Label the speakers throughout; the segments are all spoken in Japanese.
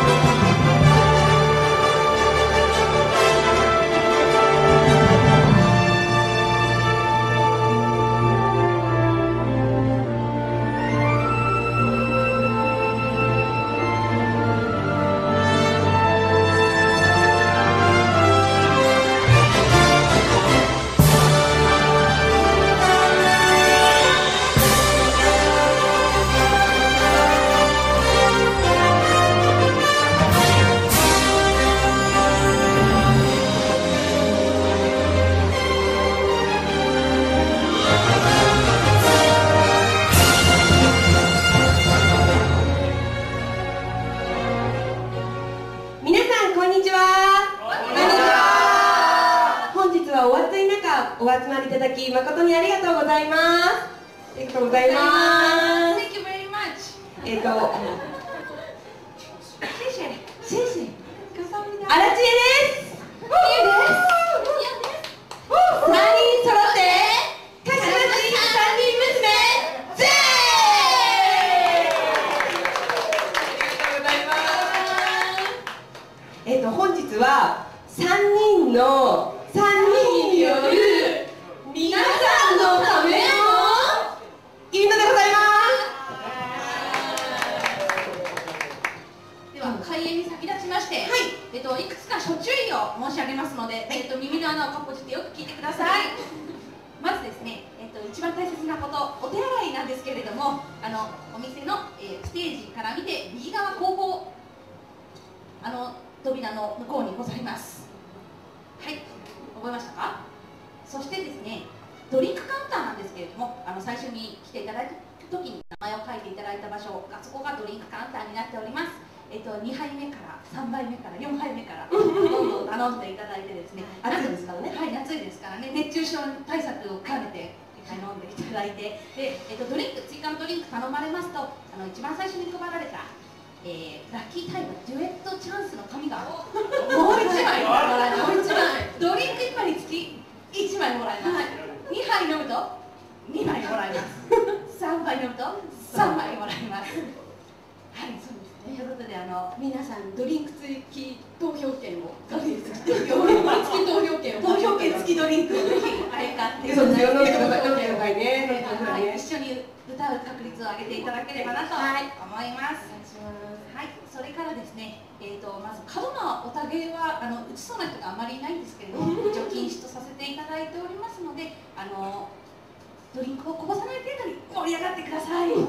Speaker 1: お集まりいただき誠にありがとうございます。ありがとうございます。
Speaker 2: Thank you very much.
Speaker 1: 謝謝。
Speaker 2: あらちえ
Speaker 1: です。3人揃って鹿島市3人娘ゼー。ありがとうございます。本日は3人による皆さんのためのイベントでございます。
Speaker 2: では開演に先立ちまして、いくつか諸注意を申し上げますので、耳の穴をかっぽじってよく聞いてください。まずですね、一番大切なこと、お手洗いなんですけれども、お店の、ステージから見て右側後方、扉の向こうにございます。はい、覚えましたか？そしてですね、ドリンクカウンターなんですけれども、最初に来ていただいた時に名前を書いていただいた場所が、そこがドリンクカウンターになっております。2杯目から3杯目から4杯目からどんどん頼んでいただいてですね、
Speaker 1: 暑いですからね。
Speaker 2: はい、夏いですからね、熱中症対策を兼ねて飲んでいただいて、で、ドリンク、追加のドリンク頼まれますと、一番最初に配られた、ラッキータイムデュエットチャンスの紙がもう1枚もらえます。ドリンク1杯につき1枚もらえます。2杯飲むと2枚もらえます。3杯飲むと3枚もらえます。はい、そうですね。ということで、
Speaker 3: 皆さんドリンク付き投票券を、
Speaker 2: ドリンク
Speaker 3: 付き投票券を、
Speaker 1: 投票券付きドリンク。
Speaker 2: ぜひあれ買っていた
Speaker 1: そう
Speaker 2: だいて、
Speaker 1: ですよ、飲んでください、飲んでくださいね。
Speaker 2: 一緒に歌う確率を上げていただければなと思います。はい、それからですね、まず過度なおたげは打ちそうな人があまりいないんですけれども、一応禁止とさせていただいておりますので、ドリンクをこぼさない程度に盛り上がってください。はい、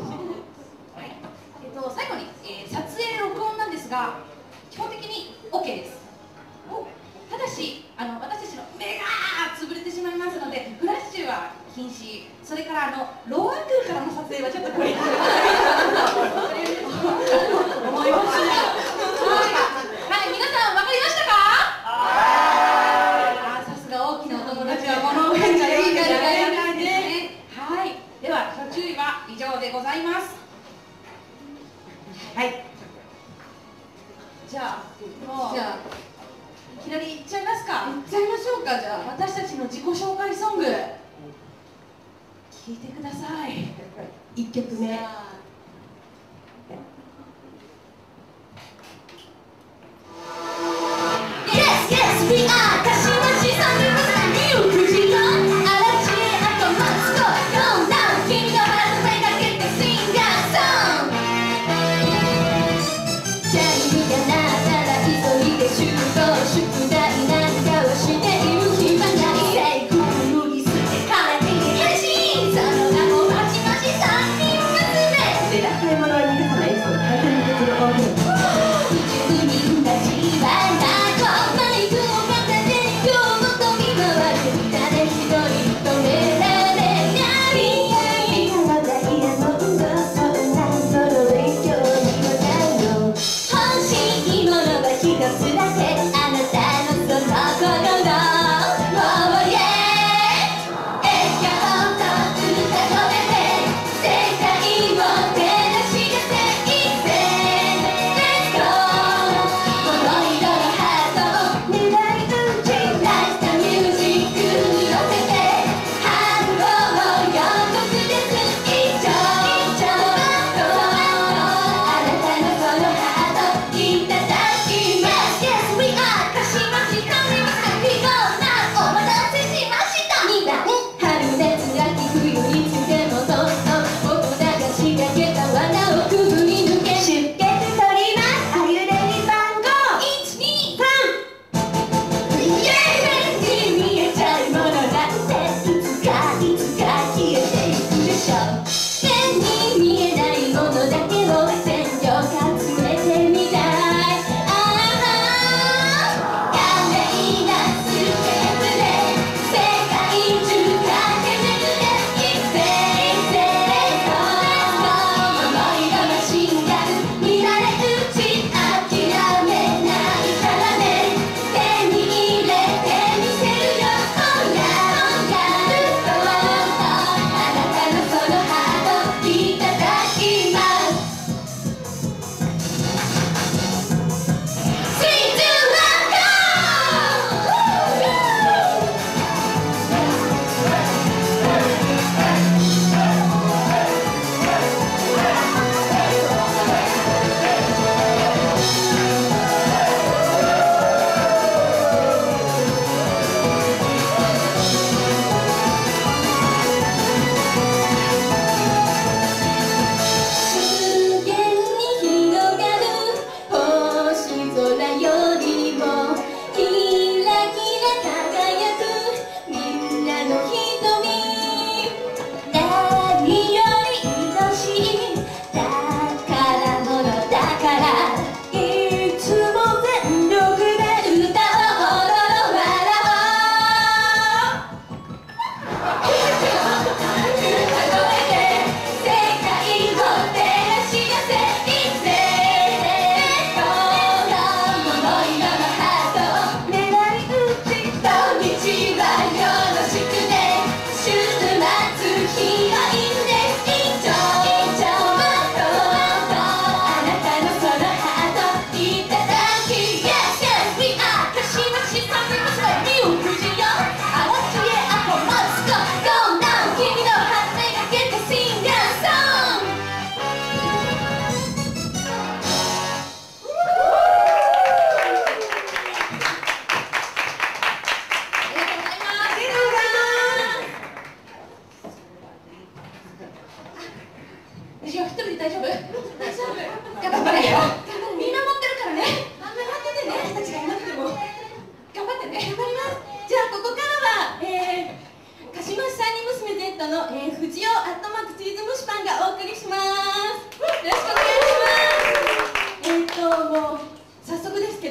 Speaker 2: 最後に、撮影録音なんですが、基本的に OK です。ただし、私たちの目が潰れてしまいますので、フラッシュは禁止、それからローアングルからの撮影はちょっとこれ思います。はい、皆さん分かりましたか？さすが大きなお友達は物を変がいいからですね。はい、では諸注意は以上でございます。
Speaker 1: はい。
Speaker 2: じゃあいきなりいっちゃいますか。
Speaker 3: いっちゃいましょうか。じゃあ
Speaker 2: 私たちの自己紹介ソング聴いてください。
Speaker 1: 1曲目。
Speaker 4: Yes, yes, we are 鹿島市3人娘ミュークジと嵐あとマツコロンダウン君がまず目がけてシンガーソングチャイムが鳴ったら急いで集合宿題なんかはしている暇ない制服脱ぎ捨てからに変身その名も鹿島市3人娘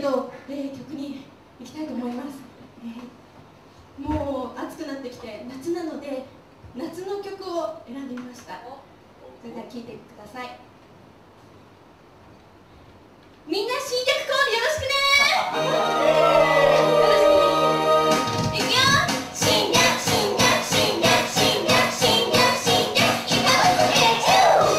Speaker 3: ど、曲に行きたいと思います。もう暑くなってきて夏なので夏の曲を選んでみました。それでは聴いてください。みんな新曲コールよろしくねー。いくよ。新曲新曲新曲新曲新曲新曲いかわすげちゅ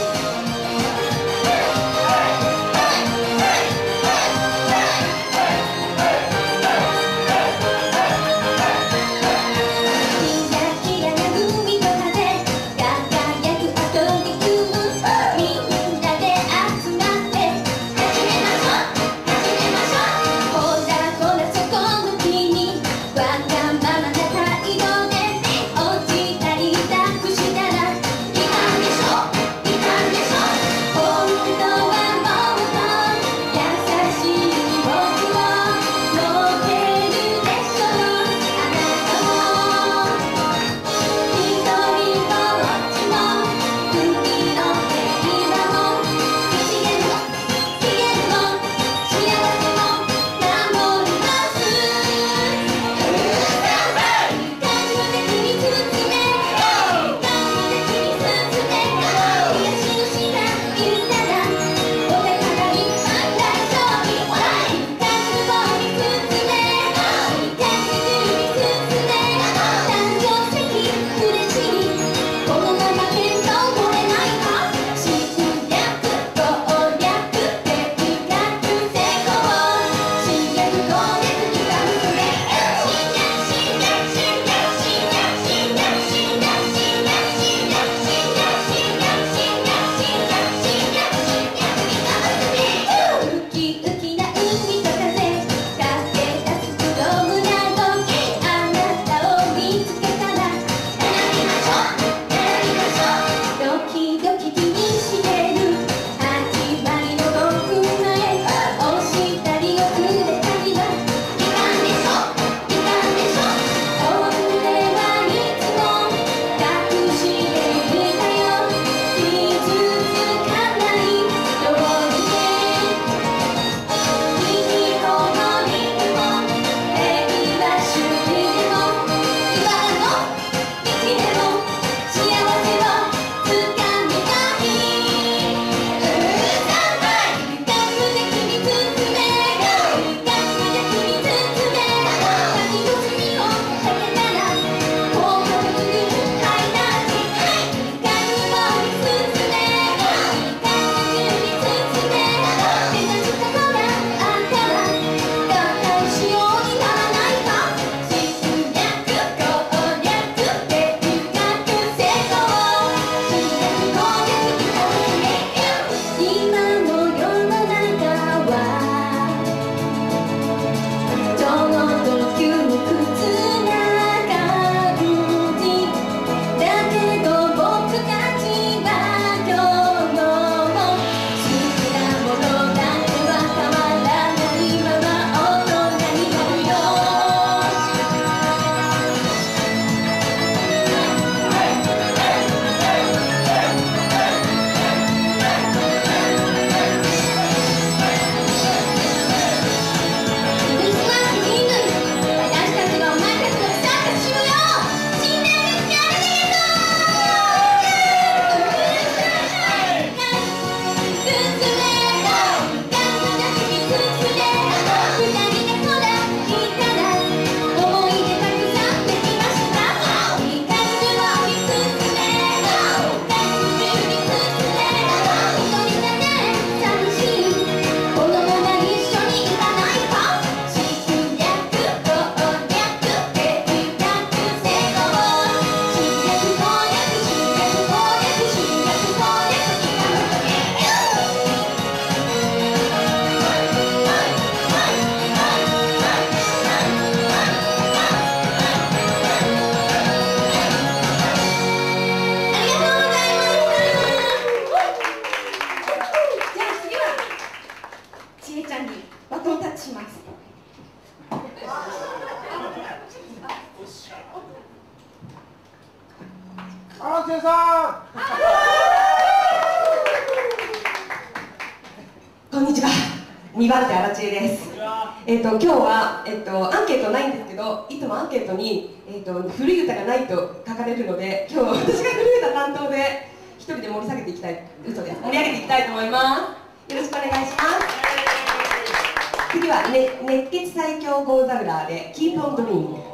Speaker 3: キラキラな海と風輝くアトリウムみんなで集まって始めましょうほらほらそこの君わがままな態度で落ちたり抱くしたらいかんでしょ本当はもっと優しい気持ちを持てるでしょあなたも一人ぼっちも海の平和も一元も機嫌も幸せも守ります感情的に包め癒しの島いるなら穏やかに大丈夫感情に包め誕生石嬉しいこのまま喧嘩を漏れないか侵略攻略的学成功侵略攻略機関それ侵略侵略侵略侵略侵略侵略侵略侵略侵略侵略侵略侵略侵略いかわすねウキウキな海と風駆け出すプロムなどあなたを見つけたら並びましょうドキドキ気にしてる始まりの僕へ押したり遅れたりはいかんでしょ本音はいつも隠していたよ傷つかないように君このリンゴ平和主義でも茨の道でも幸せをつかみたい学的に包め何と罪をかけたら後悔するハイタッチ学校に進め学に進め目指したほらあんたは合体しようにならないか侵略攻略的学成功侵略攻略機関今の世の中はちょうど窮屈な感じだけど僕たちは今日も好きなものだけは変わらないまま大人になるよクリスマス人類私たちがお前たちのサーカスしようよ新年月ありがとう進めガンガンな日に進め二人でほらいたら思い出たくさんできましたいい感じに進め学習に進め一人だけ寂しいこのまま一緒にいかないか侵略攻略的学成功侵略攻略侵略攻略侵略攻略機関ありがとうございましたじゃあ次はちえちゃんにバトンタッチします
Speaker 5: 荒瀬さ
Speaker 1: こんにちは。 2番手荒知恵です。今日は、アンケートないんですけど、いつもアンケートに、古い歌がないと書かれるので、今日は私が古い歌担当で一人で盛り下げていきたい、嘘です。盛り上げていきたいと思います。よろしくお願いします。次は、熱血最強ゴーザグラーで Keep on Dreaming。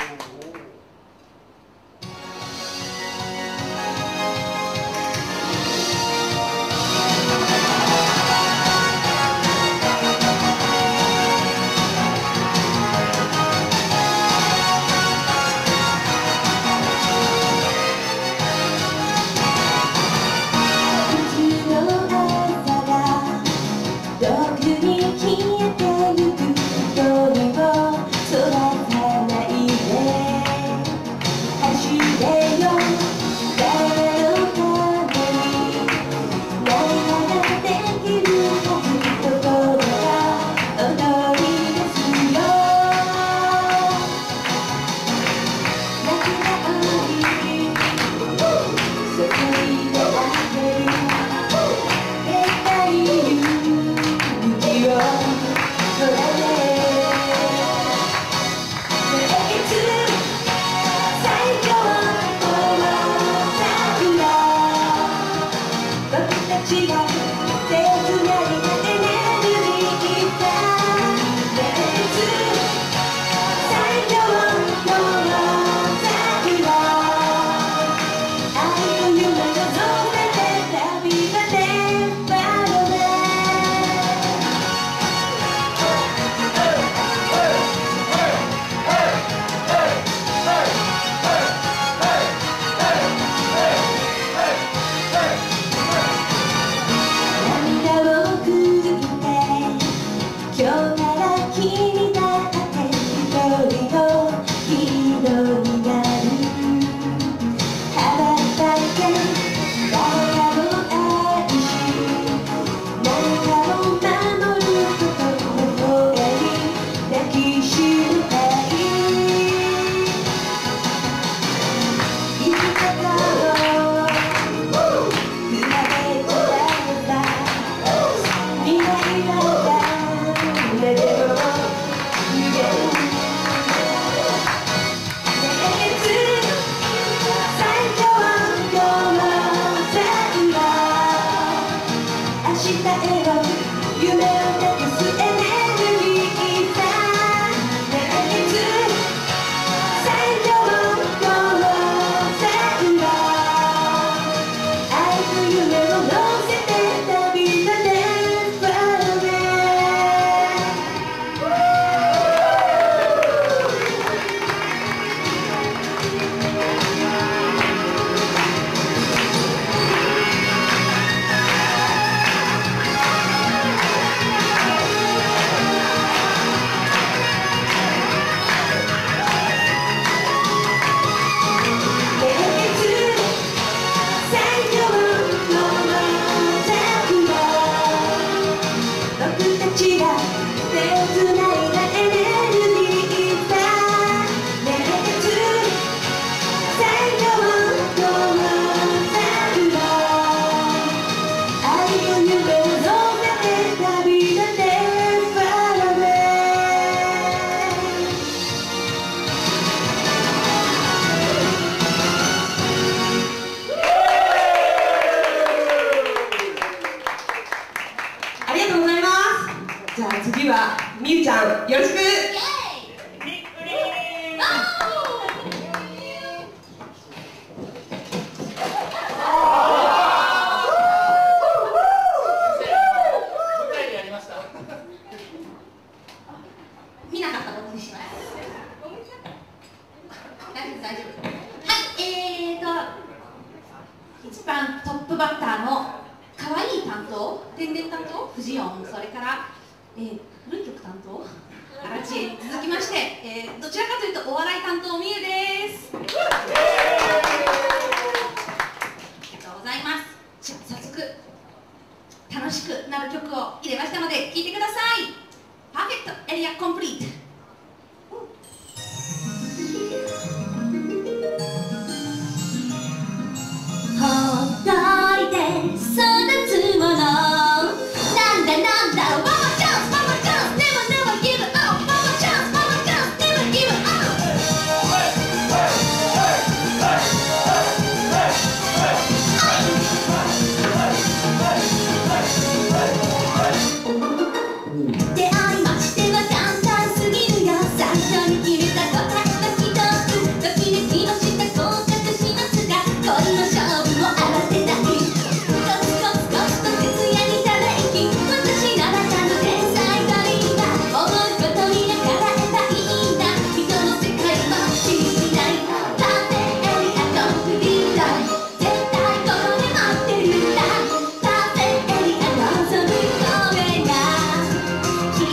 Speaker 1: 次はみゆちゃん、よろしく。
Speaker 2: 見なかったことにします。大丈夫、大丈夫。はい、一番トップバッターの可愛い担当、天然担当、フジオン、それから、古い曲担当、荒地へ続きまして、どちらかというとお笑い担当、みゆです。ありがとうございます。じゃあ早速楽しくなる曲を入れましたので聴いてください。パーフェクトエリアコンプリート。
Speaker 3: ほっといて育つものなんだなんだワンチャンス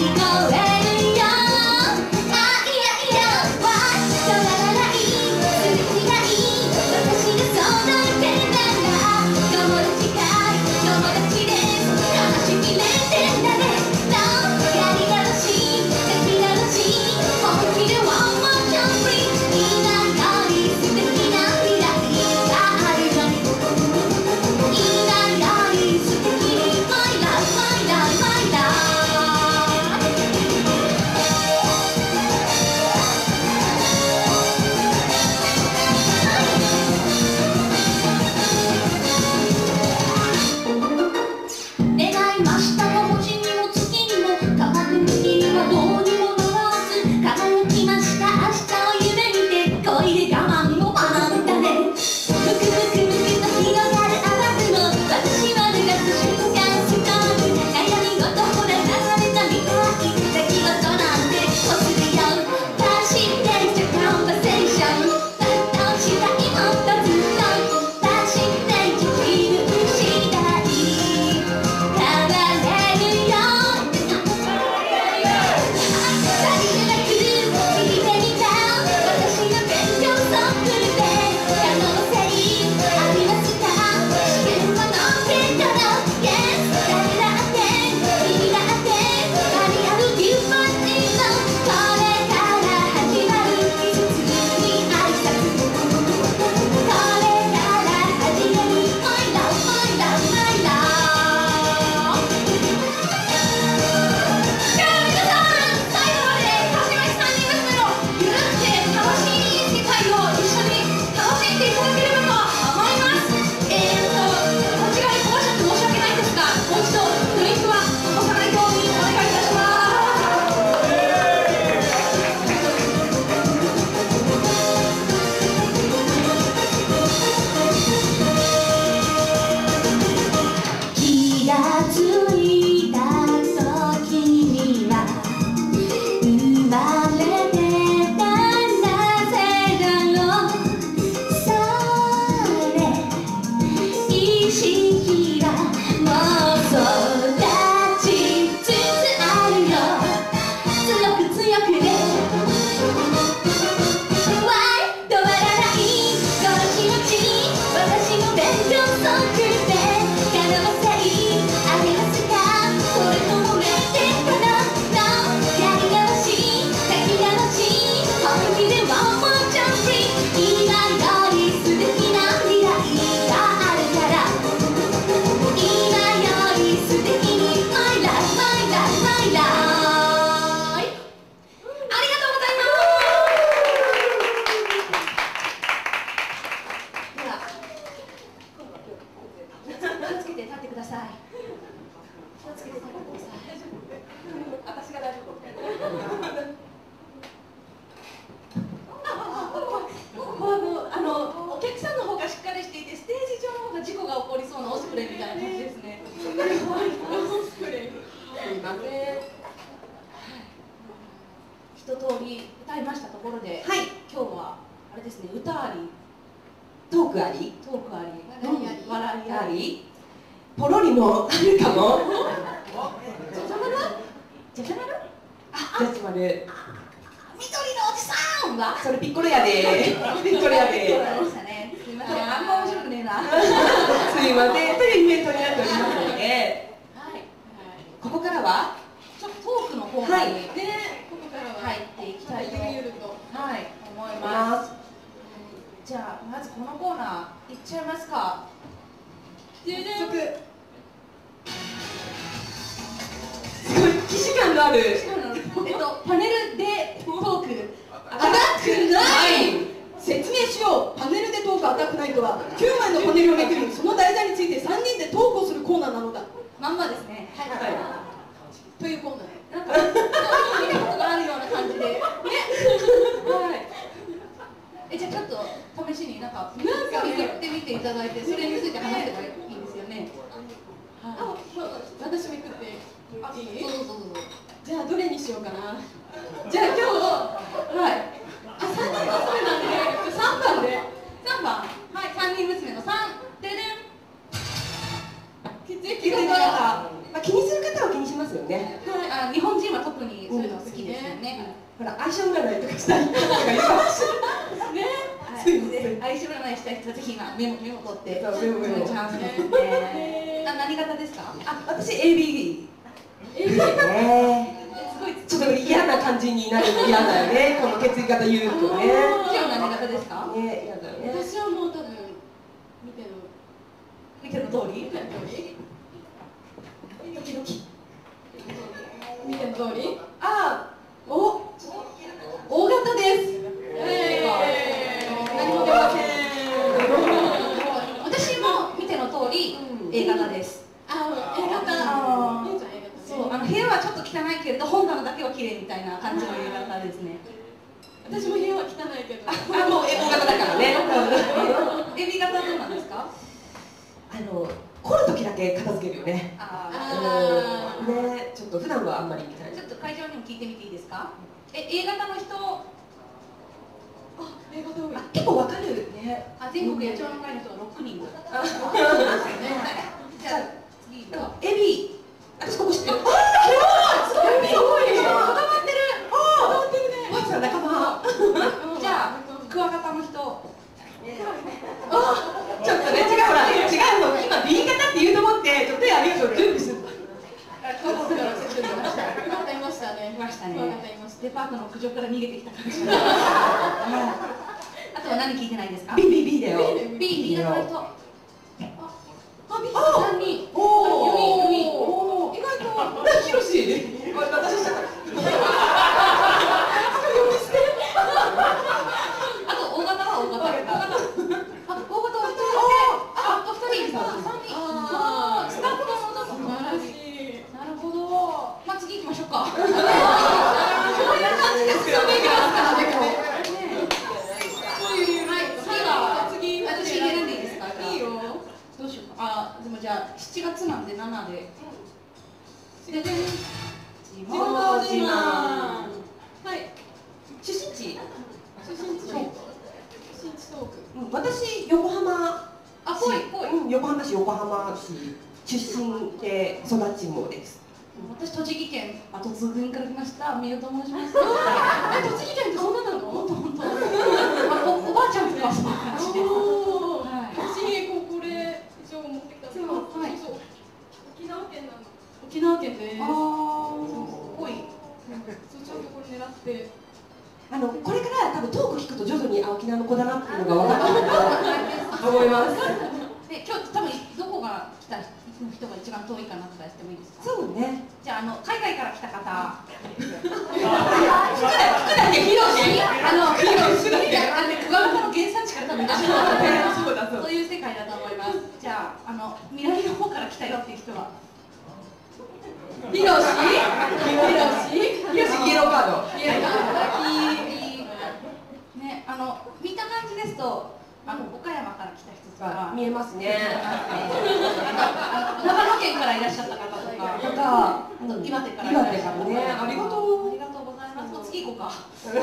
Speaker 2: 一通り歌いましたところで、
Speaker 1: はい、
Speaker 2: 今日はあれですね、歌あり、
Speaker 1: トークあり、
Speaker 2: トークあり、
Speaker 1: 笑いあり、ポロリもあるかも。
Speaker 2: じゃじゃ丸？じゃじゃ丸？
Speaker 1: じゃじゃ丸。
Speaker 2: 緑のおじさんは？
Speaker 1: それピッコロやで。ピッコロやで。
Speaker 2: そうでしたね。すみません、あんま面白くねえな。
Speaker 1: すいません、というイベントになっておりますので、
Speaker 2: はい。
Speaker 1: ここからは
Speaker 2: ちょっとトークのコーナーに、ここからは入っていきたいと、はい、思います。じゃあまずこのコーナーいっちゃいますか。
Speaker 1: すごい既視感のある。
Speaker 2: パネルでトーク。
Speaker 6: アタックナイン、説明しよう。パネルでトークアタックナインとは9枚のパネルをめくり、その題材について3人でトークをするコーナーなのだ。
Speaker 2: まんまですね。
Speaker 1: はい。
Speaker 6: というコーナーで、
Speaker 2: なんか見たことがあるような感じで、ね。はい。じゃあちょっと試しになんかめくってみていただいて、それについて話せばいいんですよね。
Speaker 6: あ、私めくっていい？
Speaker 2: そう。
Speaker 6: じゃあどれにしようかな。じゃあ今日はい。3人娘なんで3番で。
Speaker 2: 3番、はい、3人娘の3でね。
Speaker 1: 血液型、まあ、気にする方は気にしますよね。
Speaker 2: はい、日本人はは特にそういうの好きですよね。
Speaker 1: ほら相性占いとかしたいとか言うかもしれない。
Speaker 2: はい、
Speaker 1: すいません。
Speaker 2: 相性占いしたい人はぜひ今メモ取って
Speaker 1: そうメモ
Speaker 2: チャンスですね。何型ですか？
Speaker 1: 私 AB。すごいちょっと嫌な感じになるの嫌だよね。この血液型言うとね。
Speaker 2: 今日何型ですか？
Speaker 1: ね、嫌だよね。
Speaker 6: 私はもう多分
Speaker 2: 見ての通り。
Speaker 6: 見ての通り
Speaker 1: お、
Speaker 6: 大型です何も出ません
Speaker 2: 私も見ての通り A 型です。
Speaker 6: A 型
Speaker 2: そう、部屋はちょっと汚いけれど本棚だけは綺麗みたいな感じの A 型ですね。
Speaker 6: 私も部屋は汚いけど
Speaker 1: もう A 型だからね。
Speaker 2: AB 型どうなんですか？
Speaker 1: 来る時だけ片付けるよね。ね、ちょっと普段はあんまりみたいな。
Speaker 2: ちょっと会場にも聞いてみていいですか？A 型の人、
Speaker 6: A 型多い
Speaker 1: 結構わかるね。
Speaker 2: 全国野鳥の会の人は6人。じゃあ次は
Speaker 1: AB。私ここ知ってる。
Speaker 2: すごい固まってる。
Speaker 1: ワイさん仲間。
Speaker 2: じゃあクワガタの人。
Speaker 1: ちょっとね、違うほら、違うの。今 B 型って言うと思って、ちょっと手ありがとう準備する。
Speaker 6: いましたね。
Speaker 2: いましたね
Speaker 6: クワガタいました。
Speaker 2: デパートの屋上から逃げてきた感じ。あとは何聞いてないですか？
Speaker 1: B だよ。
Speaker 2: B 型の人。
Speaker 6: B 3人。4人。意外と
Speaker 1: ヒロシ。私したから。
Speaker 2: あと大型は大型。大型は1人だけ。あと2人。3人。スタッフの方素晴らしい。なるほど。まあ次行きましょうか。こんな感じですよね。次私入れるんでいいですか？いいよ。どうしようか。でもじゃあ7月なんで7で。ででん。
Speaker 6: 自慢。はい。
Speaker 1: 出身地。
Speaker 6: 私
Speaker 1: 横浜。
Speaker 2: ぽい。
Speaker 1: 横浜市出身で育ちもです。
Speaker 2: 私栃木県跡津郡から来ましたみゆと申します。
Speaker 6: 栃木県ってそんななの？
Speaker 2: 本当。おばあちゃんとかそんな感じです。
Speaker 6: 私これ一応持ってきたんですけど、沖縄県なの。沖縄県です。
Speaker 2: ぽい。
Speaker 6: ちゃんとこれ狙って。
Speaker 1: これから多分トーク聞くと徐々に沖縄の子だなっていうのが分かってくると思います。
Speaker 2: で今日多分どこが来た人が一番遠いかなとかしてもいいですか？
Speaker 1: そうね。
Speaker 2: じゃあ海外から来た方。
Speaker 1: 福だけヒロシ。
Speaker 2: クワガタの原産地から多分いらっしゃる。
Speaker 1: そうだそう。
Speaker 2: そういう世界だと思います。じゃあ南の方から来たよっていう人は。
Speaker 6: ヒロシ
Speaker 1: イエローカード。
Speaker 2: ね、見た感じですと岡山から来た人とか
Speaker 1: 見えますね。
Speaker 2: 長野県からいらっしゃった方とか、岩手からいらっしゃった方
Speaker 1: ね、ありがとう
Speaker 2: ございます。次行こうか。自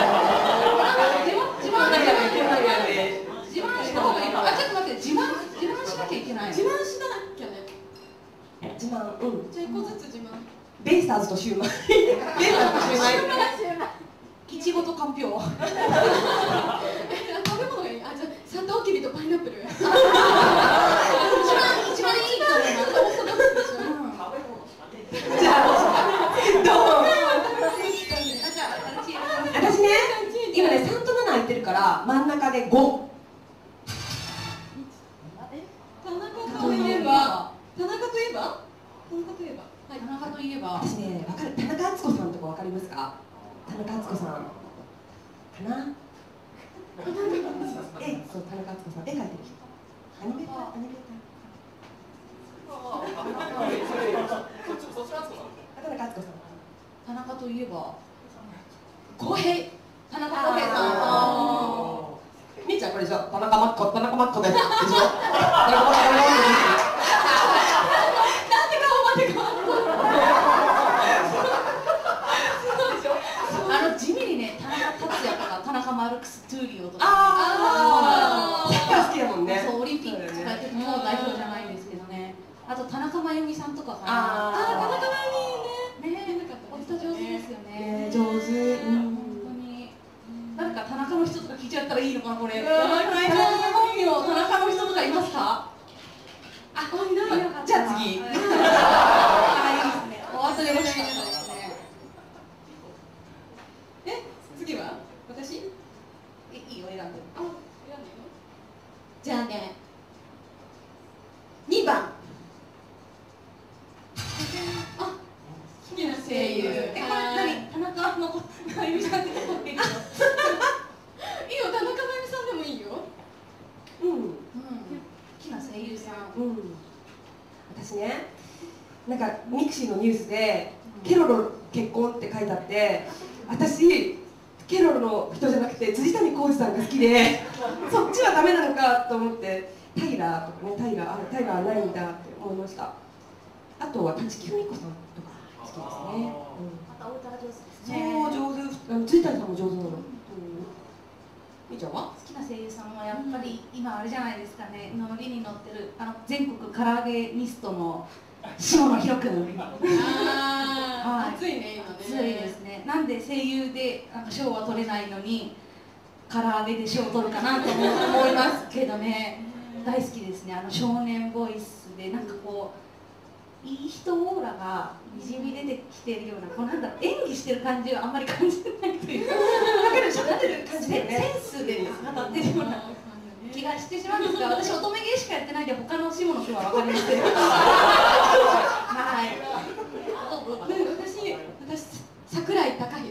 Speaker 2: 慢した方がいいか。ちょっと待って、自慢しなきゃいけない。
Speaker 6: 自慢しなきゃね。
Speaker 1: 自慢、
Speaker 6: じゃあ一個ずつ自慢。
Speaker 1: ベイスターズとシューマイ。
Speaker 2: いちごとかんぴょう。
Speaker 6: 食べ物がいい。じゃあサトウキビとパイナップル。
Speaker 2: 一番いいと思います。
Speaker 1: じゃあどう？私ね、今ね3と7空いてるから真ん中で5。
Speaker 6: 田中といえば。
Speaker 1: 私ね、わかる。田中敦子さんとかわかりますか？田中敦子さん。かな？そう、田中敦子さん。絵描いてる人。アニメーター。田中敦子さん。
Speaker 2: 田中といえば
Speaker 6: 公平。
Speaker 2: 田中康平さん。
Speaker 1: みーちゃんこれでしょ。田中真紀子でしょ。田中真紀子。
Speaker 2: 地味にね、田中達也とか田中マルクス・トゥーリオとか。
Speaker 1: サッカー好きだもんね。
Speaker 2: そう、オリンピックとかやってもう代表じゃないんですけどね。あと田中真由美さんとかかな。
Speaker 6: 田中真由美ね。
Speaker 2: ね、おスタジオ聞いちゃったらいいのかなこれ。田中本名田中の人とかいますか？あ、いない。
Speaker 1: じゃあ次。
Speaker 2: いいですね。お後よろしくお願いしますね。
Speaker 6: 次は私？
Speaker 2: いいよ選んで。
Speaker 6: 選んでいいの？じゃあね、2番。好きな声優。
Speaker 2: これ何？田中のまゆみさんってことでいいの？
Speaker 6: いいよ、田中真由美さんでもいいよ。
Speaker 1: うん。
Speaker 2: 好きな声優さん。
Speaker 1: 私ね、なんかミクシーのニュースでケロロ結婚って書いてあって、私ケロロの人じゃなくて辻谷浩二さんが好きで、そっちはダメなのかと思って、タイラーとかね、タイラーないんだって思いました。あとは立木文子さんとか好きですね。
Speaker 2: またお歌が上手です
Speaker 1: そう
Speaker 2: ね。
Speaker 1: 上手、辻谷さんも上手なの。みーちゃんは？
Speaker 2: 好きな声優さんはやっぱり今あれじゃないですかね、ノリに乗ってる全国唐揚げニストの下野紘君。
Speaker 6: 暑いね、今ね。
Speaker 2: 暑いですね。なんで声優で賞は取れないのに唐揚げで賞を取るかなと思いますけどね。大好きですね。少年ボイスでなんかこういい人オーラがにじみ出てきてるような、こうなんだろう、演技してる感じはあんまり感じないというか、
Speaker 1: 喋ってる感じだよね。
Speaker 2: センスで語ってるような気がしてしまうんですが、私乙女芸しかやってないんで他の下野君は分かりません。はい。
Speaker 6: 私桜井貴弘。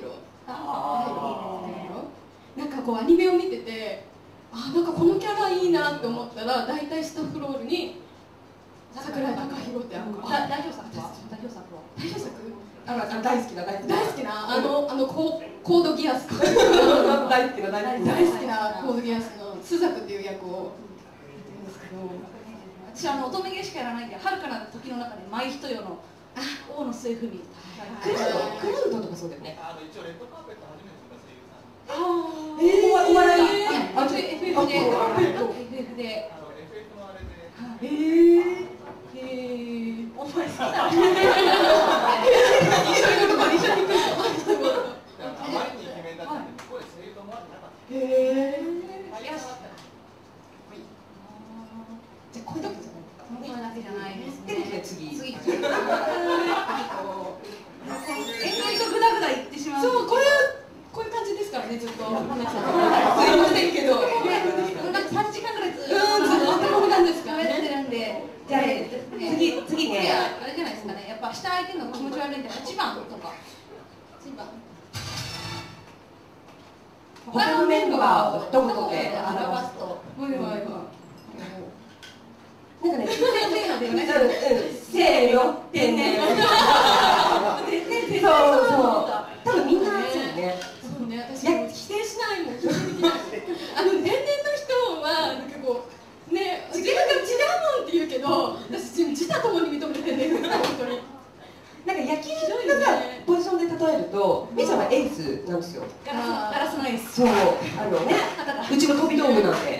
Speaker 6: なんかこうアニメを見てて、なんかこのキャラいいなって思ったら、大体スタッフロールに桜井貴弘ってあるから。
Speaker 2: 代表作は？代表作は？
Speaker 6: 代表作？
Speaker 1: 大好きな
Speaker 6: 大好きなコードギアス。
Speaker 1: 大好きな
Speaker 6: 大好きなコードギアスの朱雀っていう役をやってるんですけど、
Speaker 2: 私乙女芸しかやらないんで、遥かな時の中で舞人よの大野末文。
Speaker 1: クラウドとかそうだよね。
Speaker 5: 一応レッドカーペット初めての声優さん。
Speaker 1: お笑い。
Speaker 2: FF で。
Speaker 5: FF のあれで。
Speaker 2: お前好きだね。
Speaker 5: あまりにイケメンだったんで、ここで声優と思われなかった。
Speaker 1: じゃあこれだけじゃない。
Speaker 2: これだけじゃないですね。
Speaker 1: 次。
Speaker 2: 演外とグダグダ言ってしまう。
Speaker 6: そう、こういう感じですからね、ずっと。すいませんけど。
Speaker 2: なんか3時間ぐらいずっと
Speaker 6: こうなんですか
Speaker 2: 喋ってるんで。
Speaker 1: じゃあ次ね。
Speaker 2: あれじゃないですかね。やっぱ下相手の気持ち悪いんで8番とか。
Speaker 6: 8番。
Speaker 1: 他のメンバーをどことで
Speaker 2: 表すと。
Speaker 1: なんかね、
Speaker 2: せ
Speaker 1: ーの、天然。そうそう。多分みんなそうね。
Speaker 6: そうね、私も否定しないもん。天然の人はなんかこうね、自分が違うもんって言うけど、私自他ともに認めて天然です本当に。
Speaker 1: なんか野球のさポジションで例えると、みーちゃんはエースなんですよ。
Speaker 2: ガラスのエース。
Speaker 1: そう、ね、うちの飛び道具なんで。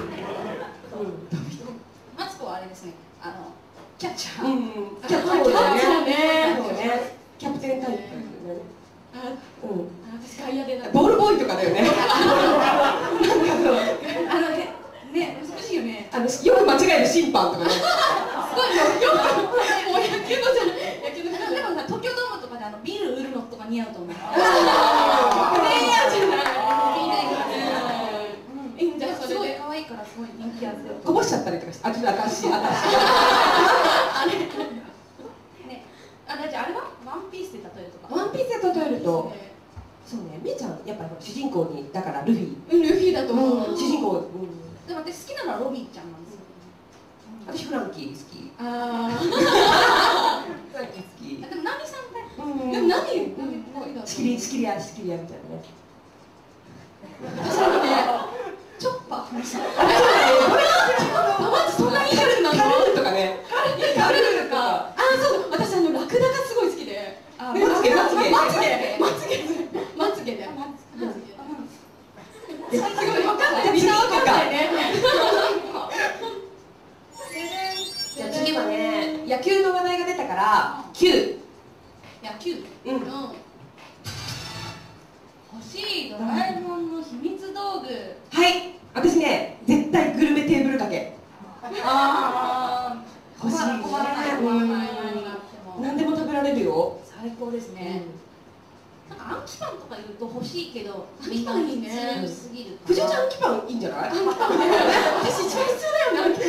Speaker 2: マツコはあれですね。キャッチャー。
Speaker 1: キャッチャーね。キャプテンタイプ。
Speaker 6: 私外野で
Speaker 1: ボールボーイとかだよね。
Speaker 2: ね、難しいよね。
Speaker 1: よく間違える審判とかね。
Speaker 6: すごいよくもう野球のじゃない野球の
Speaker 2: でもさ、東京ドームとかでビール売るのとか似合うと思う。
Speaker 6: プレイヤーじゃない。じゃあ
Speaker 2: すごい可愛いからすごい人気ある。
Speaker 1: こぼしちゃったりとかして、私。
Speaker 2: ね、じゃああれはワンピースで例えるとか。
Speaker 1: ワンピースで例えると、そうね、みーちゃんやっぱり主人公にだからルフィ。
Speaker 6: ルフィだと思う。
Speaker 1: 主人公。
Speaker 2: でも私好きなのはロビンちゃんなんですよ。
Speaker 1: 私フランキー好き。フランキー好き。
Speaker 2: でもナミさんって。
Speaker 6: でも何？
Speaker 1: 仕切り屋みたいなね。
Speaker 6: 私はね、
Speaker 2: チョッパー。
Speaker 6: まずそんなにカルルなの？
Speaker 1: カルルとかね。
Speaker 6: カルルとか。そう、私ラクダがすごい好きで。
Speaker 1: まつげ。
Speaker 6: すごい分かんない。みんな分かんないね。
Speaker 1: じゃあ次はね、野球の話題が出たから9。
Speaker 2: 野球。
Speaker 1: うん。
Speaker 2: 欲しいドラえもんの秘密道具。
Speaker 1: は
Speaker 2: なんかあんきパンとか言うと欲しいけどみんな
Speaker 6: あんきパンいいね
Speaker 2: 普通すぎる。
Speaker 1: 藤尾ちゃんあんきパンいいんじゃない？
Speaker 6: 私一番必要だよね、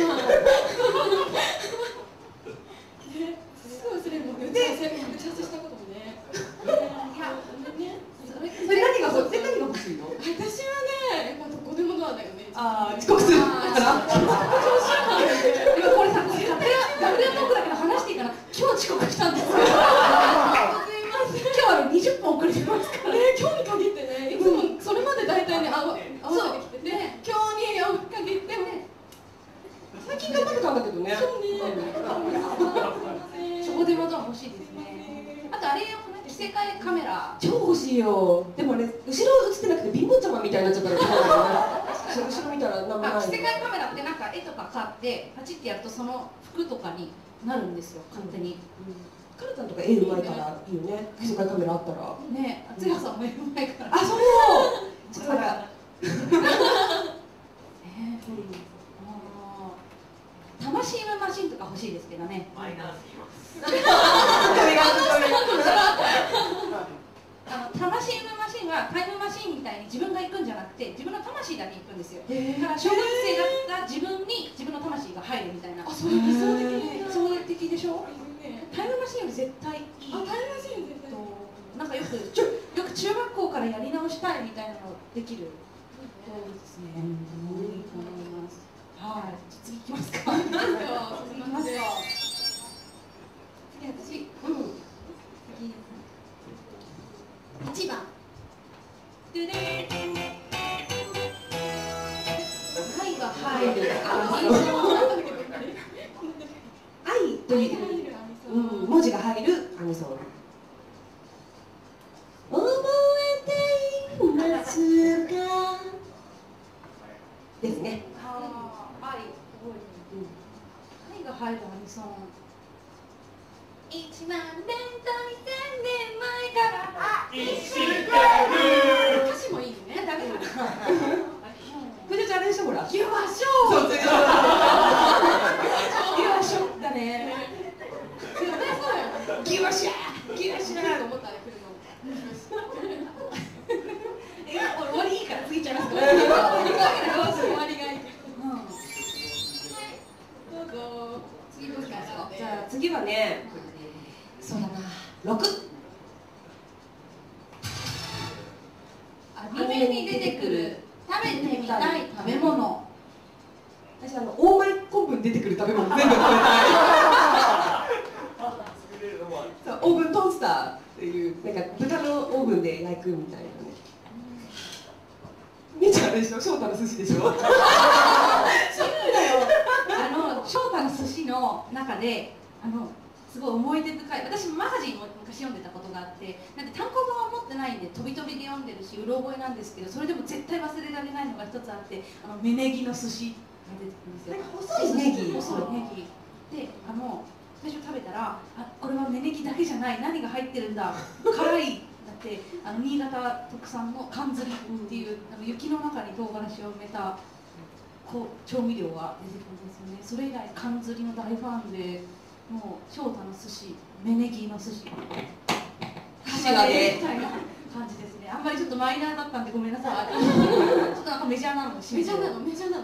Speaker 6: すごいそれも打ち合わせしたこともね。
Speaker 2: いや
Speaker 6: ね、
Speaker 1: それ何が欲しいの？
Speaker 6: 私はね、やっぱどこでもドアだよね。
Speaker 1: ああ、遅刻するから。
Speaker 2: 今これさ、楽屋トークだけど話していいかな。今日遅刻したんですよ。今日はね20分遅れてますから。
Speaker 6: 今日に限ってね、いつもそれまで大体ね、合わせてきてて、今日に限ってね、
Speaker 1: 最近頑張ってたんだけどね。
Speaker 6: そうね。
Speaker 2: そこでまた欲しいですね。あとあれよ、着せ替えカメラ。
Speaker 1: 超欲しいよ。でもね、後ろ映ってなくて貧乏ちゃまみたいになっちゃったから後ろ見たら何もない。
Speaker 2: 着せ替えカメラってなんか絵とか買ってパチってやるとその服とかになるんですよ、勝手に。
Speaker 1: カナちゃんとか絵うまいからいいよね。着せ替えカメラあったら。
Speaker 2: ね、つやさんも絵うまいから。
Speaker 1: あ、それをちょっとなんか。
Speaker 2: 魂のマシンとか欲しいですけどね。
Speaker 5: マイナーすぎます。
Speaker 2: 魂のマシンはタイムマシンみたいに自分が行くんじゃなくて自分の魂だけ行くんですよ。だから小学生だった自分に自分の魂が入るみたいな。
Speaker 6: あ、それ理想的ね。
Speaker 2: 理想的でしょ。タイムマシンより絶対いい。
Speaker 6: あ、タイムマシン絶対。
Speaker 2: なんかよく中学校からやり直したいみたいなのできる。そうですね。いいと思います。はい。次行きますか。
Speaker 6: 次私。次。1番。
Speaker 2: 愛が入る。
Speaker 1: 愛という文字が入るアニソン。覚えていますかですね。
Speaker 2: 愛が入るアニソン。
Speaker 3: 1万年と2000年前から
Speaker 6: 歌詞もいいね。
Speaker 2: ダメかな。
Speaker 1: 藤尾ちゃんあれでしょ、ほら。
Speaker 2: ギュワショー。
Speaker 1: そう、
Speaker 2: ギュワショーだね。
Speaker 1: ギュワシャーギュワシャー
Speaker 6: と思ったら来るの。
Speaker 2: 終わりいいから次いっちゃいますか。
Speaker 6: 終わりがいい。どうぞ。次どうしますか。
Speaker 1: じゃあ次はね、そうだな、6。
Speaker 2: アニメに出てくる食べてみたい食べ物。
Speaker 1: 私大前昆布に出てくる食べ物全部食べたい。そう、オーブントースターっていうなんか豚のオーブンで焼くみたいなね。みーちゃんあれでしょ、翔太の寿司でしょ。
Speaker 2: そうだよ。翔太の寿司の中ですごい思い出深い。私マガジンを昔読んでたことがあって、なんで単行本は持ってないんで飛び飛びで読んでるしうろ覚えなんですけど、それでも絶対忘れられないのが一つあって、芽ネギの寿司が出てくるんですよ。
Speaker 1: 細いネギ。
Speaker 2: 細いネギで最初食べたら、これは芽ネギだけじゃない、何が入ってるんだ、辛いだって新潟特産のかんずりっていう雪の中に唐辛子を埋めた調味料が出てくるんですよね。それ以来かんずりの大ファンで、もう翔太の寿司、芽ネギの寿司
Speaker 1: 箸がね
Speaker 2: みたいな感じですね。あんまりちょっとマイナーだったんでごめんなさい。ちょっとなんかメジャーなの。
Speaker 6: メジャーなの。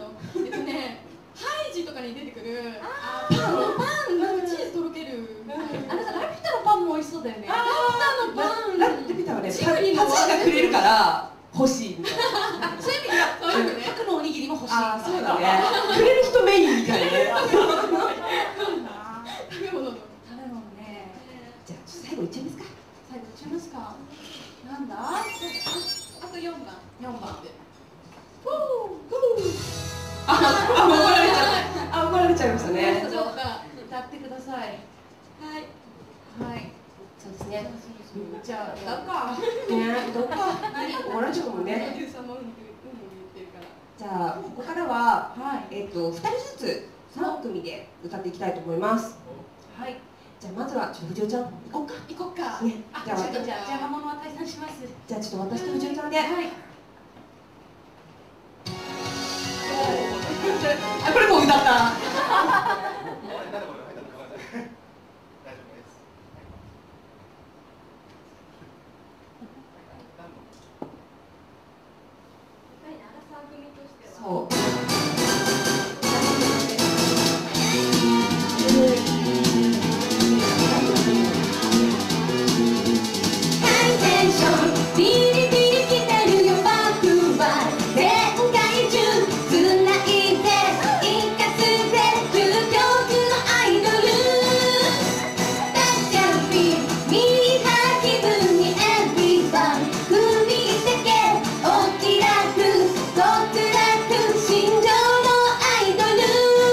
Speaker 6: ハイジとかに出てくるパンなんかチーズとろける。
Speaker 2: ラピュタのパンも美味しそうだよね。
Speaker 6: ラピュタのパン。
Speaker 1: ラピュタはね、8がくれるから欲しいみたいな。
Speaker 2: そういう意味では白のおにぎりも欲しい。
Speaker 1: ああ、そうだね。くれる人メインみたいなね。
Speaker 6: 食べ物の。
Speaker 2: ね。
Speaker 1: じゃあ最後いっちゃいますか。
Speaker 2: 最後いっちゃいますか。なんだ。
Speaker 6: あと4番。
Speaker 2: 4番。
Speaker 1: 怒られちゃいましたね。
Speaker 2: 歌ってください。
Speaker 6: はい。
Speaker 1: そうですね。
Speaker 2: じゃあ歌うか。
Speaker 1: ね、どっか怒られちゃうもんね。じゃあここからは2人ずつ3組で歌っていきたいと思います。
Speaker 2: はい。
Speaker 1: じゃあまずは藤尾ちゃん行こうか。
Speaker 6: 行こうか。
Speaker 1: ね。
Speaker 2: じゃあ邪魔者は退散します。
Speaker 1: じゃあちょっと私と藤尾ちゃんで。はい。あ、これもう歌った。
Speaker 5: 大丈夫です。
Speaker 3: テンションビリビリきてるよ僕は全界中繋いで生かすぜ究極のアイドルバッチャンピミーハー気分にエビバン踏みしてけお気楽極楽心情のアイドル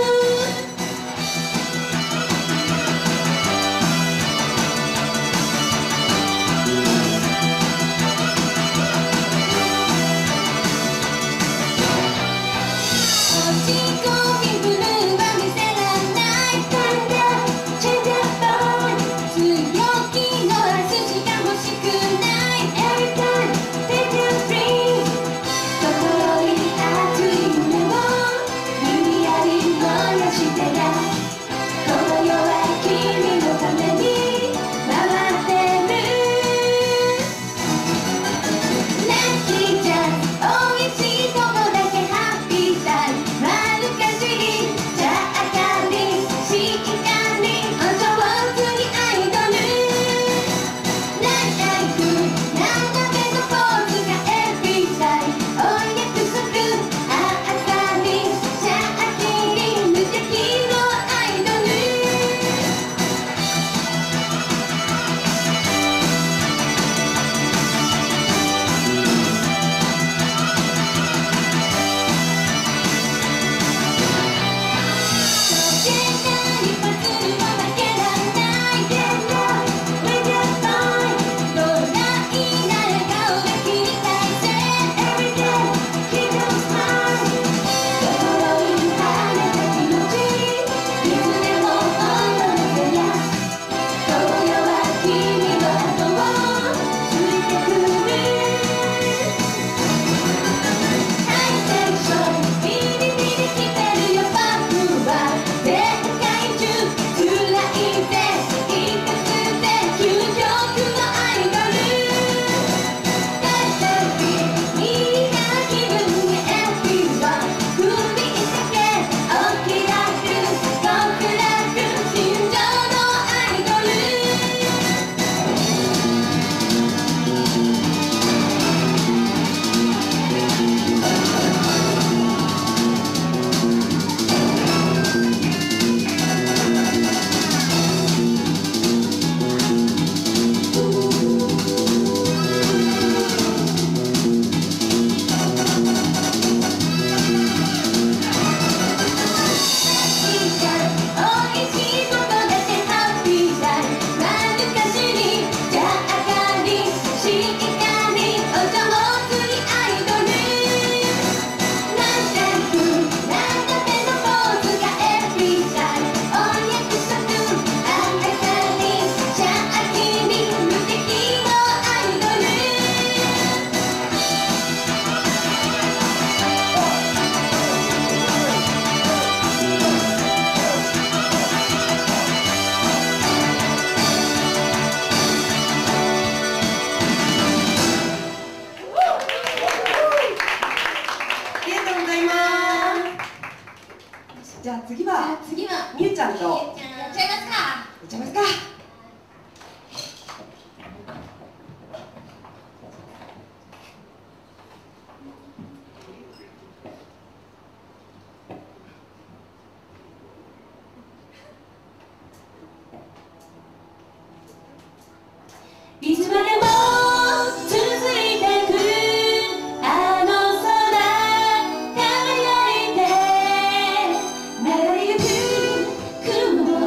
Speaker 3: 落ち込みブルーは見せらんないチェンジアップ強気のアスしか欲しくない Every time take a dream 心に熱い夢を無理やり燃やしてやこの世は君のために回ってるラッキーちゃん美味しいとこだけハッピータイム丸かじりじゃあかりしっかりお上手にアイドル長く斜めのポーズがエビタイムお約束あかりシャーキリ無敵のアイドル時計が一発にも負けらんないでよ With your mind ドライな笑顔で切りたいぜ Every day keep your smile 心に晴れた気持ちいつでも思い出やこの世は君の後をついてくるハイテンションビリビリきてるよ僕は全界中繋いで生かすぜ究極のアイドルバッチャンピミーハー気分にエビは踏みしてけお気楽極楽心情のアイドルおいしいことだけハッピータイム丸かじりじゃあかりしっかりお上手にアイドルなんたく斜めのポーズがエビタイムお約束あかりシャーキリ無敵のアイドル
Speaker 1: ありがとうございますじゃあ次は
Speaker 3: 次は
Speaker 1: みゆちゃんと
Speaker 3: やっちゃいますか
Speaker 1: やっちゃいますか
Speaker 3: いつまでも続いてくあの空輝いて流れゆく雲の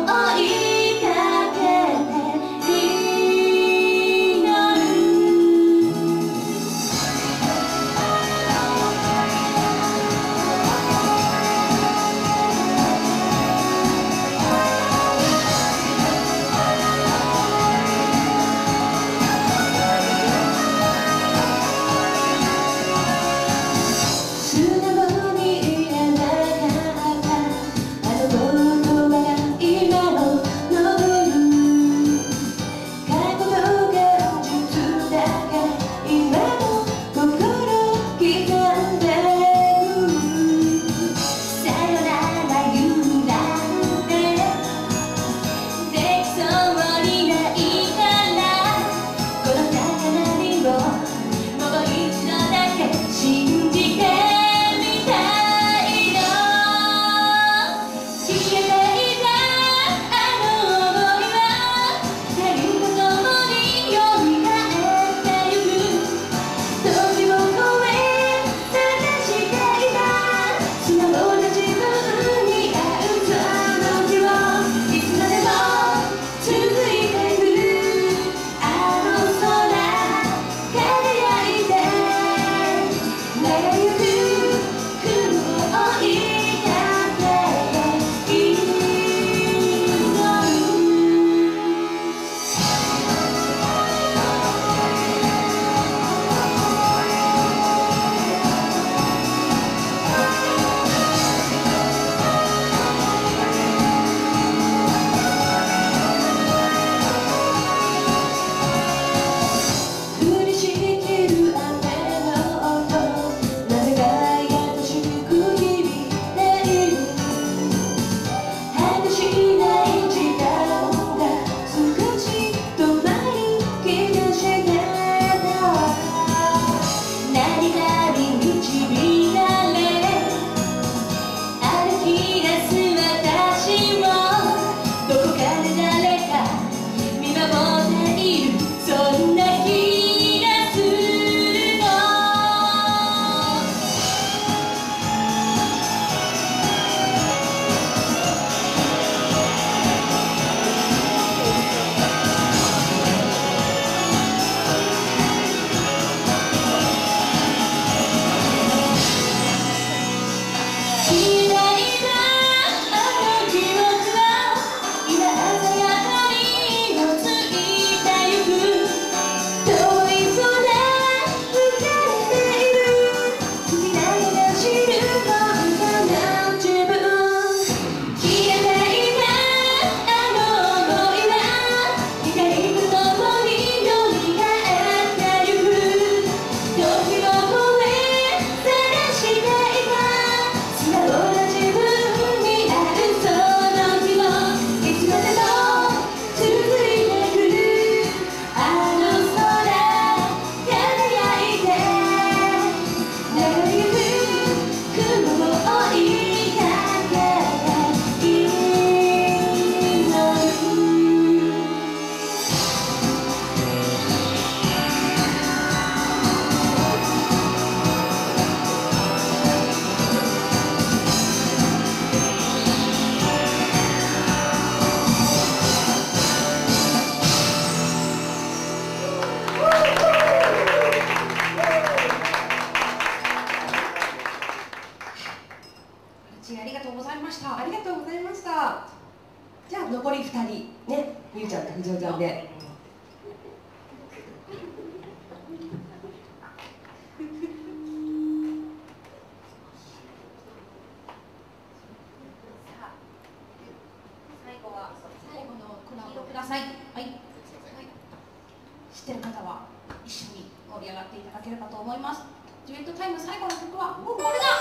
Speaker 2: 上がっていただければと思います。デュエットタイム最後の曲はこれだ。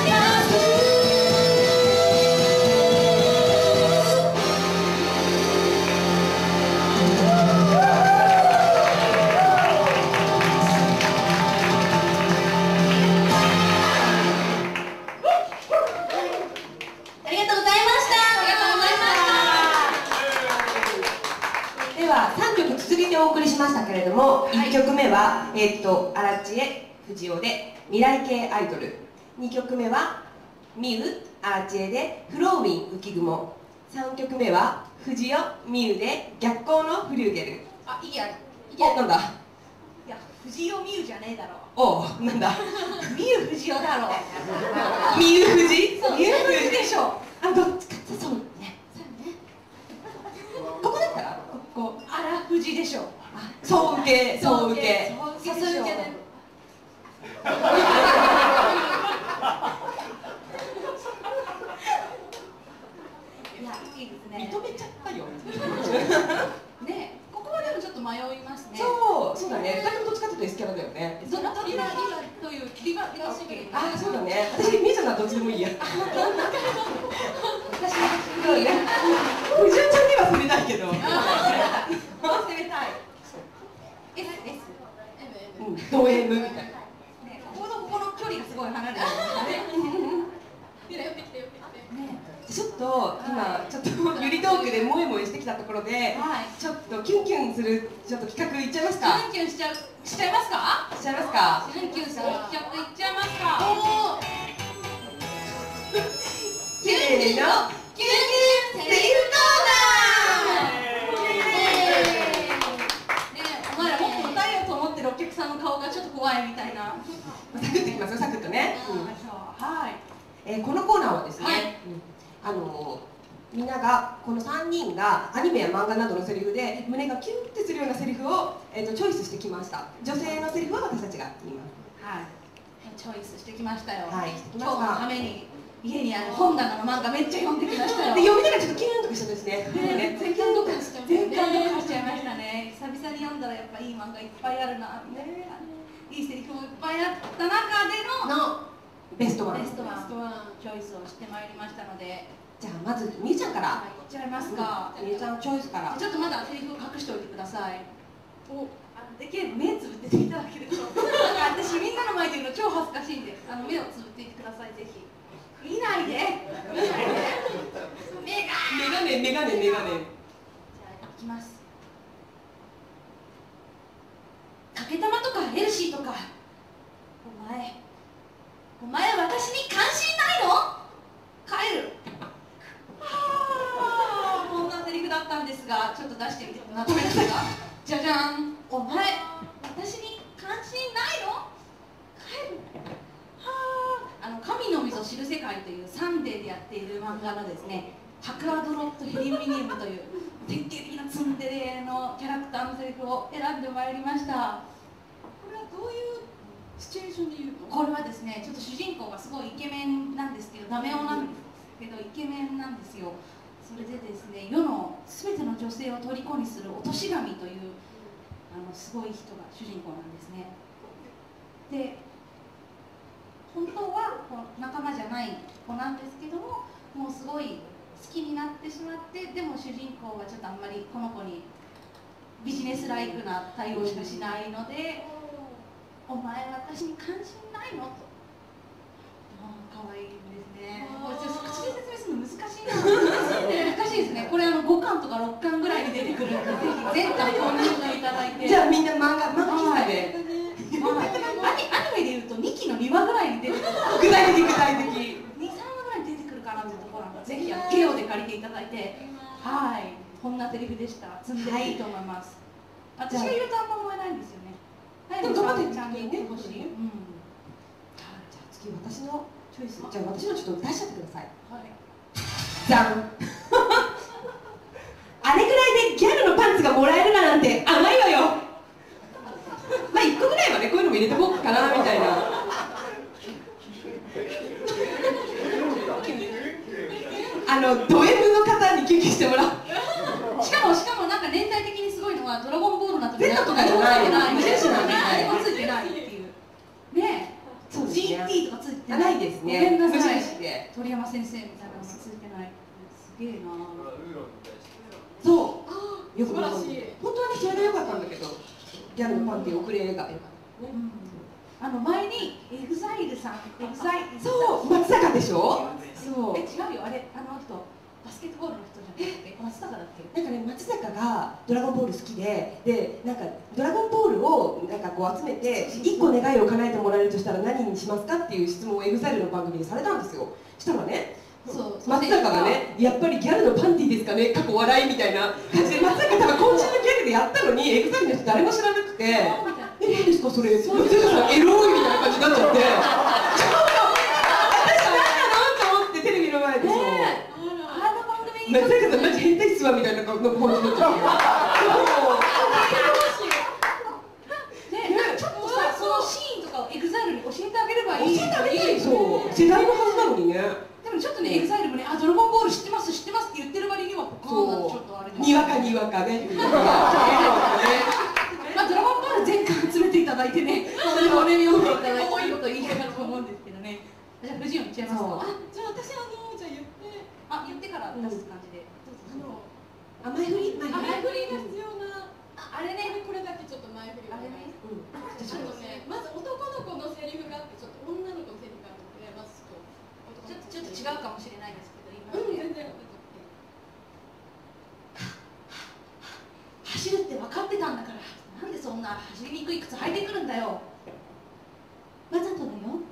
Speaker 3: 「
Speaker 1: は3曲続けてお送りしましたけれども、1曲目は荒地へ藤尾で未来系アイドル、2曲目はミウ荒地へでフローウィン浮雲、3曲目は藤尾ミウで逆光のフリューゲル。
Speaker 2: あ、いいや
Speaker 1: お、なんだ。
Speaker 2: いや、藤尾美優じゃねえだろ。
Speaker 1: おう、なんだ。
Speaker 2: 美優藤尾だろ。
Speaker 1: ミウ藤？ミウ
Speaker 2: 藤でしょ。
Speaker 1: あ、どっちかってそうね。ここだったらここ。
Speaker 2: あら藤でしょ。
Speaker 1: 総受け、総受け。
Speaker 2: さす受けで。いや、いいですね。
Speaker 1: 認めちゃったよ。
Speaker 2: ね、ここはでもちょっと迷いますね。
Speaker 1: そうだね。二人ともどっちかっていうと S キャラだよね。
Speaker 2: どリバというリバシゲ。
Speaker 1: あ、そうだね。私ミュージャンはどっちでもいいや。
Speaker 2: 私
Speaker 1: そうね。藤尾ちゃんには触れないけど。
Speaker 2: 攻めたい。S。
Speaker 1: ド M みたいな。
Speaker 2: ね、こことここの距離がすごい離れてる。
Speaker 1: ちょっと今ちょっとゆりトークで萌え萌えしてきたところで、ちょっとキュンキュンするちょっと企画いっちゃいますか。
Speaker 2: キュンキュンしちゃいますか。
Speaker 1: しちゃいますか。
Speaker 2: キュンキュンする企画いっちゃいますか。
Speaker 1: せーの、キュンキュンセリフコーナー。
Speaker 2: ね、お前らもっと歌えよと思ってるお客さんの顔がちょっと怖いみたいな。
Speaker 1: サクッといきますよ、サクッとね。
Speaker 2: はい。
Speaker 1: このコーナーはですね、みんながこの3人がアニメや漫画などのセリフで胸がキュンってするようなセリフをチョイスしてきました。女性のセリフは私たちが言います。
Speaker 2: はい。チョイスしてきましたよ。
Speaker 1: はい、
Speaker 2: 今日のために家にある本棚の漫画めっちゃ読んできましたよ。
Speaker 1: で読みながらちょっとキュンとかしちゃったですね。
Speaker 6: 全然どっかしちゃう
Speaker 2: 全巻読破しちゃいましたね。久々に読んだらやっぱいい漫画いっぱいあるな。ね、いいセリフもいっぱいあった中での
Speaker 1: ベストワン。
Speaker 2: チョイスをしてまいりましたので、
Speaker 1: じゃあまずみゆちゃんから。
Speaker 2: いっちゃいますか。
Speaker 1: みゆちゃんのチョイスから。
Speaker 2: ちょっとまだセリフを隠しておいてください。できれば目つぶってていただけると。私みんなの前で言うの超恥ずかしいんで、目をつぶっていてください、ぜひ。見ないで。
Speaker 1: メガネ。
Speaker 2: じゃあいきます。かけたまとかヘルシーとか、お前私に関心ないの？帰る。こんなセリフだったんですが、ちょっと出してみてもらっていいですか？じゃじゃん。お前私に関心ないの？帰る。神の溝知る世界というサンデーでやっている漫画のですね、ハクアドロット・ヘリミニウムという典型的なツンデレのキャラクターのセリフを選んでまいりました。
Speaker 6: これはどういうシチュエーションで言うの？
Speaker 2: これはですね、ちょっと主人公がすごいイケメンなんですけど、ダメ男なんですけどイケメンなんですよ。それでですね、世の全ての女性を虜にする落とし神というすごい人が主人公なんですね。で、本当は仲間じゃない子なんですけども、もうすごい好きになってしまって、でも主人公はちょっとあんまりこの子にビジネスライクな対応しかしないので、お前私に関心ないのと。可愛いですね。これちょっと口で説明するの難しいな。難しいですね。これ5巻とか6巻ぐらいに出てくるので、ぜひ全巻購入していただいて。
Speaker 1: じゃあみんな漫画喫茶で。
Speaker 2: アニメでいうと2期の2話ぐらいに出てくる。
Speaker 1: 具体的。
Speaker 2: 2、3話ぐらいに出てくるかなというところなので、ぜひゲオで借りていただいて、はい、こんなセリフでした。積んでいいと思います。私が言うとあんま思えないんですよね。
Speaker 1: でも頑張って
Speaker 2: ちゃんと言ってほしい。
Speaker 1: じゃあ次私のチョイス。じゃあ私のちょっと出しちゃってください。じゃん。あれぐらいでギャルのパンツがもらえるなんて甘いわよ。まあ1個ぐらいはね、こういうのも入れてこうかなみたいな。ド M の方にキュンキュンしてもらう。
Speaker 2: しかもなんか年代的にすごいのはドラゴンボールなど
Speaker 1: ゼットとかじゃない
Speaker 2: 無印なんで、あれもついてないっていうね。
Speaker 1: そうですね。
Speaker 2: GT とかついて
Speaker 1: ないですね。
Speaker 2: ごめんなさい。
Speaker 1: 無印で
Speaker 2: 鳥山先生みたいなのがついてない。すげえな。
Speaker 1: そう。よく
Speaker 6: 素晴らしい。
Speaker 1: 本当はね、それが良かったんだけど、ギャルのパンティ遅れが良かった。
Speaker 2: 前にエグザイルさん、
Speaker 1: そう、松坂でしょ。
Speaker 2: そう。違うよ、あれ、 バスケットボールの人じゃなくて松坂だっけ？
Speaker 1: なんかね、松坂がドラゴンボール好きで、なんかドラゴンボールをなんかこう集めて1個願いを叶えてもらえるとしたら何にしますかっていう質問を EXILE の番組でされたんですよ。したらね、
Speaker 2: そう
Speaker 1: 松坂がね、やっぱりギャルのパンティーですかね、過去笑いみたいな感じで、松坂多分今週のギャルでやったのに EXILE の人誰も知らなくて、何ですかそれ、松坂さんエロいみたいな感じになっちゃって、私何なのと思ってテレビの前でそう。
Speaker 2: あの番組に
Speaker 1: 松坂さんマジ変態っすわみたいな感じになっちゃって。
Speaker 2: ちょっとさ、そのシーンとかを EXILE に教えてあげればいい。
Speaker 1: 教えてあげたい。そう世代のはずなのにね。
Speaker 2: でもちょっとね、EXILE もね、ドラゴンボール知ってますって言ってる割にはポカーンちょっとあれです。
Speaker 1: にわかにわかね。
Speaker 2: まあドラゴンボール全巻集めていただいてね、それをね読んでいただいて多いこといいかなと思うんですけどね。じゃあ藤井言っちゃいますか。
Speaker 6: じゃあ私じゃあ言って
Speaker 2: 言ってから出す感じで。
Speaker 1: 甘い振り
Speaker 6: 前振りが必要な
Speaker 2: あれね、
Speaker 6: これだけちょっと前振りが
Speaker 2: あれね。
Speaker 6: まず男の子のセリフがあってちょっと女の子のセリフがあるのでまず
Speaker 2: ちょっと違うかもしれないですけど、今
Speaker 6: 全然
Speaker 2: 走るって分かってたんだから、なんでそんな走りにくい靴履いてくるんだよ。わざとだよ。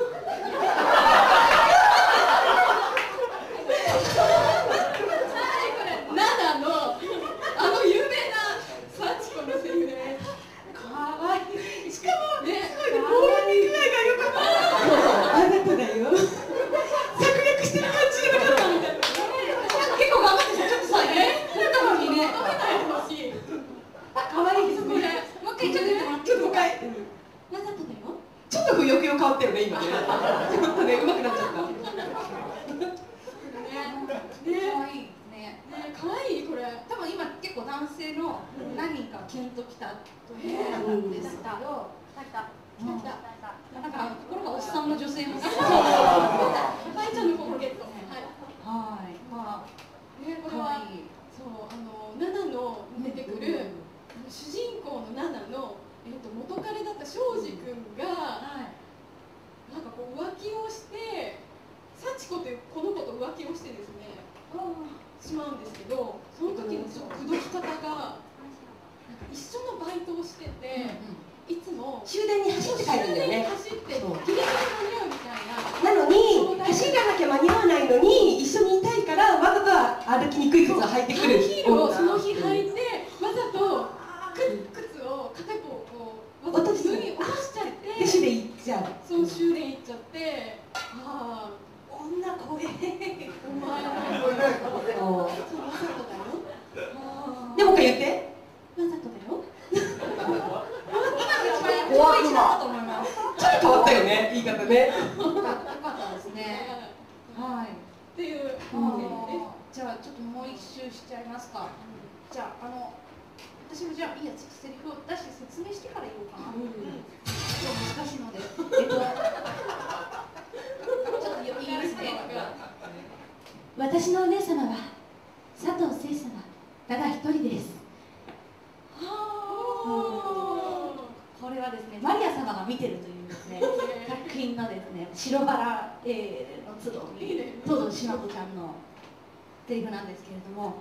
Speaker 6: ナナの有名な幸子のセリフで
Speaker 2: かわいい。
Speaker 1: しかも
Speaker 6: ね、
Speaker 1: ボールに具合が良かった。あなただよ。策略してる感じじゃなかったみたいな。
Speaker 2: 結構頑張ってちょっとさ、なのにね、
Speaker 6: 食べないでほしい。
Speaker 2: かわいいですね。もう一回ちょっと言ってもらって。
Speaker 1: ちょっともう一回。
Speaker 2: わざとだよ。
Speaker 1: ちょっと不欲よ変わったよね今ね。ちょっとね上手くなっちゃった。
Speaker 2: かわいいね。
Speaker 6: 可愛いこれ。
Speaker 2: 多分今結構男性の何人かキュンときたと思うんですけど、なんか心がおっさんの女性もそう。
Speaker 6: パイちゃんの心ゲット。
Speaker 2: はい。まあ
Speaker 6: これはそうナナの出てくる主人公のナナの元彼だった庄司君がなんかこう浮気をして幸子というこの子と浮気をしてですねしまうんですけど、その時のちょっと口説き方がなんか一緒のバイトをしてて、いつも
Speaker 1: 終電に走って帰るんだよね。
Speaker 6: 走ってギリギリ間に合うみたいな。
Speaker 1: なのに走らなきゃ間に合わないのに一緒にいたいからわざと歩きにくい靴を履いてくる。
Speaker 6: ヒールをその日履いてわざと靴を片方こうわざと自分に落としちゃって
Speaker 1: で終電行っちゃう。
Speaker 6: そう終電行っちゃってああ
Speaker 2: 女怖え。
Speaker 6: お前は
Speaker 1: そう
Speaker 6: わざとだよ。
Speaker 1: でもう一回言って。
Speaker 2: わざとだよ。怖いだと思います。
Speaker 1: ちょっと変わったよね言い方ね。
Speaker 2: よかったですね。はい。
Speaker 6: っていう
Speaker 2: じゃあちょっともう一周しちゃいますか。じゃあ私もじゃあいいやつセリフを出して説明してから言おうかな。ちょっと難しいのでちょっと言いますね。
Speaker 3: 私のお姉様は佐藤聖様ただ一人です。
Speaker 2: これはですね、マリア様が見てるというですね、作品のですね、白バラの都度しまこちゃんのセリフなんですけれども、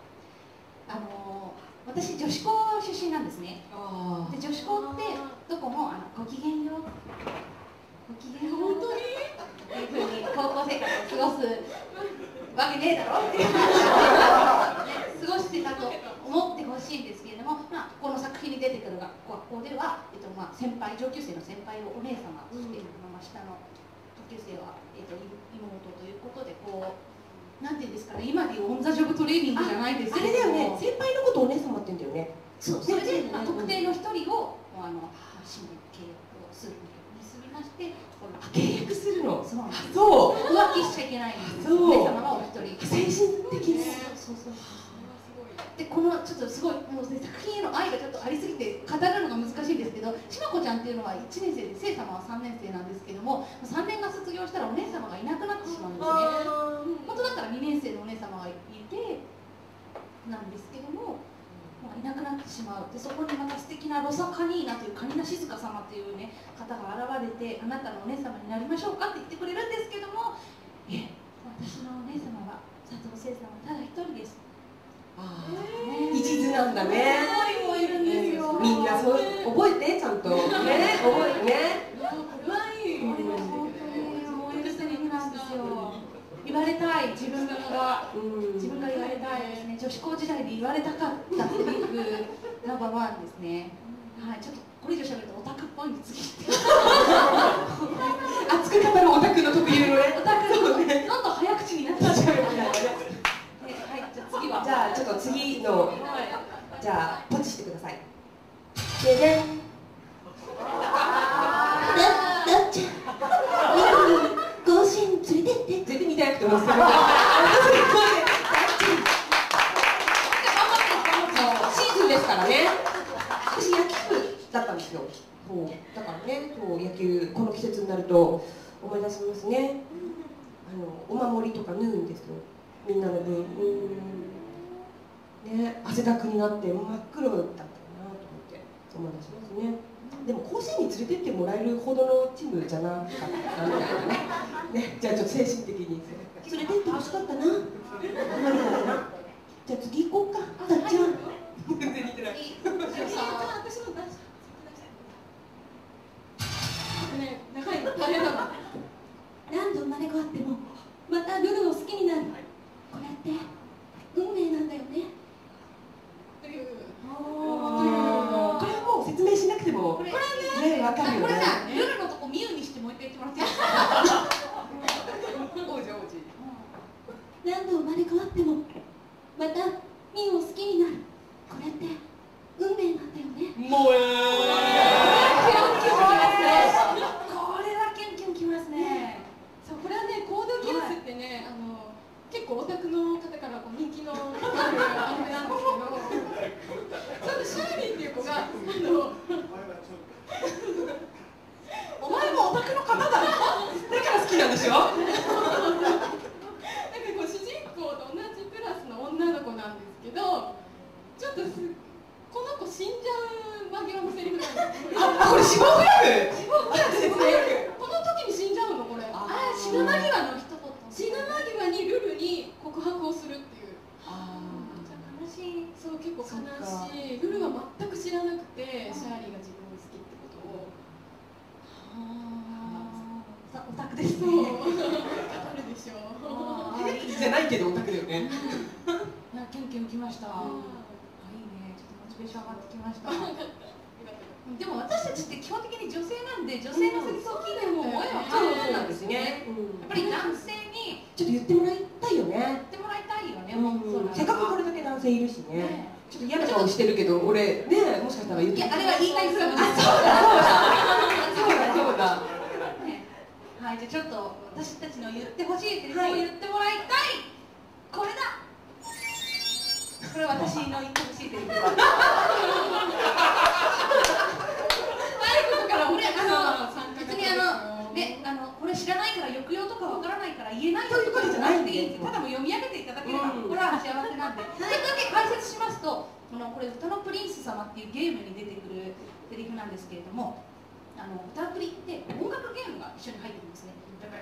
Speaker 2: 私女子校出身なんですね。で女子校ってどこもごきげんよう、ごきげんよう
Speaker 6: 本当に
Speaker 2: っていうふうに高校生活を過ごすわけねえだろっていう過ごしてたと思ってほしいんですけれども、この作品に出てくる学校では、上級生の先輩をお姉様、そして下の同級生は、妹ということでなんていうんですかね、今でいうオン・ザ・ジョブトレーニングじゃないです
Speaker 1: あ
Speaker 2: けれども、
Speaker 1: れだよね先輩のことお姉様って言うんだよね。
Speaker 2: そうそれで、特定の一人を新規契約をするに結びまして、
Speaker 1: 契約するの。
Speaker 2: そうなんです。
Speaker 1: そう。
Speaker 2: 浮気しちゃいけないんです。
Speaker 1: そう
Speaker 2: お姉様はお一人。
Speaker 1: 精神的に。
Speaker 2: そうそう。でこのちょっとすごいもう、ね、作品への愛がちょっとありすぎて語るのが難しいんですけど、しまこちゃんっていうのは1年生で聖様は3年生なんですけども、3年が卒業したらお姉様がいなくなってしまうんですね。本当だったら2年生のお姉様がいてなんですけども、いなくなってしまう。でそこにまた素敵なロサカニーナというカニナ静香様というね方が現れて、あなたのお姉様になりましょうかって言ってくれるんですけども、私のお姉様は佐藤生さんはただ一人です。
Speaker 1: ああ、一途なんだね。
Speaker 2: もいるんですよ。
Speaker 1: みんなそう覚えてちゃんとね、覚えてね。
Speaker 6: これはいい。
Speaker 2: 本当にもう許せになんですよ。言われたい、自分が言われたいですね。女子校時代で言われたかったセリフナンバーワンですね。はい、ちょっとこれ以上喋るとオタクっぽいんで次。
Speaker 1: 熱く語るオタクの特有のね。
Speaker 2: オタクのどんどん早口になってしまうみたいな。はい、じゃあ次は。
Speaker 1: じゃあちょっと次の、じゃあポチしてください。ででん。
Speaker 3: だっちゃん甲子園連れてって
Speaker 1: 全然似てなくてもすごい。シーズンですからね。私野球部だったんですよ。そうだからね、そう野球この季節になると思い出しますね。お守りとか縫うんですよ。みんなの分。ね、汗だくになって真っ黒だったなと思って思い出しますね。でも甲子園に連れてってもらえるほどのチームじゃなかったみたいなね。ね、じゃあちょっと精神的に連れてってほしかったな。じゃあ次行こうか。たっちゃん。全然似てない。
Speaker 6: 私の出しね、長いの大変だわ。
Speaker 3: 何度生まれ変わってもまたルルを好きになる。これって運命なんだよね。
Speaker 6: という。
Speaker 1: これはもう説明しなくても
Speaker 2: これ
Speaker 1: ね、わかるよね。
Speaker 2: これさ、ルルのとこミュウにしてもう一回言ってもらっていいですか。
Speaker 1: 王子王子。
Speaker 3: 何度生まれ変わってもまたミンを好きになる。これって運命なんだよね。
Speaker 1: もう
Speaker 2: これはキュンキュンきますね。
Speaker 6: そう、これはね、コードギアスってね、結構オタクの方からこう人気のあるアニメなんですけど、そのシャーリーっていう子が
Speaker 1: お前もオタクの方だろ。だから好きなんでしょ。
Speaker 6: なんかこう主人公と同じクラスの女の子なんですけど、ちょっとこの子死んじゃう間際のセリフなんですよ。
Speaker 1: あ、これ死亡フラグ。
Speaker 6: 死亡フラグですね。この時に死んじゃうのこれ。
Speaker 2: 死ぬ間際の一言。
Speaker 6: 死ぬ間際にルルに告白をするっていう。
Speaker 2: 悲しい。
Speaker 6: そう、結構悲しい。ルルは全く知らなくて、シャーリーが自分を好きってことを。
Speaker 2: オタクです
Speaker 6: そう。
Speaker 2: ね。
Speaker 6: 語るでしょう。
Speaker 1: じゃないけどオタクだよね。
Speaker 2: いや、キュンキュンきました。いいね、ちょっとモチベーション上がってきました。でも私たちって基本的に女性なんで、女性のセリフを聞いても声は
Speaker 1: そうなんですね。
Speaker 2: やっぱり男性に
Speaker 1: ちょっと言ってもらいたいよね。
Speaker 2: 言ってもらいたいよね。
Speaker 1: せっかくこれだけ男性いるしね。ちょっと嫌な顔してるけど、俺ね、もしかしたら言って。
Speaker 2: いや、あれは言いたいそうだ。
Speaker 1: そうだ。
Speaker 2: はい、じゃあちょっと私たちの言ってほしいセリフを言ってもらいたい。これだ。これ私の言ってほしいセリフ。俺別にね、これ知らないから抑揚とかわからないから言えないということじゃなくていい。ただも読み上げていただければこれは幸せなんで。それだけ解説しますと、これ歌のプリンス様っていうゲームに出てくるセリフなんですけれども、歌プリって音楽ゲームが一緒に入ってるんですね。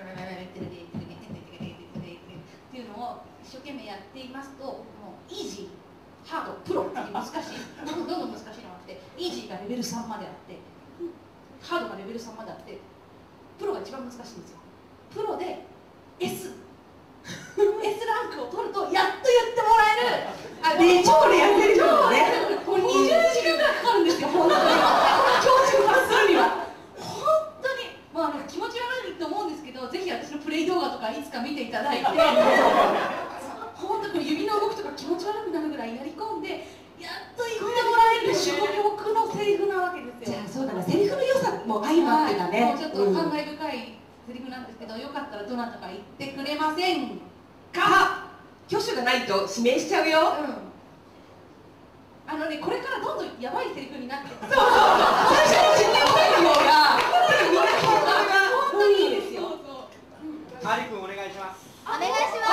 Speaker 2: っていうのを一生懸命やっていますと、もうイージー、ハード、プロっていう難しい、どんどん難しいのがあって、イージーがレベル3まであって、ハードがレベル3まであって、プロが一番難しいんですよ。プロで S ランクを取るとやっと言ってもらえる。
Speaker 1: 超レアセリフだね。
Speaker 2: これ20時間ぐらいかかるんですよ、本当に。教授化するには。本当に、もう気持ち悪いと思うんですけど、ぜひ私のプレイ動画とかいつか見ていただいて、本当に指の動きとか気持ち悪くなるぐらいやり込んで、やっと言ってもらえる珠玉のセリフなわけですよ。
Speaker 1: じゃあそうだな、セリフの良さも相まってたね。
Speaker 2: もうちょっと感慨深いセリフなんですけど、よかったらどなたか言ってくれませんか。
Speaker 1: 挙手がないと指名しちゃうよ。
Speaker 2: これからどんどんやばいセリフになってくる。
Speaker 1: 最初の自分の方がみんな
Speaker 2: 本当にいいですよ。
Speaker 5: マリ君お願いします。
Speaker 3: お願いします。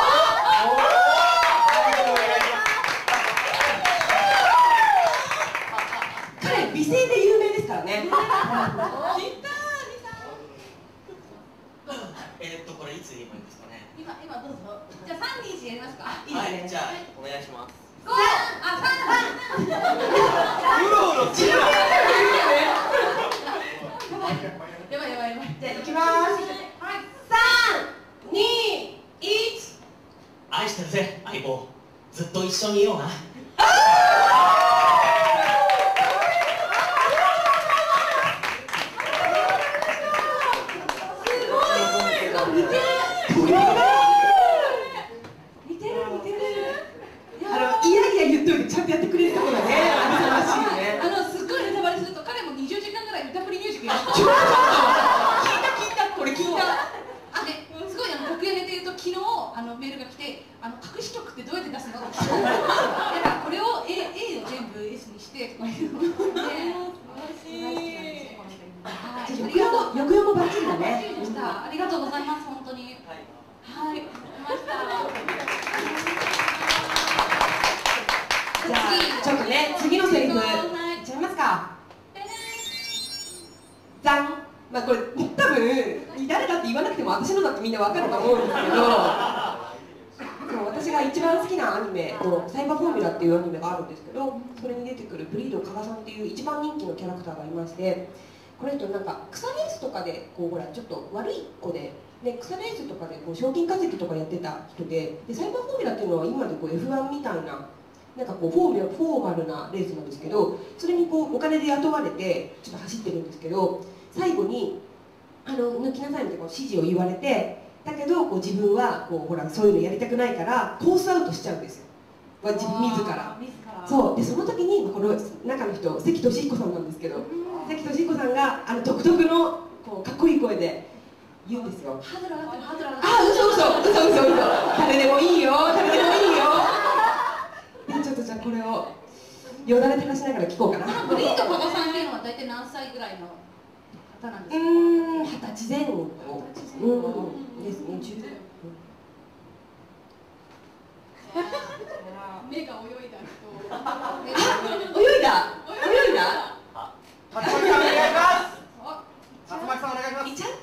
Speaker 1: 彼美声で有名ですからね。
Speaker 7: これいつ言えばいいですかね。
Speaker 2: 今どうぞ。じゃあ3、2、1やりますか。
Speaker 1: いいですね。
Speaker 5: じゃあお願いします。
Speaker 2: 5、あ、3、
Speaker 5: うろうろしてる。
Speaker 2: やばい。
Speaker 1: じゃあ行きます。3、2、1。
Speaker 7: 愛してるぜ、相棒。ずっと一緒にいような。
Speaker 1: いや言っといてちゃんとやってくれるところがね、素晴らしいね。
Speaker 2: すっごいネタバレすると彼も20時間ぐらい歌プリミュージックやって
Speaker 1: 聞いたこれ聞いた。
Speaker 2: すごい楽屋で言うと昨日メールが来て隠し曲ってどうやって出すのってだからこれを A を全部 S にしてとかいうので
Speaker 1: 抑揚もバッチリだ
Speaker 2: バッチ
Speaker 1: ね。
Speaker 2: リでした。ありがとうございます本当に。はい、ました。
Speaker 1: じゃあちょっとね、次のセリフいっちゃいますか。じゃん。まあこれ多分誰だって言わなくても私のだってみんなわかると思うんですけど、そう私が一番好きなアニメのサイバーフォーミュラっていうアニメがあるんですけど、それに出てくるブリード加賀さんっていう一番人気のキャラクターがいまして、これとなんか草レースとかでこうほらちょっと悪い子で。草レースとかでこう賞金稼ぎとかやってた人で、サイバーフォーミュラっていうのは今でこう F1 みたいななんかこうフォーマルなレースなんですけど、それにこうお金で雇われてちょっと走ってるんですけど、最後に抜きなさいみたいな指示を言われて、だけどこう自分はこうほらそういうのやりたくないからコースアウトしちゃうんですよ、自ら。そうでその時にこの中の人関俊彦さんなんですけど、関俊彦さんが独特のこうかっこいい声で言うんですよ。
Speaker 2: ハードル上がってる、ハードル上がってる。
Speaker 1: あ、嘘。誰でもいいよ。ちょっとじゃあこれをよだれ垂らしながら聞こうかな。
Speaker 2: ブリード加賀さんっていうのは大体何歳ぐらいの方なんですか
Speaker 1: ？20歳前後ですね。
Speaker 6: 目が泳いだ
Speaker 1: 人。泳いだ。
Speaker 5: 竜巻さんお願いします。竜巻さんお願いします。
Speaker 1: いっちゃう。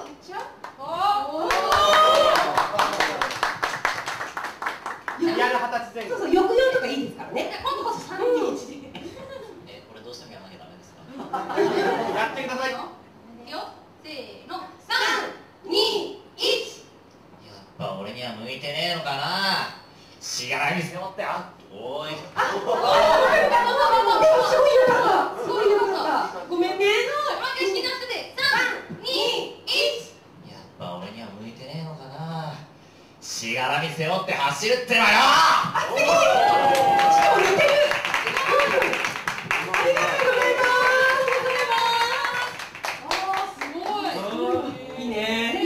Speaker 5: リアル20歳前後。
Speaker 1: そう、抑揚とかいいですからね。
Speaker 2: 今度こそ3、2、1で。
Speaker 7: これどうしてもやらなきゃダメですか？
Speaker 5: やってください。
Speaker 2: よ、せーの、
Speaker 1: 3、2、1。
Speaker 7: やっぱ俺には向いてねえのかな。しがらみ背負っておい。
Speaker 1: そういうこと。ごめんね。
Speaker 2: 好きな人で3、2、1。
Speaker 7: やっぱ俺には向いてねえのかな。しがらみ背負って走るってのよ。
Speaker 1: いいね。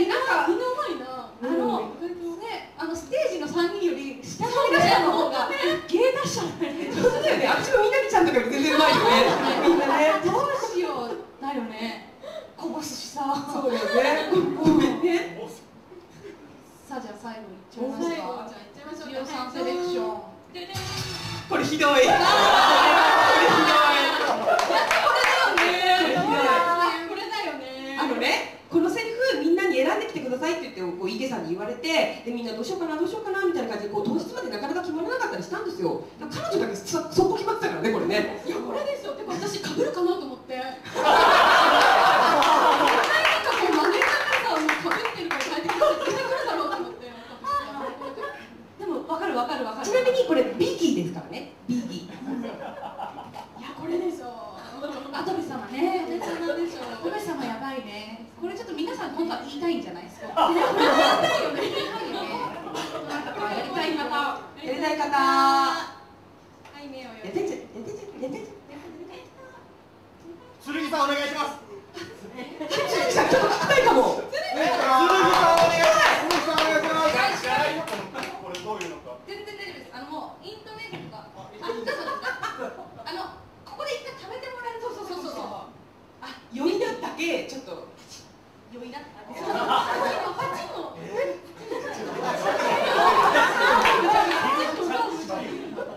Speaker 2: ステージの3人より下の皆さんの方が芸達者だよね。
Speaker 1: そうだよね。あっちのみなみちゃんとかより全然うまいよね。みんなね。
Speaker 2: どうしようだよね。こぼすしさ。
Speaker 1: そうだよね。ごめんね。
Speaker 2: さあじゃあ最後いっちゃいますか。リオさんセレクション。
Speaker 1: これひどい。
Speaker 2: これだよね。
Speaker 1: このセリフみんなに選んできてくださいって言ってこうイゲさんに言われて、でみんなどうしようかなみたいな感じでこう当日までなかなか決まらなかったりしたんですよ。彼女だけそこ決まってたからね、これね。
Speaker 6: いやこれですよ。でも私被るかなと思って。なんかこうマネージャーがさ、もう被ってるから変えてください。絶対来るだろうと思って。
Speaker 2: でも分かる。
Speaker 1: ちなみにこれビギーですからね。ビギー。
Speaker 6: いやこれでしょ。
Speaker 2: アドビ様ね。
Speaker 6: なんでしょう。
Speaker 2: アドビ様やばいね。これちょっと皆さん今度は言いたいんじゃないですか。
Speaker 6: やりたいよね。
Speaker 2: やりたい方。
Speaker 1: やりたい方。
Speaker 6: はい、目をよ。
Speaker 1: やってんじゃん。
Speaker 5: 剣さんお願いします。
Speaker 1: ちょっと聞きたいかも。
Speaker 5: 剣さんお願いします。知らないよこれどういうのか。
Speaker 2: 全然大丈夫です。もうイントネーションとか。ここで一回食べてもらえる。そう。
Speaker 1: 余韻だったけちょっと。
Speaker 2: 余韻だった。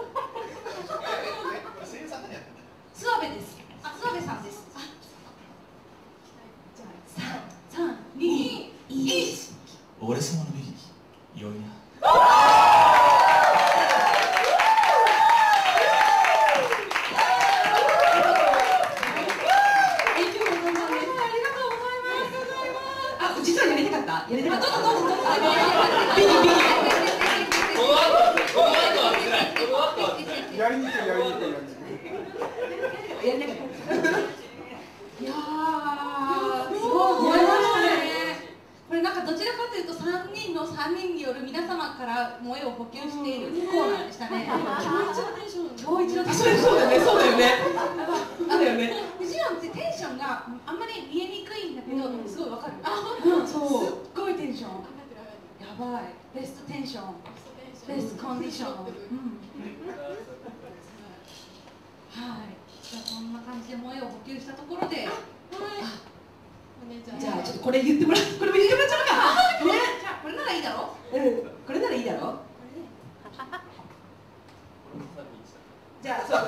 Speaker 2: 諏訪部です。諏訪部さんです。
Speaker 1: やりなかった。
Speaker 2: いやー、すごい思いましたね。これなんかどちらかというと3人による皆様から萌えを補給しているコーナーでしたね。
Speaker 6: 今日一のテンション。
Speaker 2: 今日一のテンション。
Speaker 1: そうだよね、そうだよね。
Speaker 2: そうだよね。フジオンってテンションがあんまり見えにくいんだけど、すごいわかる。そう。すっごいテンション。やばい。ベストテンション。ベストコンディション。はい。じゃあこんな感じで萌えを補給したところで。
Speaker 1: じゃあちょっとこれ言ってもらう。これも言ってもらっちゃうか。
Speaker 2: じゃあこれならいいだろ。
Speaker 1: これならいいだろ。じゃあそう。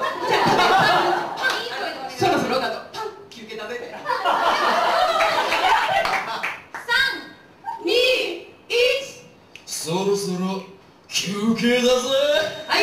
Speaker 1: そろそろだと。休憩だぜ。
Speaker 2: 3、2、1。
Speaker 7: そろそろ休憩だぜ。
Speaker 1: はい。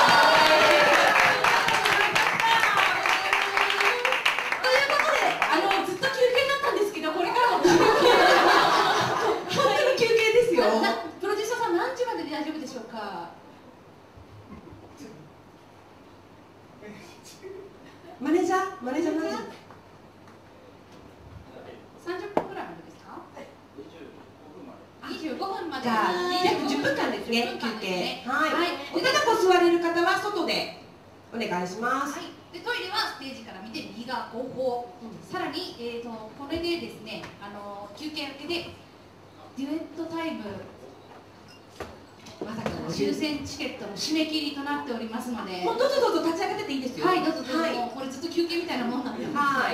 Speaker 1: マネージャー何時？30
Speaker 2: 分くらいまでですか？25分まで。
Speaker 1: じゃあ約10分間ですね、休憩。はい。で、ただこ座れる方は外でお願いします。
Speaker 2: はい。で、トイレはステージから見て右側後方。さらにこれでですね、休憩明けでデュエットタイム。まさかの抽選チケットの締め切りとなっておりますので、
Speaker 1: もうどうぞどうぞ立ち上がってていいですよ。
Speaker 2: はい、どうぞどうぞ。これずっと休憩みたいなもんなんで。
Speaker 1: はい。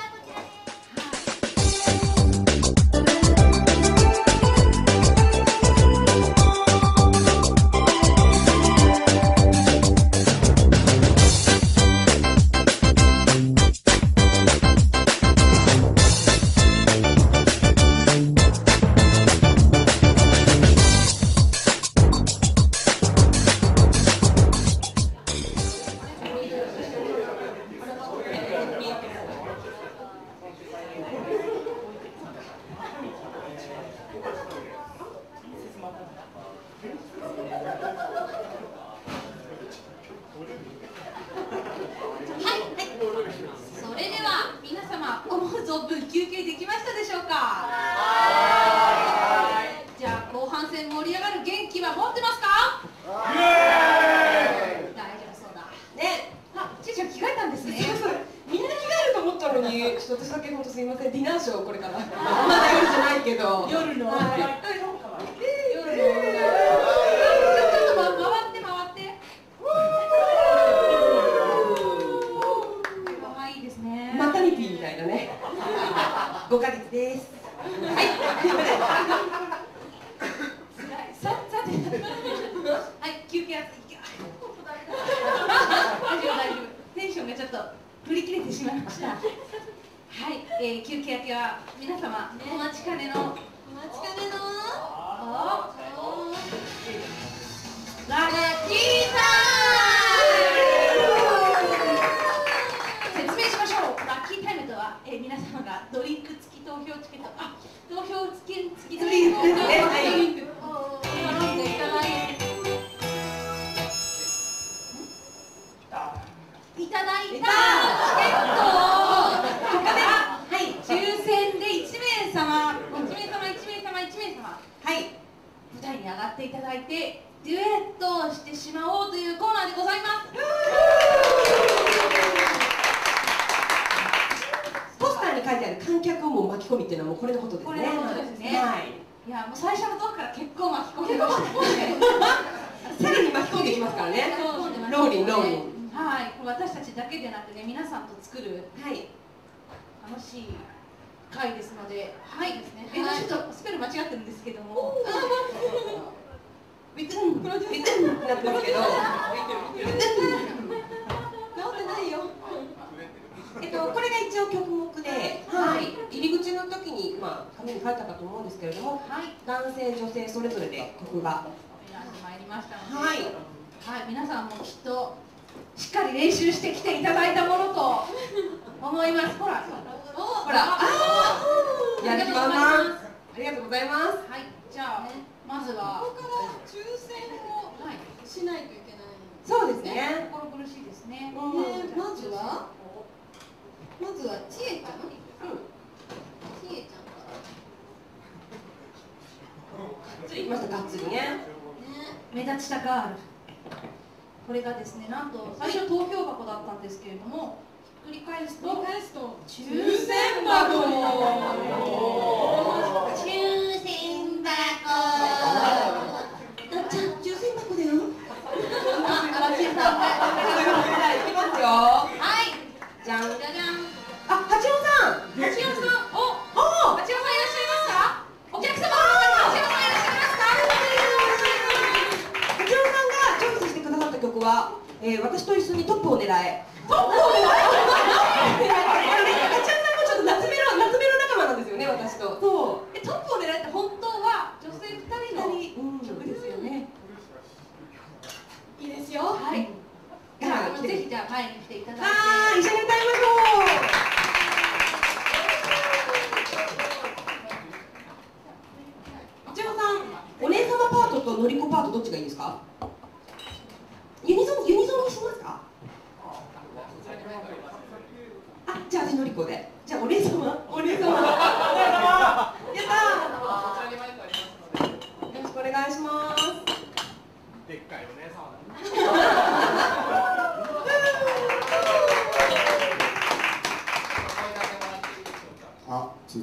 Speaker 1: 私だけ本当すみません、ディナーショーこれからまだ夜じゃないけど夜の夜のちょっと回ってかわいいですね。マタニティみたいなね。5ヶ月です。はいさてはい休憩大丈夫テンションがちょっと振り切れてしまいました。はい、休憩明けは皆様、お待ちかねのラッキータイム。説明しましょう。ラッキータイムとは、皆様がドリンク付き投票チケット、投票付きドリンクを頼んでいただいたチケットを抽選で1名様、はい、舞台に上がっていただいてデュエットをしてしまおうというコーナーでございます。ポスターに書いてある観客をも巻き込みっていうのはもうこれのことですね。これのことですね。はい。いやもう最初のとこから結構巻き込んでましたね。さらに巻き込んでいきますからね。ローリン。はい。私たちだけでなくね、皆さんと作る楽しい回ですので、はいですね。ちょっとスペル間違ってるんですけども、ビトンなってますけど、直ってないよ。これが一応曲目で、入り口の時に紙に書いたかと思うんですけれども、男性女性それぞれで曲が選んでまいりましたので、皆さんもきっとしっかり練習してきていただいたものと思います。ほら。ありがとうございます。ありがとうございます。はい、じゃあまずはここから抽選をしないといけない。 そうですね。
Speaker 2: 心苦しいですね。
Speaker 6: まずはちえちゃん。ちえちゃんから。
Speaker 1: ついきました、がっつりね。
Speaker 2: 目立ちたガール。これがですね、なんと最初投票箱だったんですけれども、ひっくり返すと抽選箱。
Speaker 3: 抽選箱
Speaker 1: なっちゃん、抽選箱だよ。
Speaker 2: あらちえさん。
Speaker 1: いきますよ。
Speaker 2: はい。
Speaker 1: じゃん。
Speaker 2: じゃじゃん。
Speaker 1: あ、八尾さん。
Speaker 2: 八尾さん、八尾さんいらっしゃいますか？お客様、八尾さんいらっしゃいますか？
Speaker 1: 八尾さんがチョイスしてくださった曲は、私と一緒にトップを狙え。トップを狙え。八尾さんもちょっと夏メロ仲間なんですよね、私と。そう。
Speaker 2: トップを狙えって本当は女性2人の曲ですよね。
Speaker 6: いいですよ。
Speaker 2: はい。じゃあぜひじゃあ前に来ていただいて。
Speaker 1: 一緒に歌いましょう。八尾さん、お姉様パートとのりこパートどっちがいいですか？ユニゾンにしますか？あ、じゃあ私のりこで。じゃあお姉様。やったー。よろしくお願いします。
Speaker 5: でっかいお姉さん。あ、つ。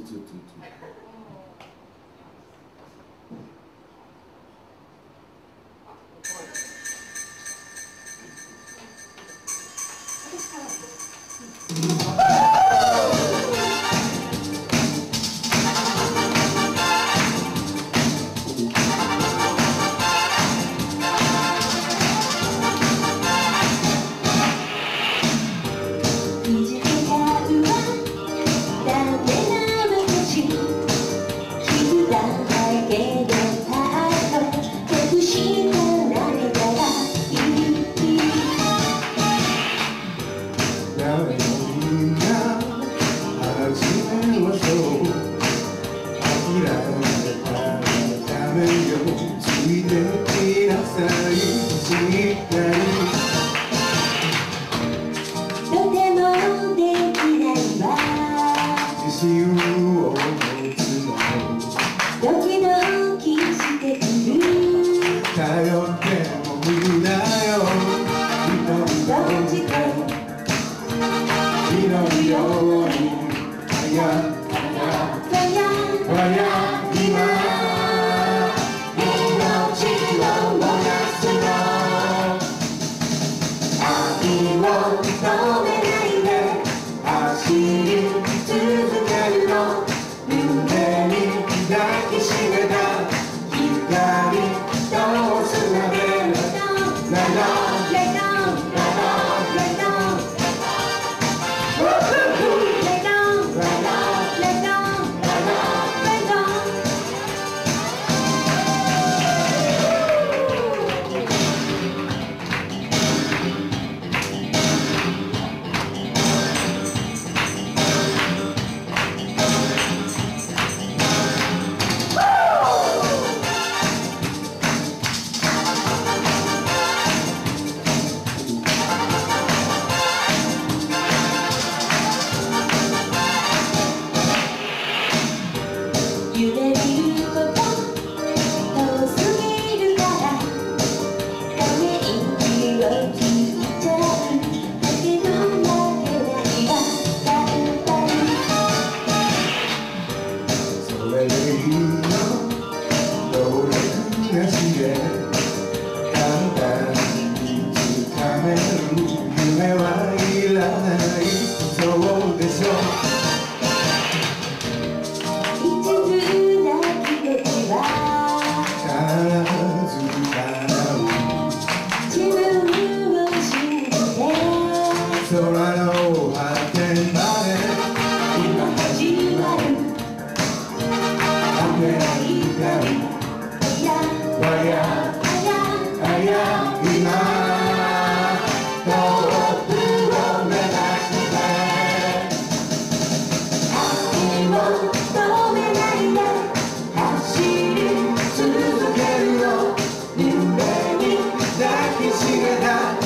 Speaker 3: 夢に抱きしめた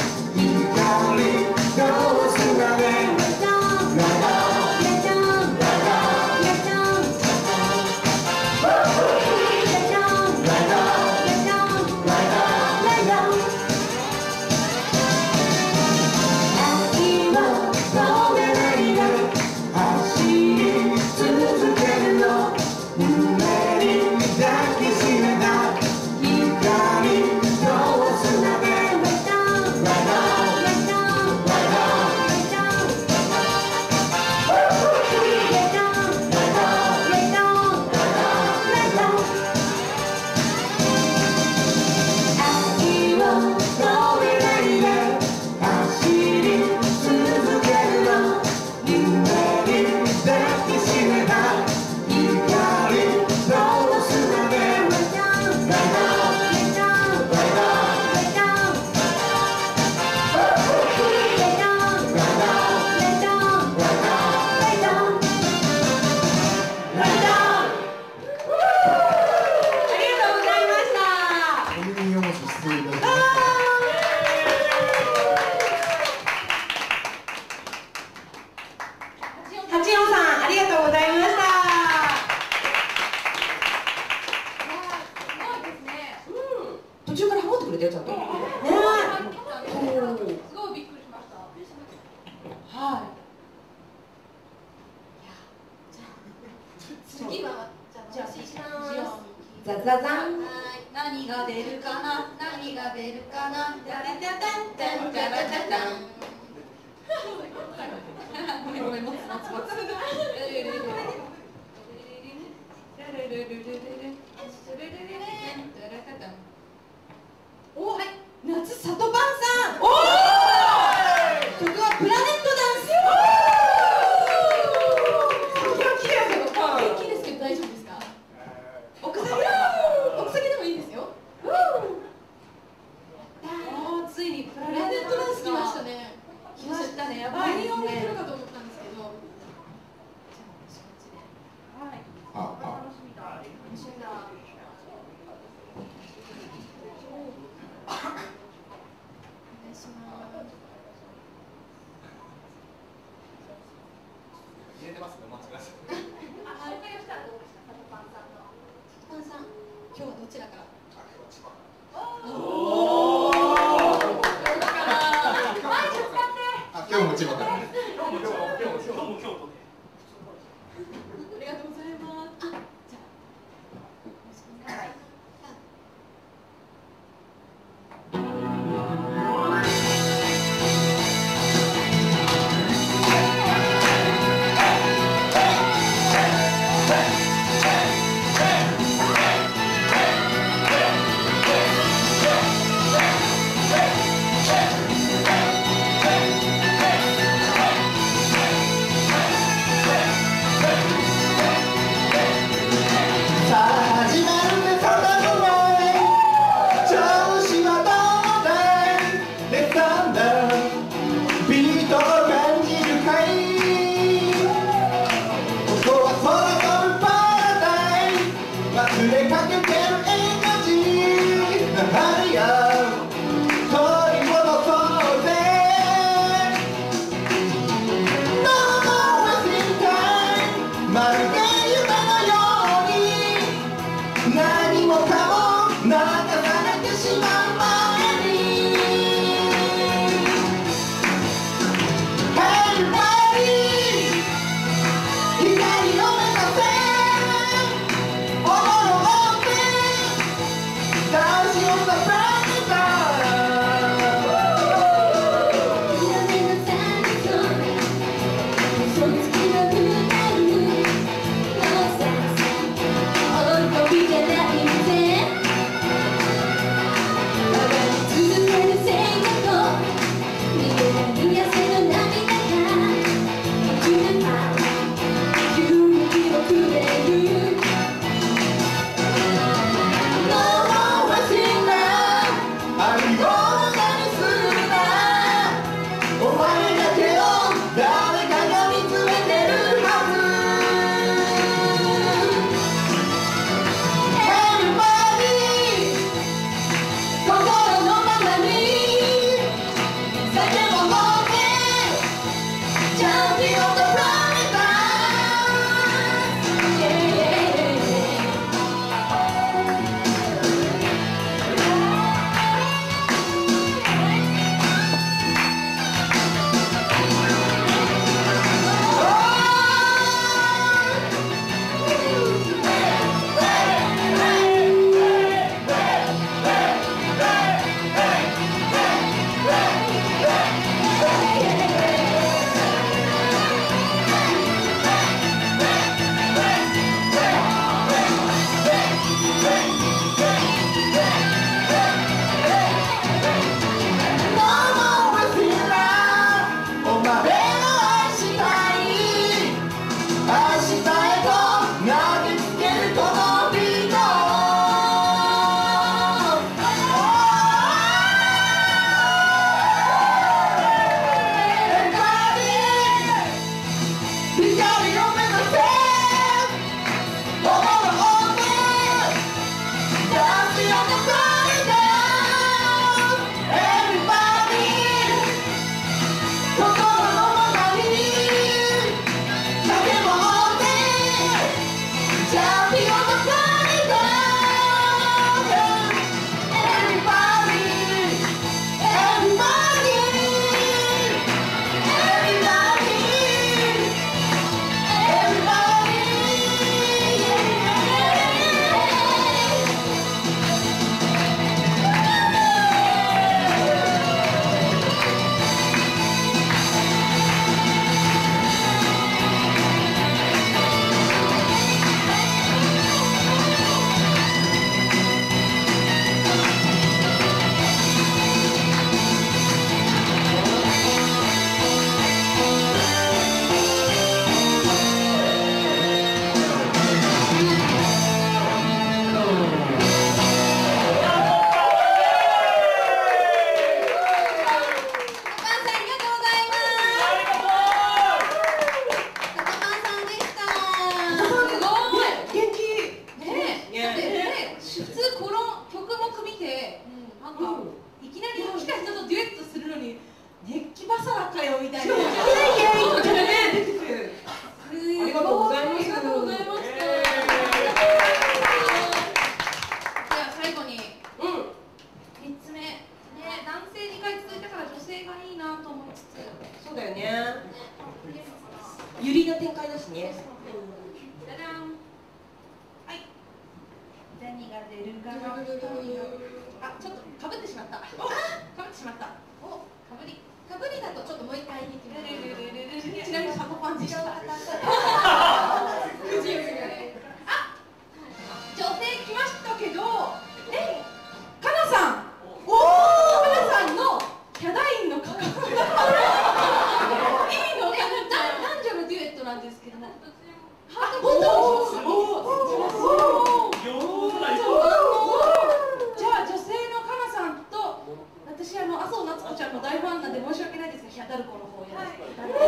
Speaker 1: ザザン。
Speaker 2: 何が出るかな、何が出るかな、ダラダダンダンダラダダン。ごめんごめん、もつもつもつ。
Speaker 6: お、はい、夏里パンさん。
Speaker 1: おお。
Speaker 6: 曲はプラネットダンス。
Speaker 1: 綺麗ですよ。
Speaker 6: 元気ですけど大丈夫ですか？奥下げでもいいですよ。
Speaker 2: ついにプラ
Speaker 6: プラネットダンス来ましたね。
Speaker 2: 来ましたね、やばいです
Speaker 6: 倍音が来る
Speaker 2: ね。
Speaker 6: かと思ったんですけど。
Speaker 2: はい。楽しみだ。楽しみだ。お願いします。
Speaker 5: 入れてますね、お待ちください。
Speaker 2: あ、紹介をしたらどうですか、サトパンさんの。
Speaker 6: パンさん、今日はどちらから？
Speaker 5: 今日も千葉から。
Speaker 6: ありがとうございます。あ、じゃあ。
Speaker 3: 「
Speaker 1: ゆりの展開だしね。
Speaker 2: じゃじゃん。はい。何が出るかな。あ、ちょっとかぶってしまった。かぶってしまった。お、かぶりだとちょっともう一回できる。ちなみにシャコパンでした。あ、女性来ましたけど、かなさん。かなさんのキャダインの価格。いいの？男女のデュエットなんですけども。じゃあ女性のかなさんと私麻生夏子ちゃんの大ファンなんで申し訳ないですが、ヒャダルコの方やらせていただきます。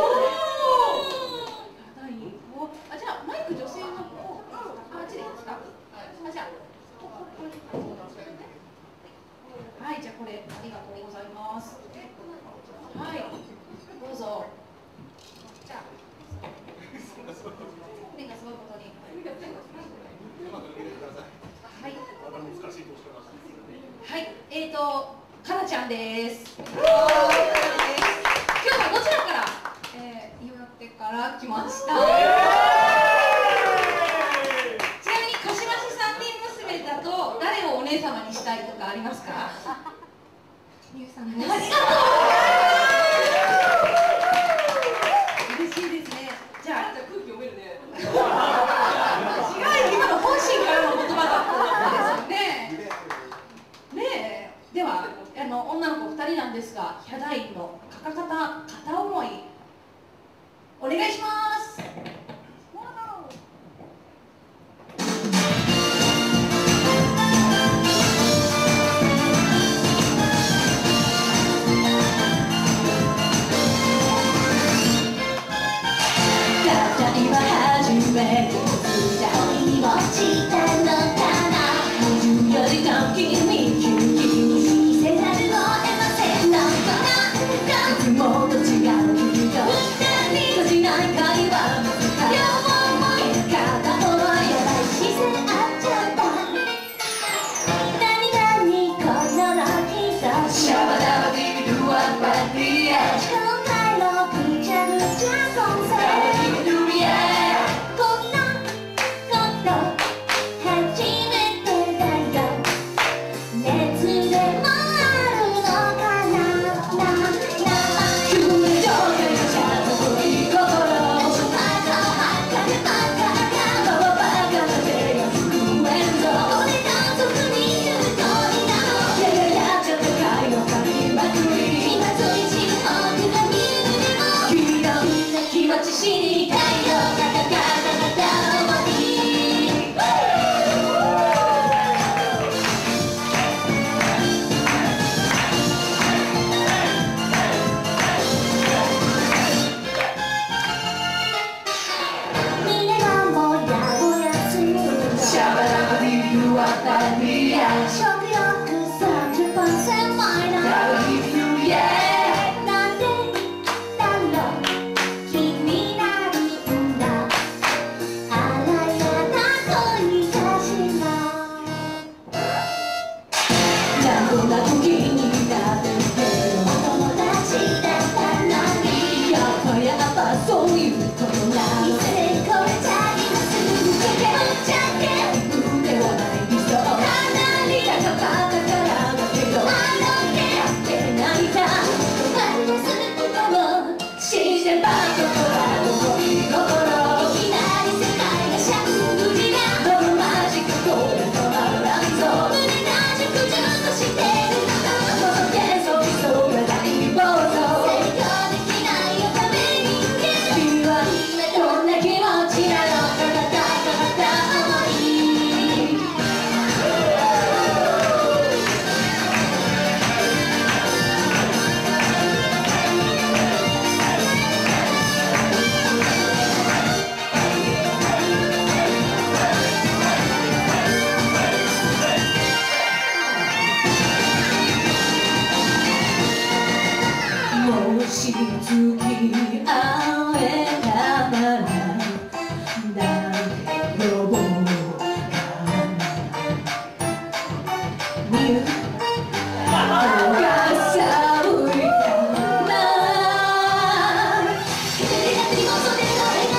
Speaker 2: じゃあマイク女性の方、あっちでいいですか？じゃあはい、じゃあこれありがとうございます。はい、どうぞ。じゃあ目がすごいことに。はい。はい、かなちゃんです。今日はどちらから？岩手から来ました。ちなみに鹿島市三人娘だと誰をお姉様にしたいとかありますか？みゆさんです。ありがとう。嬉しいですね。じゃあ空気読めるね。違う、今の本心からの言葉だったんですよね。ねえ、では女の子2人なんですが、ヒャダインの片思いお願いします。
Speaker 3: 「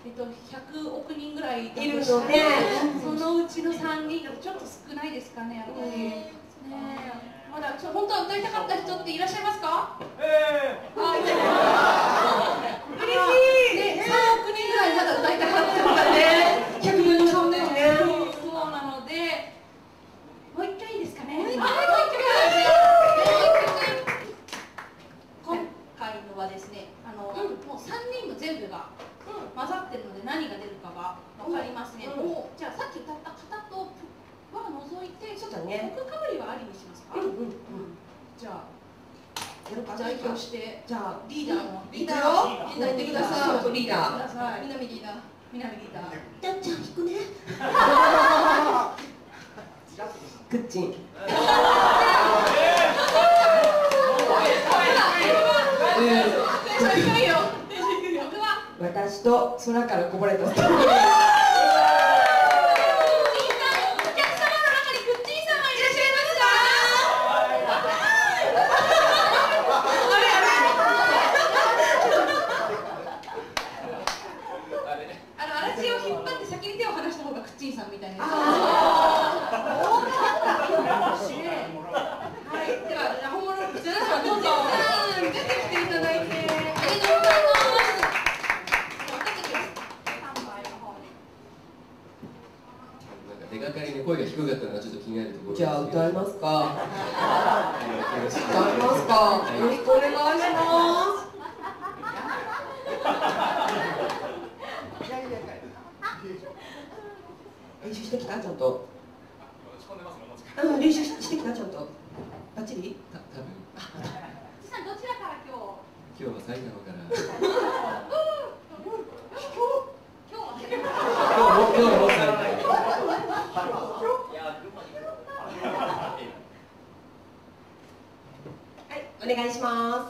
Speaker 2: 100億人ぐらいいたと
Speaker 1: いる
Speaker 2: したら
Speaker 1: ので、
Speaker 2: そのうちの3人だとちょっと少ないですかね、やっぱり。ねえ、まだ本当は歌いたかった人っていらっしゃいますか？あ、いた。嬉しい。で、3億人ぐらいまだ歌いたかった人がね、
Speaker 1: 100分の3ですね。
Speaker 2: そうなので、もう一回いいですかね。もう一回。今回のはですね、もう3人の全部が混ざってるので何が出るかが分かりません。じゃあさっき歌った方とは除いて、ちょっと曲かぶりはありにしますか？じゃあ代表して
Speaker 1: じゃあ
Speaker 2: リーダーの
Speaker 1: いくよ。
Speaker 6: リーダー行ってください。
Speaker 1: リーダー。
Speaker 2: ください。
Speaker 6: 南リーダー。
Speaker 2: 南リーダー。
Speaker 1: じゃんじゃん引くね。クッチン。私と空からこぼれた。
Speaker 8: 出がかりに声が低かったのがちょっと気になるところです。
Speaker 1: じゃあ歌いますか。歌いますか。よろしくお願いします。練習してきたちゃんと。練習してきたちゃんと。バッチリ？
Speaker 8: 多分。
Speaker 2: さんどちらから今日？
Speaker 8: 今日は埼玉から。今日も埼玉。
Speaker 1: はい、お願いします。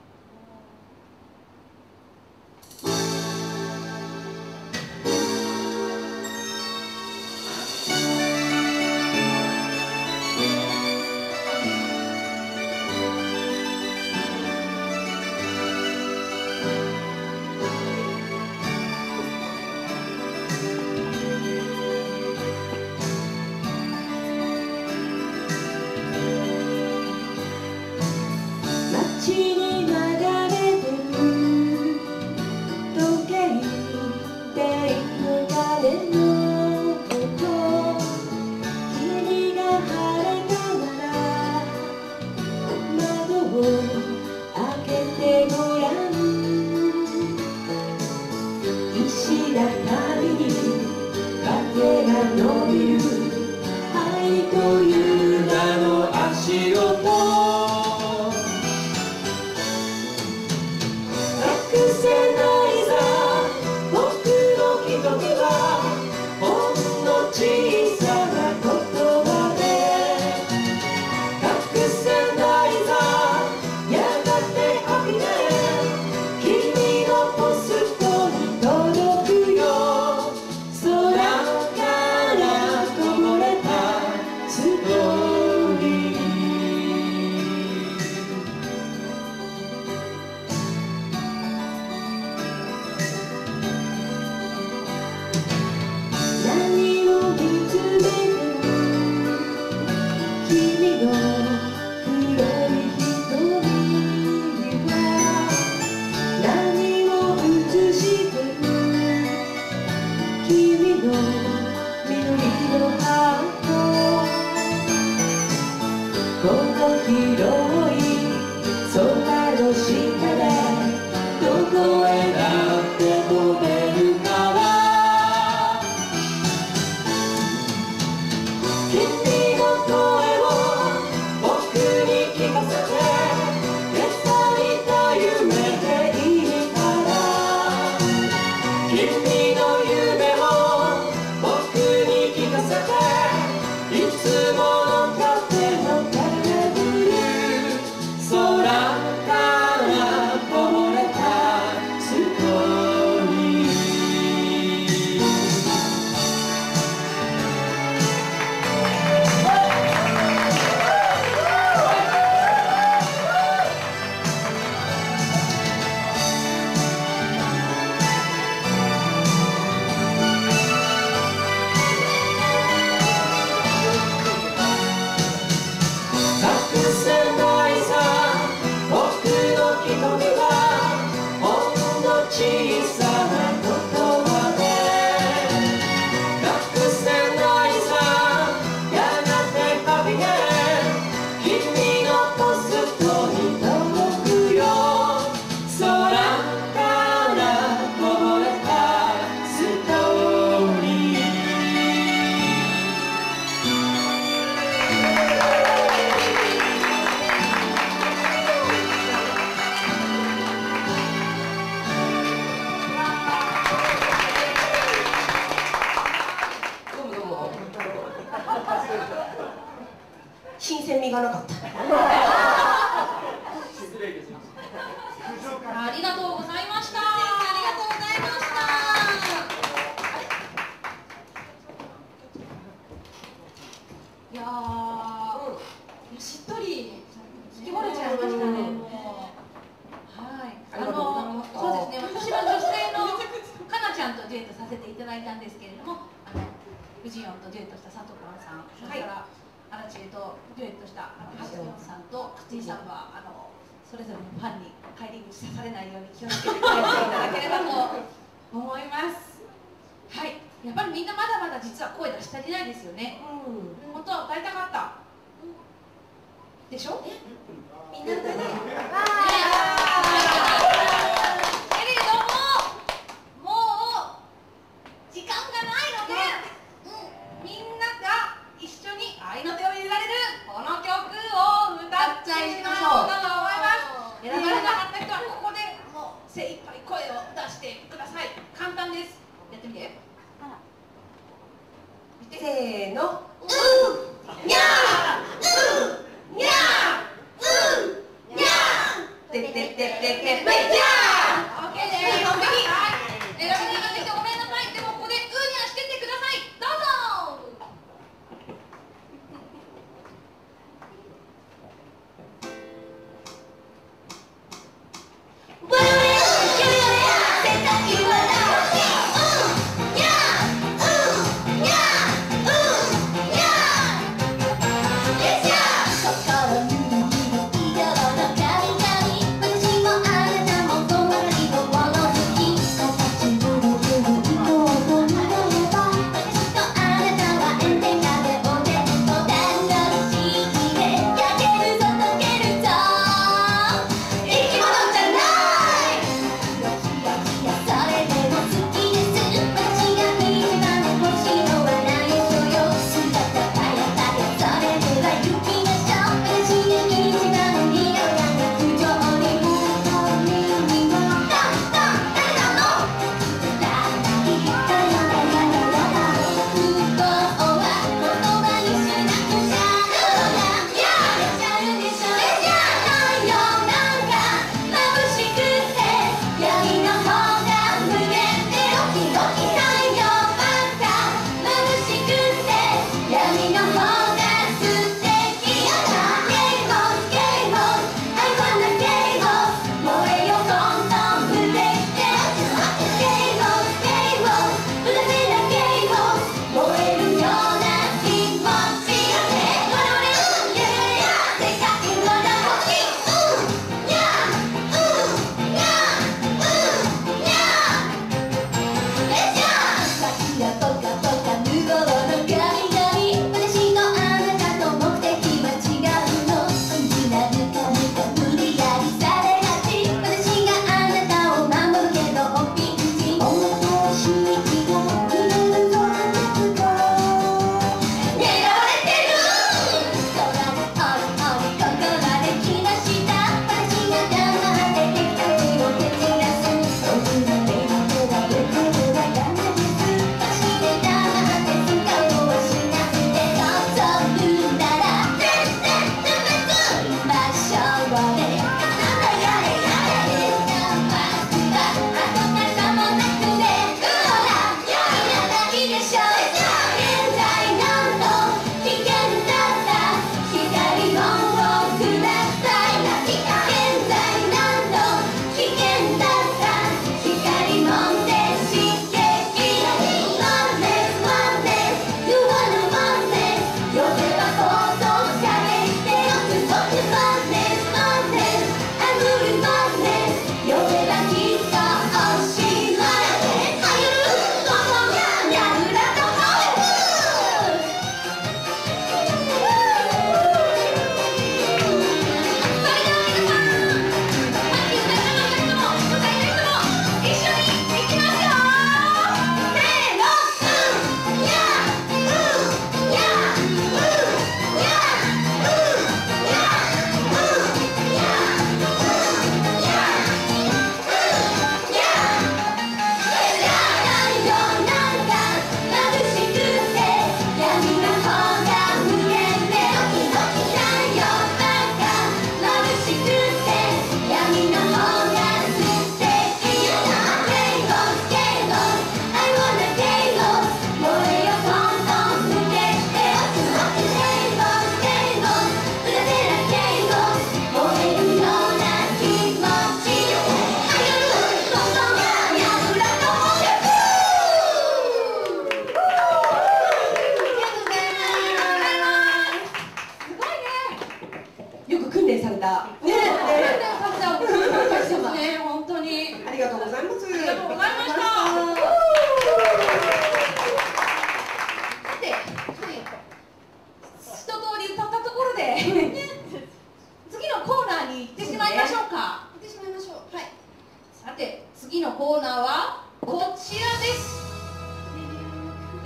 Speaker 1: 街に流れてる時計で流れの音、君が晴れたなら窓を開けてごらん。石畳に風が伸びる愛という名の足音、この広い空の下でどこへだって飛べるから君の声を僕に聞かせて消された夢でいいから君の夢を僕に聞かせていつもの風の
Speaker 2: デュエットさせていただいたんですけれども、フジヨンとデュエットした佐藤さん、それから荒地とデュエットした橋本さんと勝井さんはそれぞれのファンに帰り口刺されないように気をつけていただければと思います。はい、やっぱりみんなまだまだ実は声出し足りないですよね。本当は歌いたかったでしょ。みんな歌いたい。けれどももう時間がないので、みんなが一緒に愛の手を入れられるこの曲を歌ってしまおうと思います。選ばれなかった人はここでもう精一杯声を出してください。簡単です。やってみて。
Speaker 1: せーの。
Speaker 3: にゃーにゃーにゃー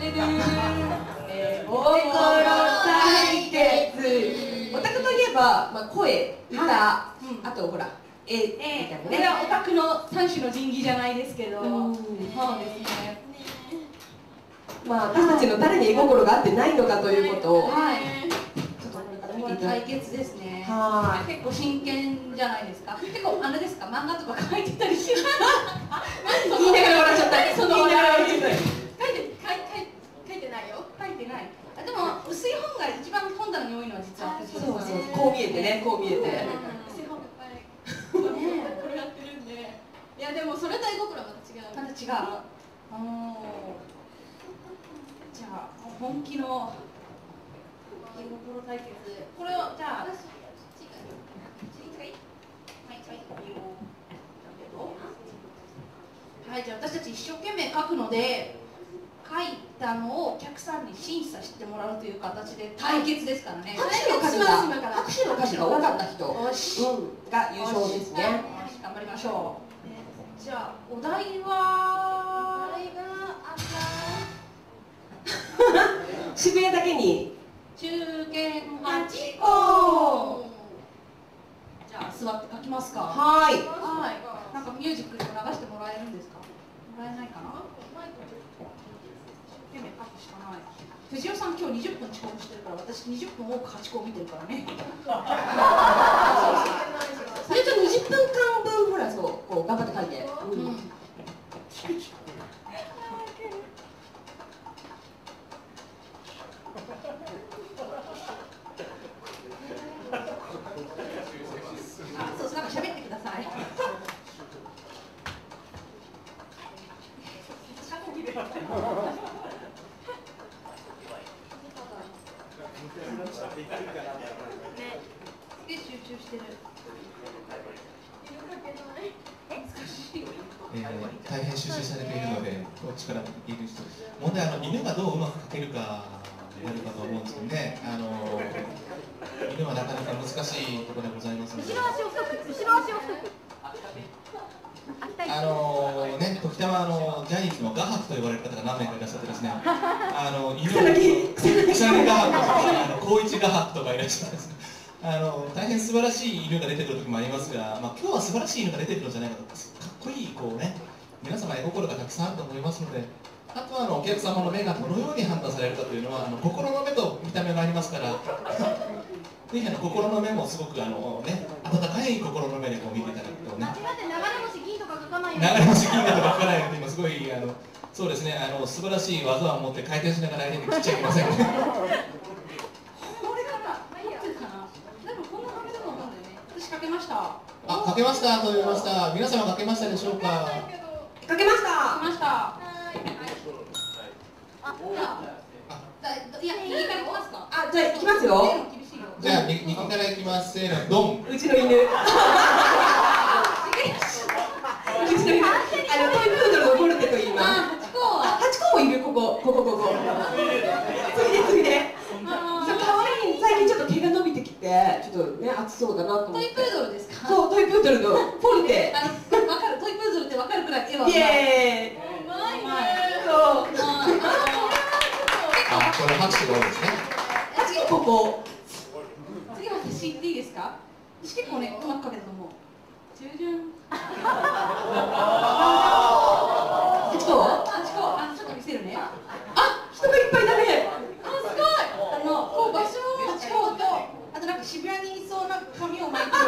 Speaker 1: 心対決。オタクといえば、まあ、声、歌、あとほら絵みたいな
Speaker 2: これはオタクの三種の神器じゃないですけど、そうですね。
Speaker 1: まあ私たちの誰に絵心があってないのかということを、
Speaker 2: はい。
Speaker 1: ちょっとこれから見ていただ
Speaker 2: 対
Speaker 1: いて。
Speaker 2: 決ですね。
Speaker 1: は
Speaker 2: 結構真剣じゃないですか。結構あれですか、漫画とか書いてたりします。
Speaker 1: 言いながら笑っちゃった。
Speaker 2: 何その
Speaker 1: 言いながら笑っちゃった。
Speaker 6: 書いてないよ。
Speaker 2: 書いてない。あ、でも薄い本が一番本棚に多いのは実は藤
Speaker 1: そう
Speaker 2: 井さん。
Speaker 1: そう、こう見えてね、こう見えて。
Speaker 6: これやってるんで、いやでもそれと絵心はまた違う。
Speaker 2: また違う。じゃあ本気の絵心対決。これをじゃあ。はい、じゃあ私たち一生懸命書くので、書いたのをお客さんに審査してもらうという形で対決ですからね。
Speaker 1: 拍手の数が多かった人が優勝ですね。
Speaker 2: 頑張りましょう。じゃあお題は
Speaker 1: 渋谷だけに
Speaker 2: 中堅8個。じゃあ座って書きますか。
Speaker 1: はい。
Speaker 2: はい。なんかミュージックでも流してもらえるんですか。もらえないかな。一生懸命書くしかない。藤尾さん今日20分遅刻してるから、私20分多く8個見てるからね。
Speaker 1: それと20分間分ほらそうこう頑張って書いて。
Speaker 2: そう、なんか喋ってください。集中してる。
Speaker 9: 大変集中されているので、こっちから聞いている人、問題は犬がどううまく描けるかになるかと思うんですけどね、犬はなかなか難しいところでございますので、
Speaker 3: 後ろ足を太く、後ろ足を太く。
Speaker 9: 時たまジャニーズの画伯と呼ばれる方が何名かいらっしゃってですね、草薙画伯とか、光一画伯とかいらっしゃってですね、大変素晴らしい犬が出てくる時もありますが、今日は素晴らしい犬が出てくるんじゃないかと、かっこいいこうね、皆様絵心がたくさんあると思いますので、あとはお客様の目がどのように判断されるかというのは心の目と見た目がありますから。ぜひ心の目もすごく温かい心の目でこう見ていただくとね。
Speaker 3: 間違って流れ星銀とか書かないよ。
Speaker 9: 流れ星銀河とか書かないので今すごいそうですね素晴らしい技を持って回転しながら相手に切っちゃいけません。
Speaker 2: これかな。合ってるかな。でもこんな感じでもわかんないね。私書けました。
Speaker 9: あ、書けましたと言いました。皆様書けましたでしょうか。
Speaker 1: 書けました。
Speaker 2: 書けました。いや、右から行きますか。
Speaker 1: あ、じゃあ行きますよ。
Speaker 9: じゃあ右から行きます。せーの、ドン。
Speaker 1: うちの犬。うちの犬。トイプードルのボルテと言います。
Speaker 2: ハ
Speaker 1: チ公もいるここ。ついで。可愛い。最近ちょっと毛が伸びてきて、ちょっとね暑そうだなと思って。
Speaker 2: トイプードルですか。
Speaker 1: そう、トイプードルのボルテ。
Speaker 2: わかる。トイプードルってわかるくらい絵は。
Speaker 1: イエーイ。
Speaker 6: うまいね。
Speaker 1: そう。
Speaker 9: これ拍手が多いですね。
Speaker 1: 次ここ。
Speaker 2: 次私言っていいですか。私結構ねうまく描けたと思う。じゅじゅん。
Speaker 1: ハチ公？
Speaker 2: ちょっと見せるね。
Speaker 1: あ、人がいっぱいだね。
Speaker 2: すごい。こう場所ハチ公とあとなんか渋谷にいそうな髪を巻いてる。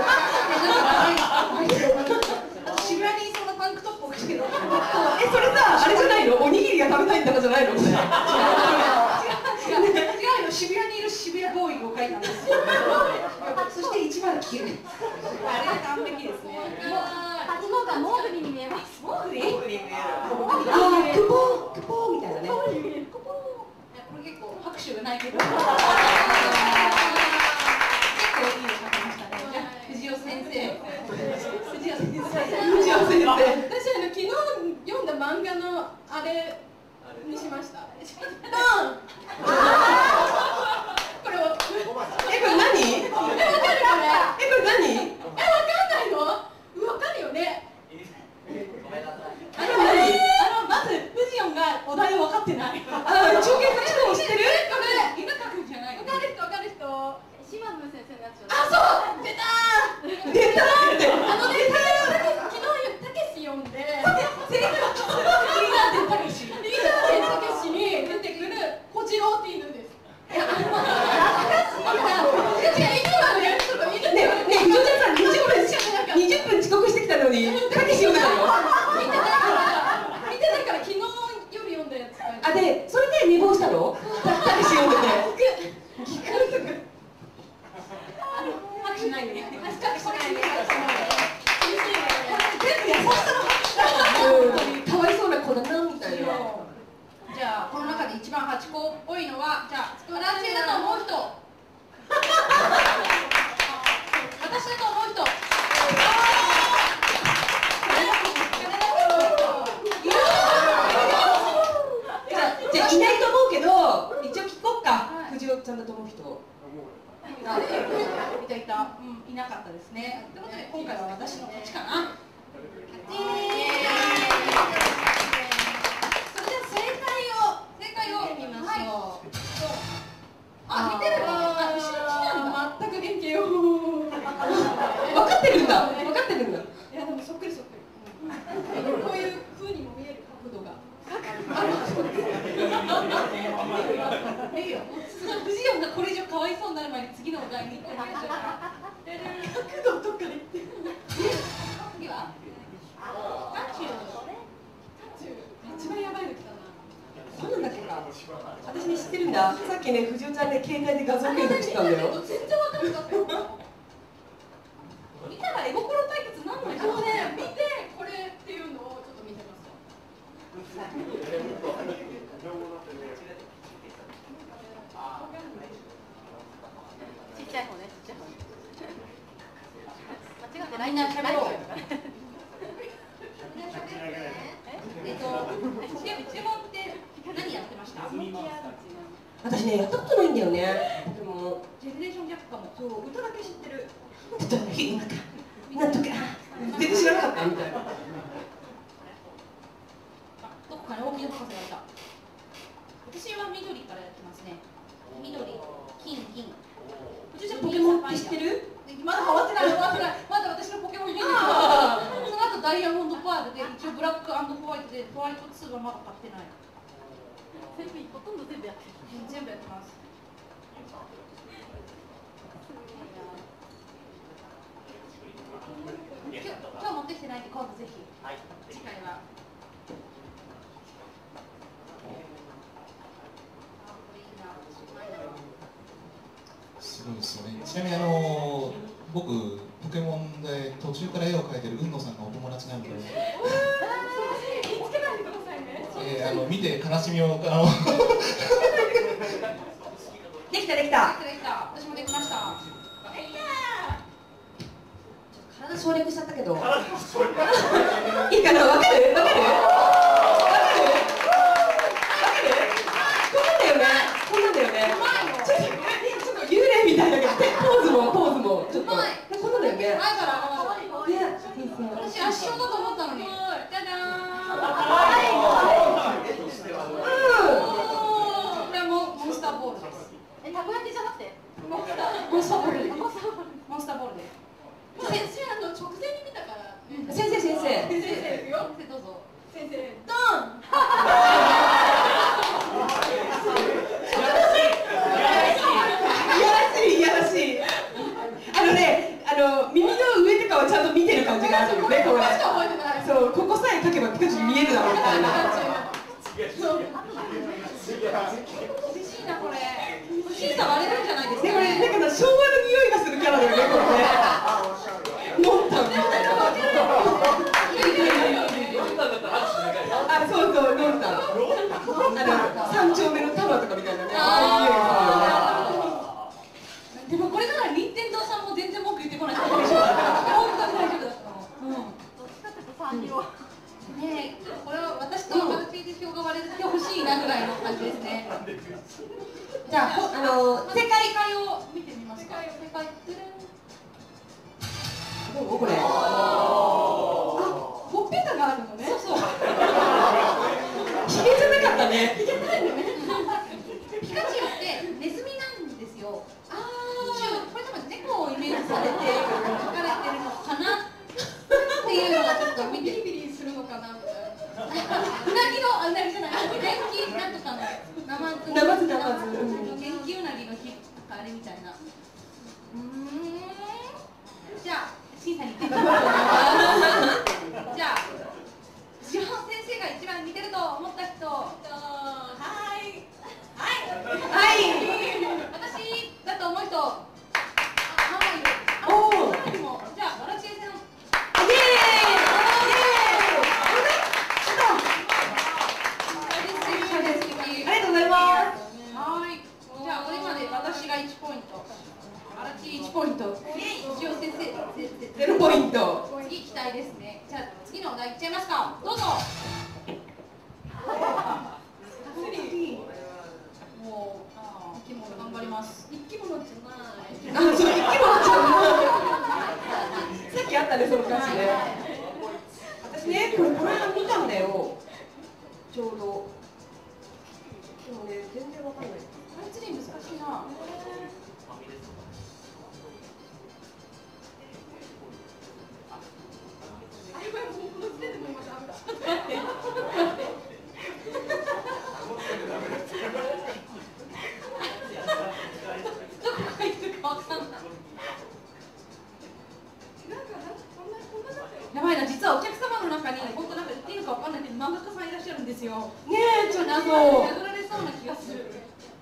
Speaker 2: あと渋谷にいそうなタンクトップを着てる。
Speaker 1: それさ、あれじゃないの？おにぎりが食べたいんだかじゃないの？
Speaker 2: 違うよ、渋谷にいる渋谷ボーイを描いたんですよ。そして109。あれが完璧ですね。
Speaker 3: ハチ公がモーグリに見えます。
Speaker 2: モーグリ？
Speaker 1: あー、クポーみたいなね。
Speaker 2: これ結構拍手がないけど。結構いいの描きましたね。藤尾先生。
Speaker 6: 私昨日読んだ漫画のあれにしました。これを。
Speaker 1: これ何？これ何？
Speaker 6: わかんないの？わかるよね。
Speaker 2: まずフジオンがお題を分かっ
Speaker 6: ってない。
Speaker 1: あ、中継の人も知ってる？
Speaker 2: これ犬かくんじゃない。
Speaker 6: わかる人わかる人。
Speaker 3: 島部先生のやつ。
Speaker 6: あ、そう出たー。
Speaker 1: 出たーって。
Speaker 6: 昨日たけし読んで。セリフが気になってたけし。リーダーたけしに出てくる小次郎って犬です。いや、犬なのよ。ちょっと犬。
Speaker 1: ね、藤尾ちゃんさん20分遅刻してきたのにたけし読んだの？
Speaker 6: 見てないから昨日夜読んだやつ。
Speaker 1: あ、でそれで寝坊したの？たけし読んでて。
Speaker 6: 拍手ないね。拍手ないね。
Speaker 1: 全部優しさの拍手だ。本当にかわいそうな子だなみたいな。
Speaker 2: じゃあこの中で一番ハチ公っぽいのは、じゃあ私だと思う人。私だと思う人。
Speaker 1: じゃあいないと思うけど一応聞こっか。藤尾ちゃんだと思う人。
Speaker 2: いた、いなかったですね。ということで今回は私の勝ちかな。それでは正解を見ましょう。あ、似てる。あ、後ろ来たんだ。
Speaker 6: 全く原型を。
Speaker 1: 分かってるんだ。分かってるんだ。
Speaker 6: いやでもそっくりそっくり。こういう風にも見える角度が。
Speaker 2: いいよ。藤尾がこれ以上かわいそうになる前に次のお題に行ってみましょうか。
Speaker 6: 角度とか言ってる。
Speaker 2: 次は
Speaker 6: 一番やばいの来たな。
Speaker 1: そうなんだっけか。私ね知ってるんだ。さっきね藤尾ちゃんね携帯で画像検索したんだよ。
Speaker 2: 全然わかんなかったよ。見たら絵心対決なんないかな。
Speaker 6: 見てこれっていうのをちょっと見てます。
Speaker 3: ちっちゃい方ね、ちっちゃい方ね。間違ってない。
Speaker 2: みんな喋ろう。注文って何やってました？
Speaker 1: 私ねやったことないんだよね。でも
Speaker 2: ジェネレーションギャップかも。
Speaker 1: そう歌だけ知ってる。なんとか全然知らなかったみたいな。
Speaker 2: どこかに大きな博士がいた。私は緑からやってますね。緑、金。
Speaker 1: 藤井ちゃんポケモンって知ってる？
Speaker 2: まだ変わってない。まだ私のポケモン見てる。その後ダイヤモンドパールで一応ブラック&ホワイトでホワイト2はまだ買ってない。
Speaker 3: ほとんど全部やってる。
Speaker 2: 全部やってます。今日持ってきてないんで今度ぜひ。次回は。
Speaker 9: すごいですよね。ちなみに僕ポケモンで途中から絵を描いてる海野さんがお友達なんで、見て悲しみを
Speaker 1: できた。
Speaker 2: 私もできました。
Speaker 1: 体省略しちゃったけど。いいかな、わかる？こんなんだよね。ちょっと幽霊みたいだけど、ポーズもちょっとこんなんだよね。
Speaker 2: 私圧勝だと思ったのに。じゃじゃーん。これはモンスターボールです。
Speaker 3: たこ焼きじゃなくて
Speaker 2: モンスターボールです。モンスターボールです。
Speaker 6: 先生直前に見たから。
Speaker 1: 先生。
Speaker 6: 先生いくよ。
Speaker 2: どうぞ。
Speaker 6: 先生ドン。
Speaker 1: いやらしい。耳の上とかはちゃんと見てる感じがあるよね。これ。そう、ここさえ描けばピカチュウ見えるだろうみたいな。
Speaker 2: 嬉しいなこれ。審査割れるんじゃないですか。
Speaker 1: これだから昭和の匂いがするキャラだよね。これね。モンタンみたいな。あ、そうそう、モンタン。三丁目のタワーとかみたいなね。
Speaker 2: でもこれなら任天堂さんも全然文句言ってこない。本当に大丈夫だったの。ねえ、これは私とマルティで票が割れてほしいなぐらいの感じですね。じゃあ、正解を見てみますか。正解。
Speaker 1: どうこれ。
Speaker 6: ほっぺたがあるのね。
Speaker 2: そう。
Speaker 1: ひげじゃなかったね。
Speaker 2: ピカチュウってネズミなんですよ。これ多分猫をイメージされて描かれてるのかなっていうのがちょっと見て
Speaker 6: ビリビリするのかなみたいな。
Speaker 2: うなぎのうなぎじゃない元気なんとかのナマズ元気うなぎの日とかあれみたいな。じゃあ審査に行ってみたいと思います。じゃあ藤原先生が一番似てると思った人。はい私だと思う人。じゃあわらちえさん。
Speaker 1: ありがとうございます。
Speaker 2: はい。じゃあこれまで私が1ポイント、あらち1ポイント、一応先生
Speaker 1: 0ポイント。
Speaker 2: 次期待ですね。じゃあ次のお題いっちゃいますか。どうぞ。もう生き物頑張ります。
Speaker 6: 生き物じゃない。
Speaker 1: そう、生き物ちゃん。さっきあったね、その歌詞ね。私ね、この間見たんだよ。ちょうど。でもね、全然わかんない。
Speaker 2: あいつに難しいな。どこがいるかわかんない。やばいな、実はお客様の中に本当なんか言っていいのかわかんないけど漫画家さんいらっしゃるんですよ。
Speaker 1: ねえ、ちょっと。
Speaker 2: 殴られそうな気がする。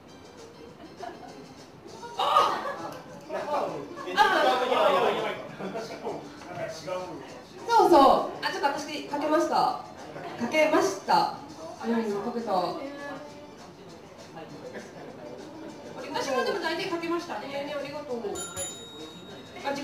Speaker 1: そうそう。ちょっと私かけました。かけました。かけた。
Speaker 2: 私もでも大体かけましたね。
Speaker 1: ありがとう。時間。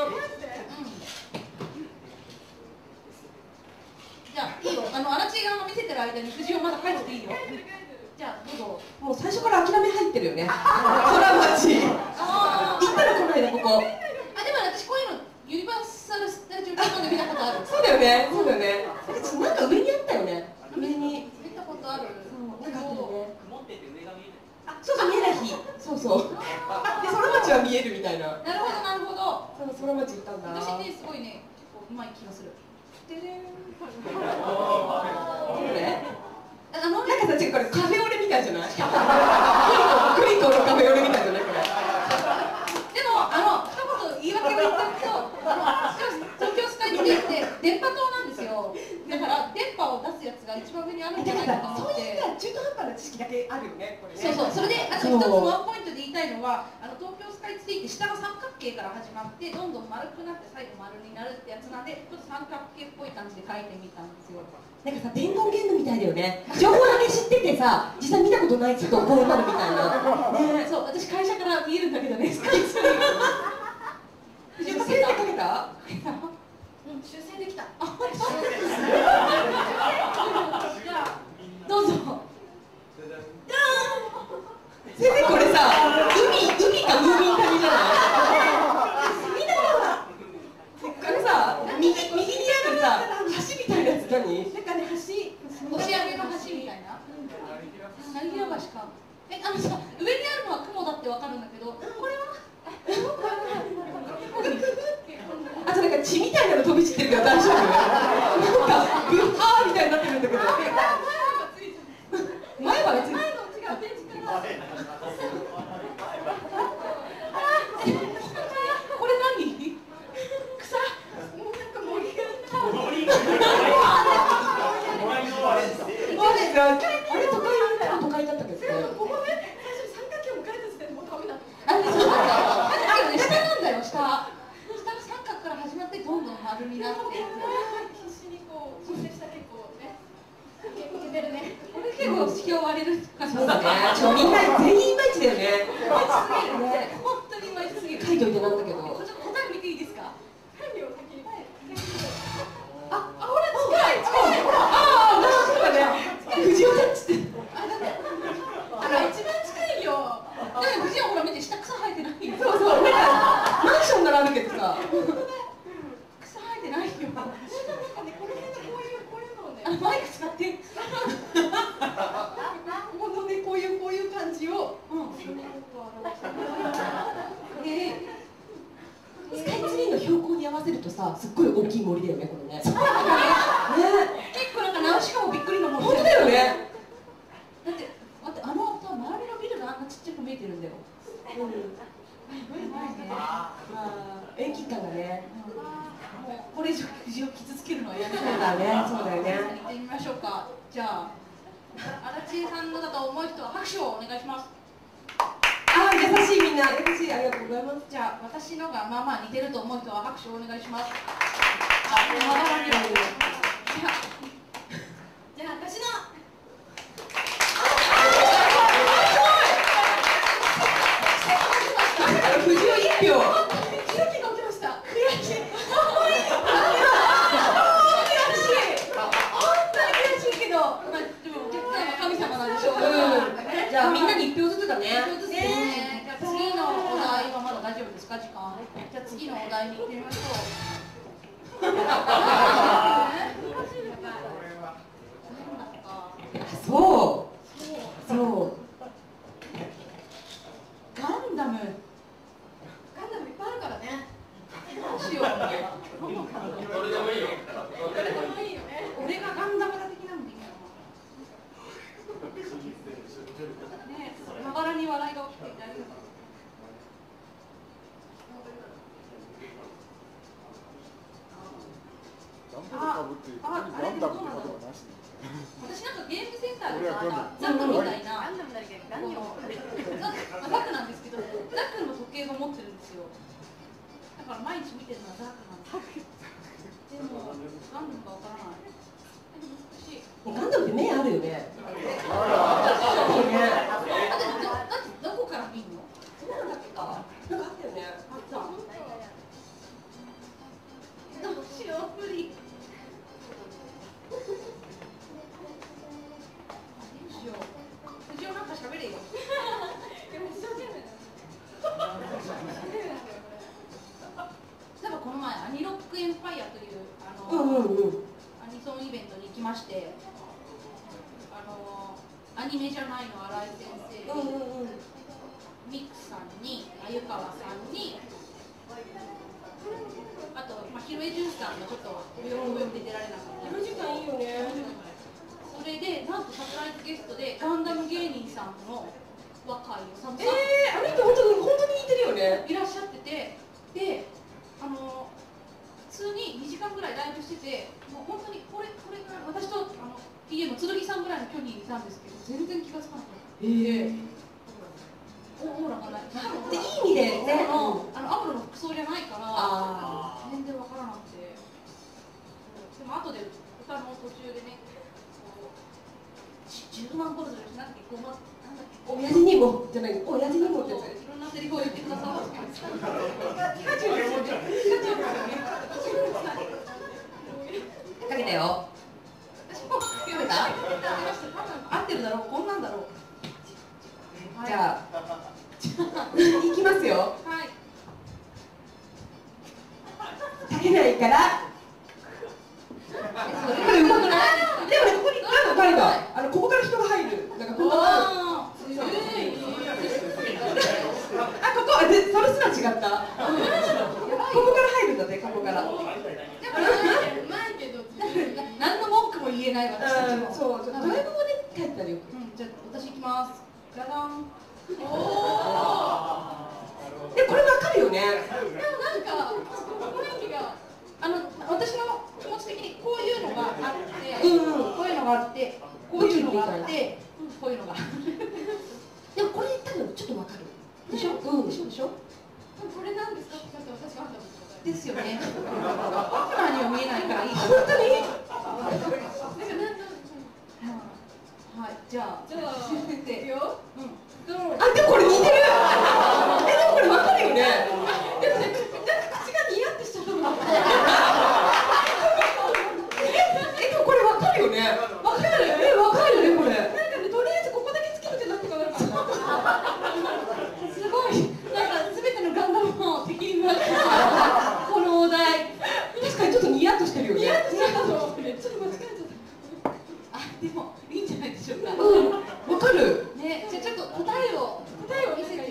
Speaker 2: じゃあいいよ。あらちが見せてる間に藤をまだ返していいよ。じゃあどうぞ。
Speaker 1: もう最初から諦め入ってるよね。空町。行ったら来ないでここ。
Speaker 2: でも私こういうのユニバーサル・スタジオ・ジャパンで見たことある。
Speaker 1: そうだよね。なんか上にあったよね。上に。
Speaker 2: 見たことある。
Speaker 1: なんかあったよね。そうそう、見えない日。そうそう。で、空町は見えるみたいな。
Speaker 2: なるほどなるほど。
Speaker 1: 空町行ったんだ。
Speaker 2: 私ねすごいねうまい気がする。ででん。
Speaker 1: なんかさ、違う、これカフェオレみたいじゃない？クリコのカフェオレみたいじゃないこれ。
Speaker 2: でも一言言い訳を言っておくと東京スカイツリーって電波塔なんですよ。だから電波を出すやつが一番上にあるんじゃないかと思って。
Speaker 1: 中途半端な知識だけあるよね、これね。
Speaker 2: そうそう、それで一つワンポイントで言いたいのは東京スカイツリーって下が三角形から始まってどんどん丸くなって最後丸になるってやつなんでちょっと三角形っぽい感じで書いてみたんですよ。
Speaker 1: なんかさ、伝言ゲームみたいだよね。情報だけ知っててさ、実際見たことない人とこうなるみたいな。
Speaker 2: ね、そう、私会社から見えるんだけどね、スカイツリー。
Speaker 1: 藤岡先生かけた？
Speaker 6: 修正できた。
Speaker 2: じゃあどうぞ。
Speaker 1: 先生これさ、海かムーミン谷じゃない？みんなこれさ、右にあるさ、橋みたいなやつ何？
Speaker 6: なんかね、
Speaker 2: 押し上げの橋みたいな。何平橋か。さ、上にあるのは雲だってわかるんだけど、これは
Speaker 1: あとなんか血みたいなの飛び散ってるけど大丈夫？なんかブッハーみたいになってるんだけど。前歯がついてる。
Speaker 2: これ何？草？もうなんか森が。
Speaker 1: あれ都会だったけど。
Speaker 6: ここね、最初三角形を迎えた時点でもうダメだ。
Speaker 2: 下なんだよ、下の三角から始まってどんどん丸になっていく。
Speaker 6: 必死にこう修正した結構ね。結構出るね。
Speaker 2: これ結構指標割れるかしら。
Speaker 1: そうだね。みんな全員いまいちだよね。
Speaker 2: 本当にいまいちすぎる。
Speaker 1: 書いといてなんだけど。
Speaker 2: 答え見ていいですか？
Speaker 6: 何を先に。
Speaker 2: ほら近い。
Speaker 1: そうだね。藤尾さんちって。
Speaker 2: 一番近いよ。だから藤尾ほら見て下草生えてない。
Speaker 1: そうそう。マンションならあるけどさ。
Speaker 2: 草生えてないよ。
Speaker 6: この辺がこういうのをね。
Speaker 2: マイク使って。
Speaker 1: さ、すっごい大きい森だよね、これね。
Speaker 2: そうだね。結構なんかナウシカもびっくりのもん。
Speaker 1: 本当だよね。
Speaker 2: だって周りのビルがあんなちっちゃく見えてるんだよ。
Speaker 1: 遠近感がね。
Speaker 2: これ以上藤を傷つけるのはやめ
Speaker 1: そうだね、そうだよね。
Speaker 2: 行ってみましょうか。じゃあ足立さんのだと思う人は拍手をお願いします。
Speaker 1: ああ、優しい、みんな優しい、ありがとうございます。
Speaker 2: じゃあ私のがまあまあ似てると思う人は拍手をお願いします。
Speaker 6: じゃあ私の
Speaker 1: 藤尾1票。
Speaker 6: キラキラ起きました。悔しい。
Speaker 2: けど、まあ、でもお客さんは神様なんでしょう。
Speaker 1: じゃあみんなに1票ずつだね。
Speaker 2: じゃあ次のお題はまだ大丈夫ですか、時間。じゃあ次のお題に行ってみましょう。
Speaker 1: そう。
Speaker 2: ガンダム。
Speaker 6: ガンダムいっぱいあるからね。
Speaker 2: どうしよう。
Speaker 5: どれでもいいよ。
Speaker 6: どれでもいいよね。
Speaker 2: 俺がガンダムが的なんでいいかな。ね、まばらに笑いが起きて大丈夫。私なんかゲームセンターでさ、ザックみたいな、ザックなんですけど、ザックの時計が持ってるんですよ。だから毎日見てるのはザックなんです。でも、ガンダムがわからない。難しい。
Speaker 1: ガンダムって目あるよね。
Speaker 2: だってどこから見んの？
Speaker 1: なんだっけか。なんかあったよね。
Speaker 2: あった。どうしよう、無理。藤尾なんか喋れよ。例えばこの前アニロックエンパイアというアニソンイベントに行きまして、アニメじゃないの新井先生に、ミクさんに、鮎川さんに、あと、ひろえじゅんさんがちょっとお呼びで出られなかった。
Speaker 1: ひろえじゅんさんいいよね。
Speaker 2: それでなんとサプライズゲストでガンダム芸人さんの若いおさんさん、
Speaker 1: あの人本当に似てるよね。
Speaker 2: いらっしゃってて、で普通に2時間ぐらいライブしてて、もう本当にこれが私とPA の剣さんぐらいの距離にいたんですけど、全然気がつかなかった。オーラがない。
Speaker 1: でいい意味でね。
Speaker 2: アムロの服装じゃないから全然わからなくて、でも後で歌の途中でね、10万ボルトです。なんだっけ、5万、なんだっけ、
Speaker 1: 親父にもじゃない、親父にもってやつ。
Speaker 2: いろんなセリフを言ってくださったんですけど、
Speaker 1: かけたよ。
Speaker 2: 私もかけた？合ってるだろう、こんなんだろう。
Speaker 1: じゃあいきますよ。
Speaker 2: はい。
Speaker 1: かけないから。これうまくない？でもね、ここに書いた。ここから人が入る。なんかここが。あ、ここでそれすら違った。ここから入るんだね、ここから。
Speaker 6: うまいけど
Speaker 2: 何の文句も言えない私たちも。
Speaker 1: そう、ドラえもんで書いてあるよ。
Speaker 2: じゃあ私行きます。じゃじゃん。
Speaker 1: で、これわかるよね。
Speaker 6: でもなんか雰囲気が
Speaker 2: 私の気持ち的にこういうのがあって、こういうのがあって、こういうのがあって、こういうのが。
Speaker 1: でもこれ多分ちょっとわかる。でしょ？でしょ？
Speaker 6: これなんですかって私ガンダム
Speaker 2: ですよね。パートナーには見えないからいい。
Speaker 1: 本当に？
Speaker 2: はい、じゃあ
Speaker 6: いくよ。
Speaker 1: あ、でもこれ似てる。でもこれわかるよね。でもね、口がニヤってしちゃったの。でもこれわかるよね。わかる。わかるねこれ。なんかね、とりあえずここだけつけるってなってかなるかな。
Speaker 2: すごい。なんか全てのガンダムを敵に回したこのお題。
Speaker 1: 確かにちょっとニヤッとしてるよね。ニヤッとしてたの。ちょっと間違えちゃった。
Speaker 2: でもいいんじゃないでしょうか。
Speaker 1: わかる。
Speaker 2: ね、じゃあちょっと答えを見せて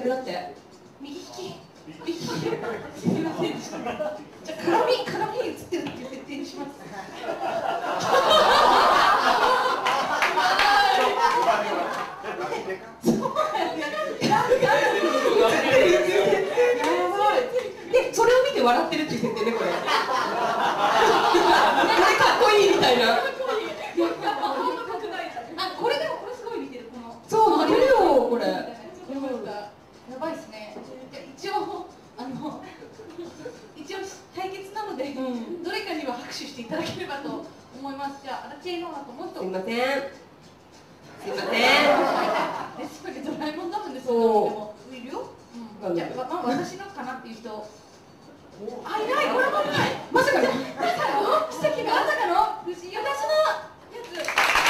Speaker 1: 逆だって。
Speaker 2: 右利き。右利き。すみませんでした。じゃあ鏡に映ってるっていう設定にします。
Speaker 1: で、それを見て笑ってるっていう設定ね、これ。これかっこいいみたいな。
Speaker 2: あ、これでもこれすごい似てる、この。
Speaker 1: そう、似てるよ、これ。
Speaker 2: やばいですね。一応対決なので、どれかには拍手していただければと思います。じゃあ、アラチェの後もう一
Speaker 1: すいません。すいません。
Speaker 2: ですよね、ドラえもん多分ですよ。いるよ。じゃあ、私のかなっていう人。あ、いない、これもいない。
Speaker 1: まさかの。
Speaker 2: 奇跡がまさかの。私のやつ。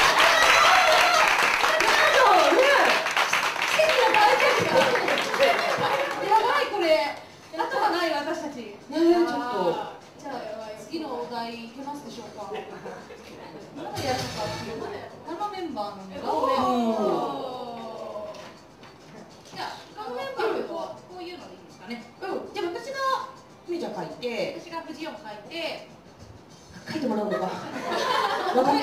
Speaker 2: やばいこれ。あとはない私たち。
Speaker 1: ちょっと。
Speaker 2: じゃあ次のお題いけますでしょうか。何やるのかっていう生メンバーのね。じゃあ生メンバーはこういうのでいいですかね。
Speaker 1: じゃあ私がみーちゃん書いて、
Speaker 2: 私が藤尾書いて。
Speaker 1: 書いてもらうのか。わかった。
Speaker 2: ごめん。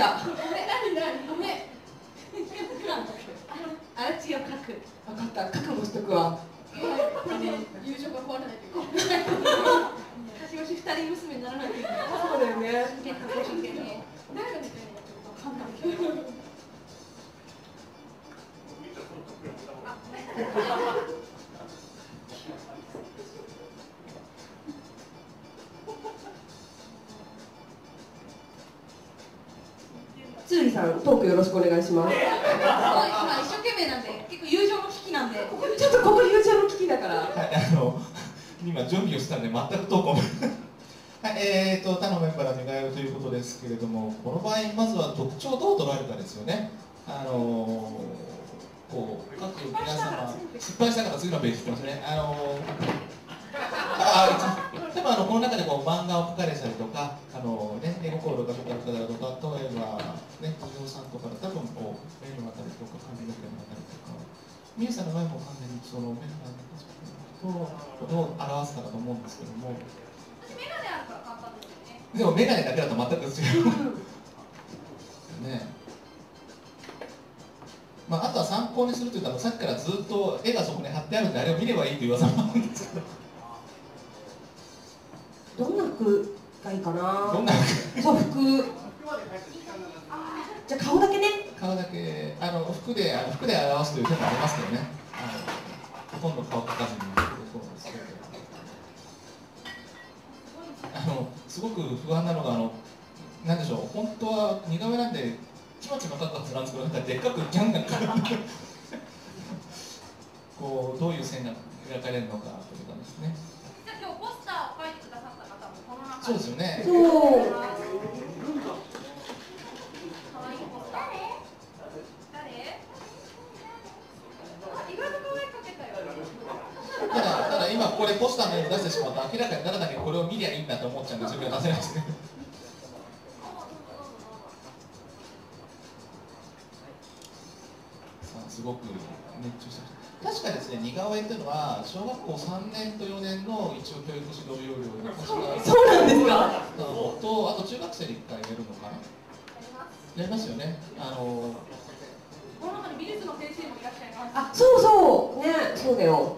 Speaker 2: あらちを書く。
Speaker 1: わかった。覚悟しとくわ。
Speaker 6: これで友情が壊れないというか。
Speaker 2: 私もし二人娘にならないといけない。
Speaker 1: そうだよね。
Speaker 2: 誰が見てるのかわかんないけど。
Speaker 1: つーりさん、トークよろしくお願いします。
Speaker 2: 今一生懸命なんで、結構友情の危機なんで。
Speaker 1: ちょっとここ友情の危機だから。
Speaker 9: はい、今準備をしたんで全くトークを。はい、他のメンバーが願いということですけれども、この場合まずは特徴をどう捉えるかですよね。こう各皆様失敗した方次のページいきますね。例えばこの中でこう漫画を描かれたりとか、絵心が深い方だとか、例えばね、藤尾さんとかだ多分こう目のあたりとか髪の毛のあたりとか、みゆさんの場合も完全にそのメンバーとどう表すかだと思うんですけども。
Speaker 2: メガネあるから簡単ですよね。
Speaker 9: でもメガネだけだと全く違う。ね。まああとは参考にするというか、さっきからずっと絵がそこに貼ってあるんで、あれを見ればいいという噂もあるんですけど。
Speaker 1: どんな服がいいかな。
Speaker 9: どんな服？
Speaker 1: そう、服。じゃあ顔だけね。
Speaker 9: 顔だけ服で表すという手もありますけどね。ほとんど顔描かずにそうなんですけど。すごく不安なのがなんでしょう。本当は似顔絵なんでちまちま描くはずなんですけど、なんかでっかくギャンガン描く。こうどういう線が描かれるのかというかですね。
Speaker 2: 今日ポスターを描いてくださった方もこの中
Speaker 9: そうですよね。
Speaker 1: そう。
Speaker 9: ただ今これポスターの出してしまうと明らかに誰だけこれを見りゃいいんだと思っちゃうんで自分は出せないですね。すごく熱中してました。確かですね、似顔絵というのは小学校3年と4年の一応教育指導要領に
Speaker 1: そうなんですか。
Speaker 9: あと中学生で1回やるのかな。やりますよね。
Speaker 2: この中に美術の先生もいらっしゃいます。
Speaker 1: あ、そうそうね、そうだよ。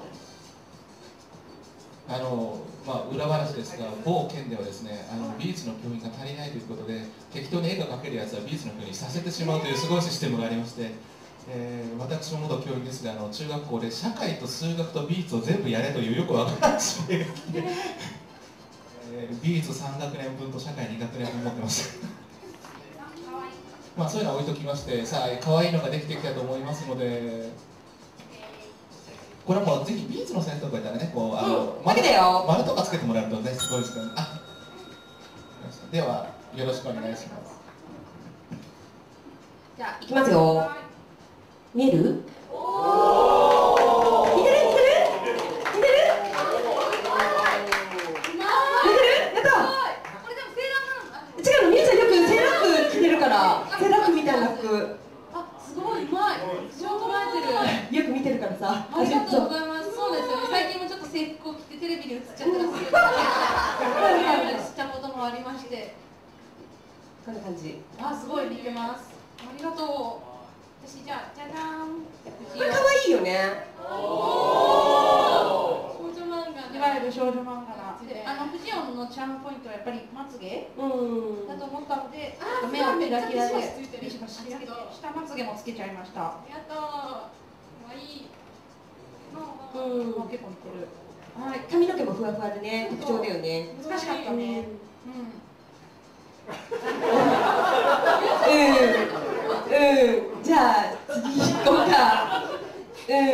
Speaker 9: 裏話ですが、某県ではですね、美術の教員が足りないということで、適当に絵が描けるやつは美術の教員にさせてしまうというすごいシステムがありまして、私も元教員ですが、中学校で社会と数学と美術を全部やれというよくわからない指令が来て、美術3学年分と社会2学年分持ってました。まあそういうのは置いときまして、さあ可愛いのができてきたと思いますので、これはもうぜひ美術の先生とかいたらね、こう丸とかつけてもらうとね、すごいですからね。ではよろしくお願いします。
Speaker 1: じゃあいきますよ。見える？似てる？似てる？やった！
Speaker 2: これでもセーラーなの？
Speaker 1: 違うの、みゆちゃんよくセーラー服着てるから、セーラー服みたいな服。
Speaker 2: あ、すごい、うまい。一応捉えてる。
Speaker 1: よく見てるからさ。
Speaker 2: ありがとうございます。そうテレビで映っちゃったらすぐしたこともありまして、
Speaker 1: こんな感じ。
Speaker 2: あ、すごい似てます。ありがとう。私じゃあじゃじゃーん。
Speaker 1: これ可愛いよね。
Speaker 6: 少女漫画
Speaker 2: いわゆる少女漫画な。フジオンのチャームポイントはやっぱりまつげだと思ったので、目をキラキラでビシバシつけて、下まつげもつけちゃいました。
Speaker 6: ありがとう。可愛い。
Speaker 2: 結構似てる。
Speaker 1: はい、髪の毛もふわふわでね、特徴だよね。
Speaker 2: 難しかったね。
Speaker 1: じゃあ次行こうか。ドン。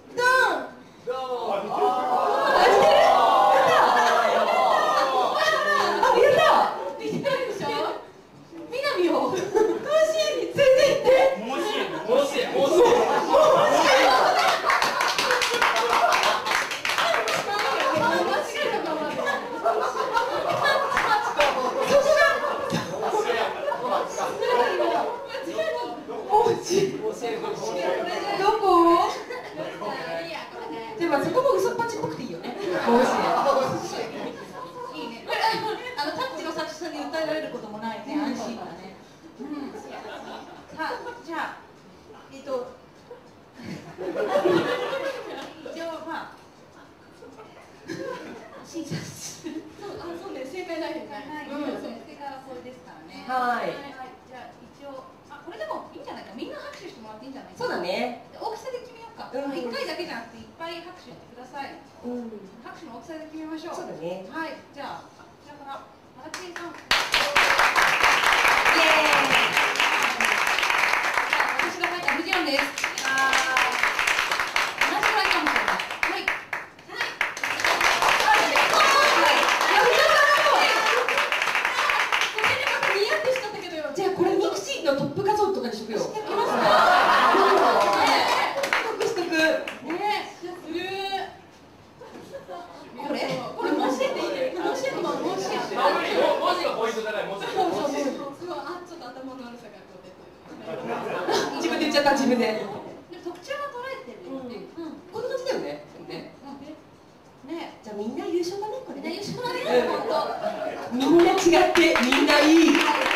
Speaker 1: どこ？でもそこも嘘っぱちっぽくていいよね。帽子。
Speaker 2: いいね。タッチの作詞さんに訴えられることもないね。安心だね。さあ、じゃあ一応まあ審査する。
Speaker 6: そうね、正解ないよね。
Speaker 2: 正解はこれですからね。
Speaker 1: はい。
Speaker 2: じゃあ一応これでもいいんじゃないか。みんな拍手してもらっていいんじゃないか。
Speaker 1: そうだね。
Speaker 2: 大きさで決めようか。一回だけじゃなくていっぱい拍手してください。拍手の大きさで決めましょう。
Speaker 1: そうだね。
Speaker 2: はい。じゃあこちらからマラチンさん。
Speaker 1: イエーイ。
Speaker 2: 私が書いたフジオンです。同じぐらいかもしれない。はい。
Speaker 1: じゃあこれミクシーのトップ画像とかにしとくよ。
Speaker 2: してきますか。
Speaker 1: しとく。
Speaker 6: ね、する。
Speaker 2: これ
Speaker 6: もしっていいね。もしってももし。
Speaker 5: 文字がポイントじゃない。文字。
Speaker 6: そう。すごい、ちょっと頭の悪さがこう出てる。
Speaker 1: 自分で言っちゃった自分で。
Speaker 2: 特徴は捉えてるよね。
Speaker 1: こんな感じだよね。
Speaker 2: ね。
Speaker 1: じゃあみんな優勝だねこれね。
Speaker 2: 優勝だね。本当。
Speaker 1: みんな違ってみんないい。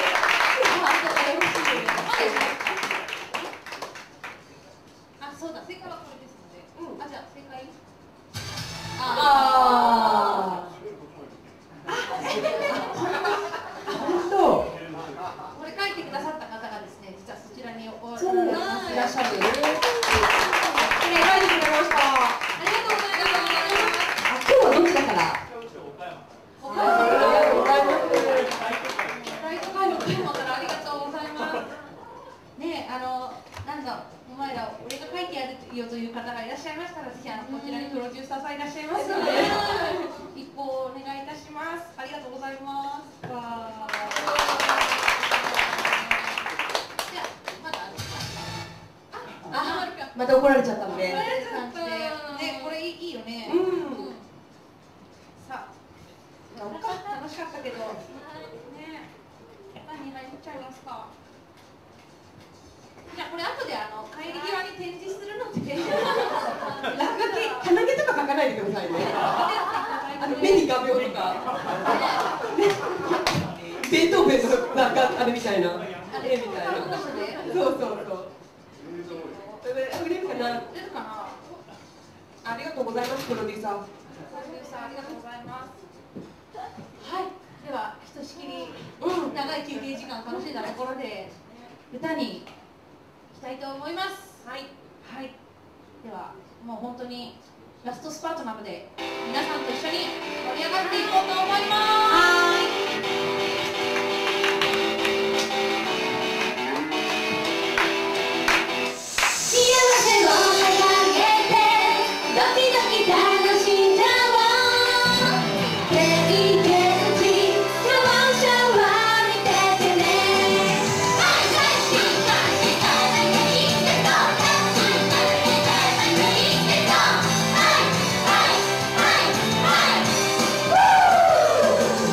Speaker 2: そうだ、正解はこれですので。じゃあ正解。
Speaker 1: 本当。
Speaker 2: これ書いてくださった方がですね、実はそちらにいらっしゃる。
Speaker 1: 書いてくれました。ありがとうございます。今日はどっちだから。
Speaker 2: ね、なんだ、お前ら、俺が書いてやるよという方がいらっしゃいましたら、ぜひこちらにプロデューサーさんいらっしゃいますので、一報お願いいたします。ありがとうございます。じゃあ、
Speaker 1: また怒られちゃったので。
Speaker 2: ね、これいいよね。さあ、楽しかったけど、ね、何入っちゃいますか。じゃあこれ後で帰り際に展示するので
Speaker 1: 落書き、鼻毛とか書かないでくださいね。目に画鋲とかベートーベンのなんかあれみたいな絵みたいな。そう売れるかな。
Speaker 2: 出るかな。
Speaker 1: ありがとうございます、プロデューサー。
Speaker 2: ありがとうございます。はい、ではひとしきり長い休憩時間を楽しんだところで歌にいきたいと思います。はい、ではもう本当にラストスパートなので皆さんと一緒に盛り上がっていこうと思います。
Speaker 3: 「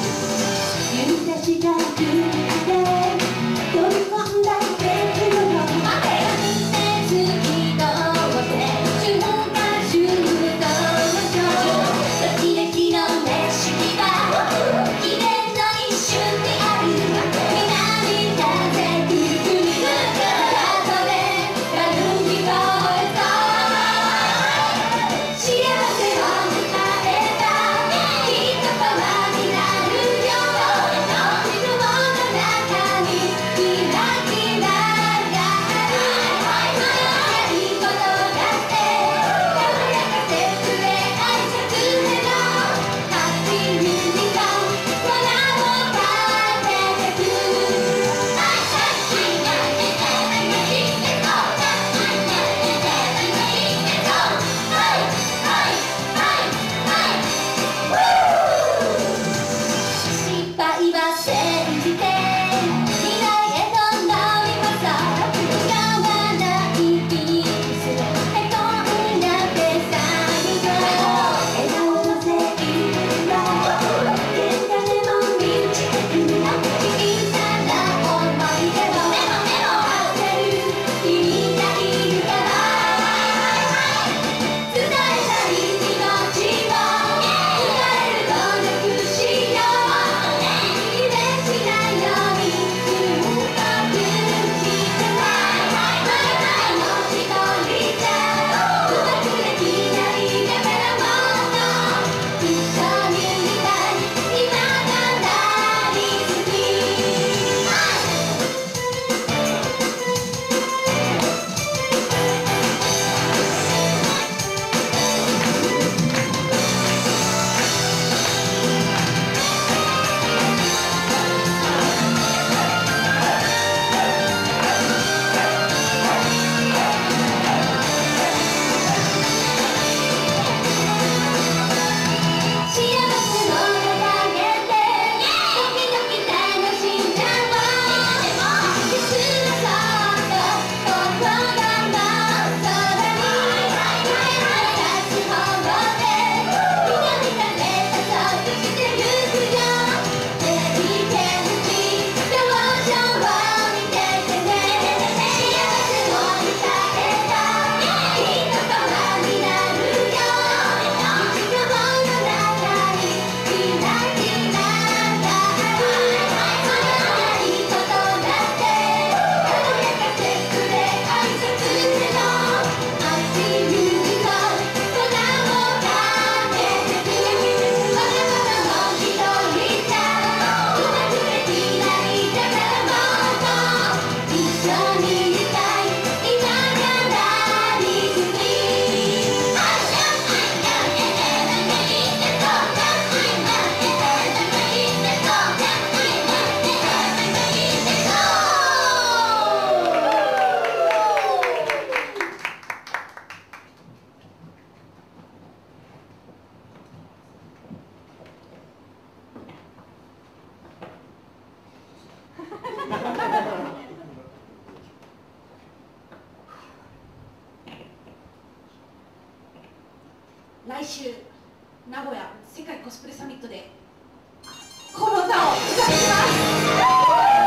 Speaker 2: 週名古屋世界コスプレサミットでこの歌を歌ってきます。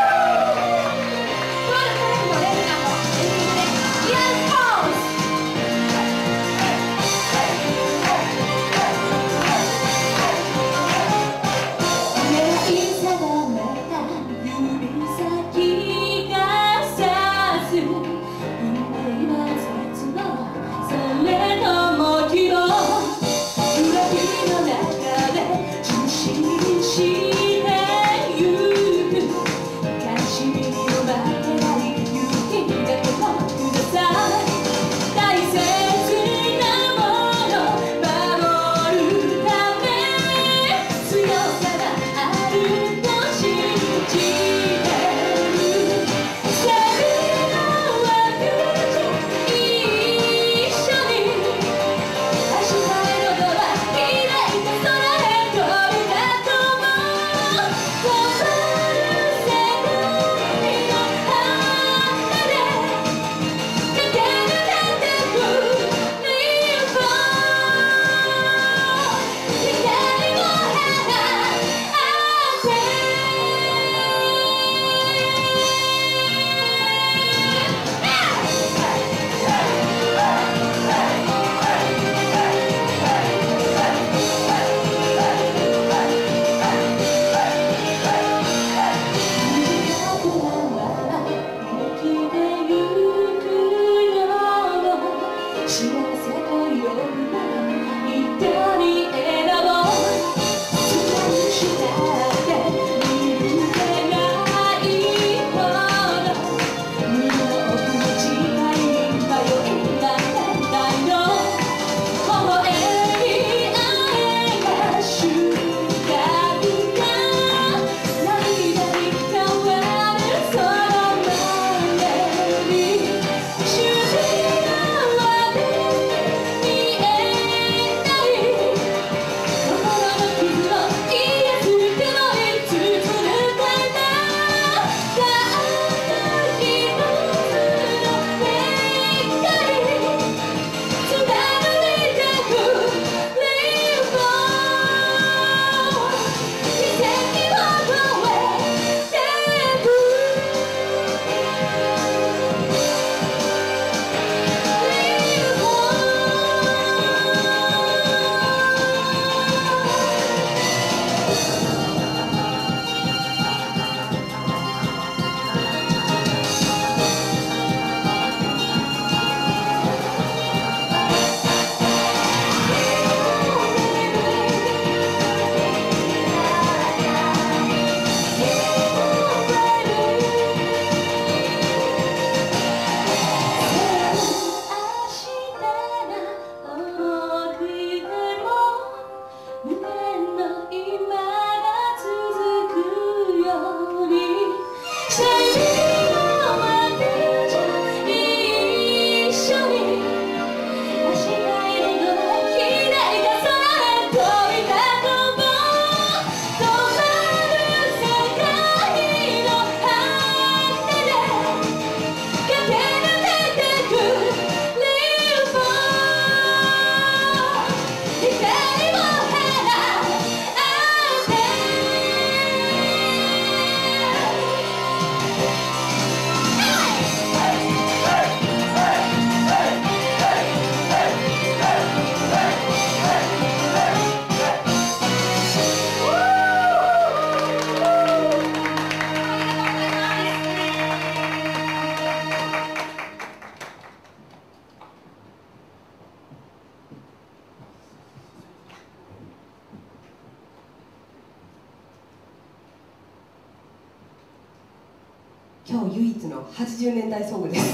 Speaker 1: 今日唯一の80年代ソングです。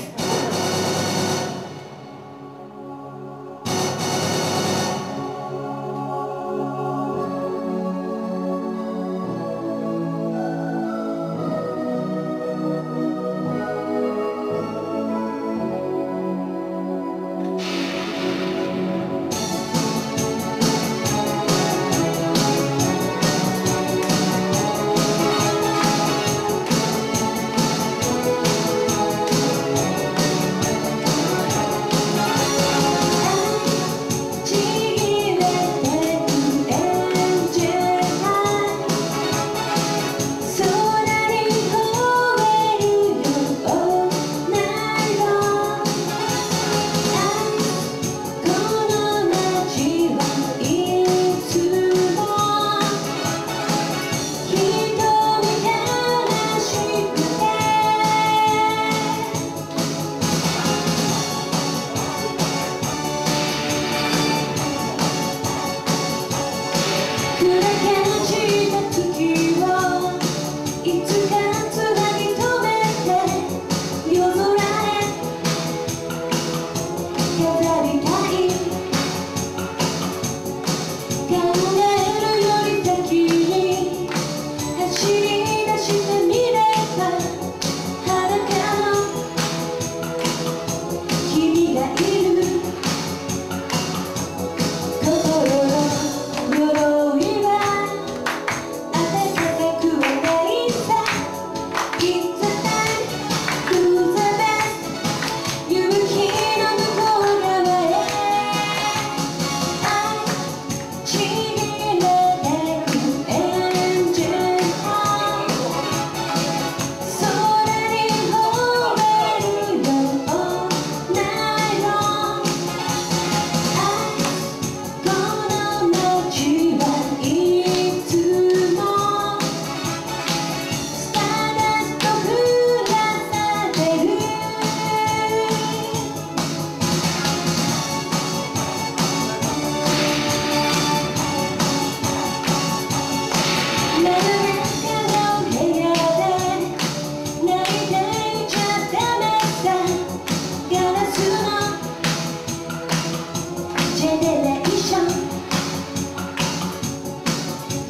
Speaker 3: 「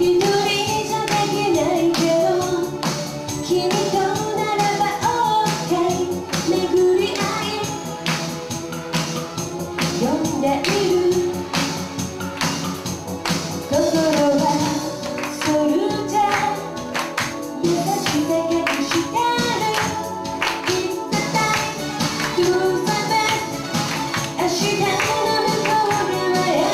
Speaker 3: 一人じゃできないけど君とならば OK 巡り合い呼んでいる心はソルジャー優しさ隠してる It's the time to the best 明日の向こう側へ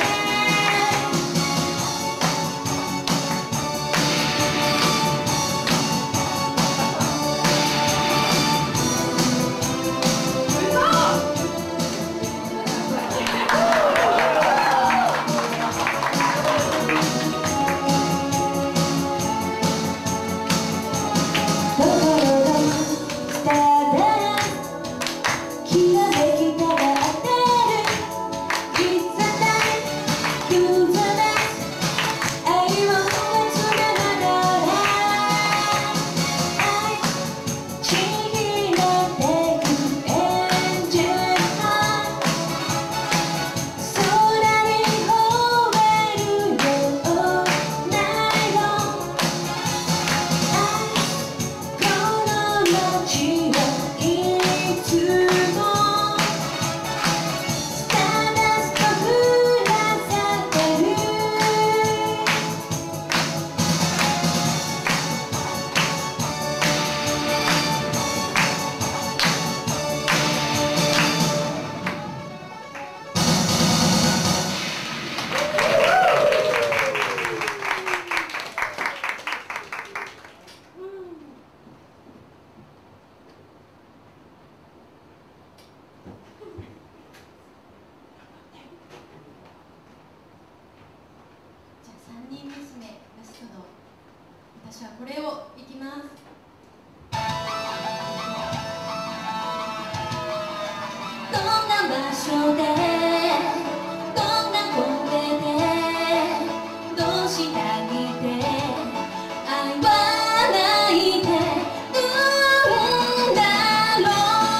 Speaker 6: 私はこれをいきます。
Speaker 3: どんな場所でどんな声でどうしてあげて愛は泣いてるんだろ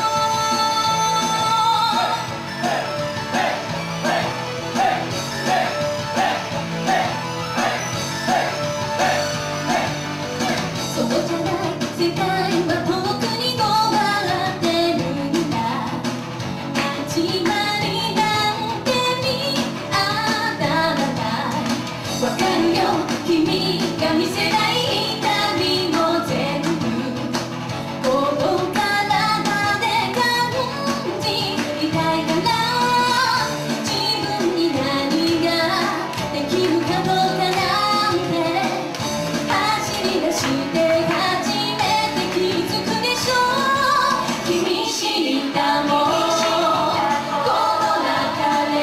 Speaker 3: うそうじゃない世界は遠くに転がってるんだ始まりなんて見当たらないわかるよ君が見せない痛みも全部この体で感じたいから自分に何ができるかどうかなんて走り出して初めて気づくでしょ君知ったもんこの中で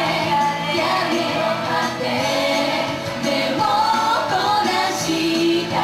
Speaker 3: 闇を張って目を凝らして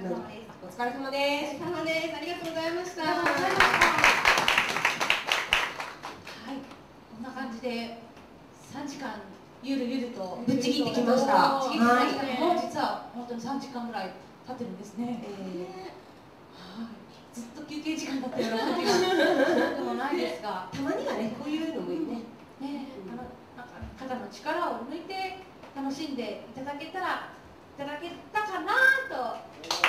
Speaker 1: お疲れ様です。
Speaker 6: お疲れ様です。ありがとうございました。
Speaker 2: はい、こんな感じで3時間ゆるゆると
Speaker 1: ぶっちぎってきました。
Speaker 2: ぶっちぎってきましたね。もう実は本当に3時間ぐらい経ってるんですね。はい、ずっと休憩時間だったような感じがでもないですが、
Speaker 1: たまにはね、こういうのもいいね。
Speaker 2: ね、なんか肩の力を抜いて楽しんでいただけたかなと。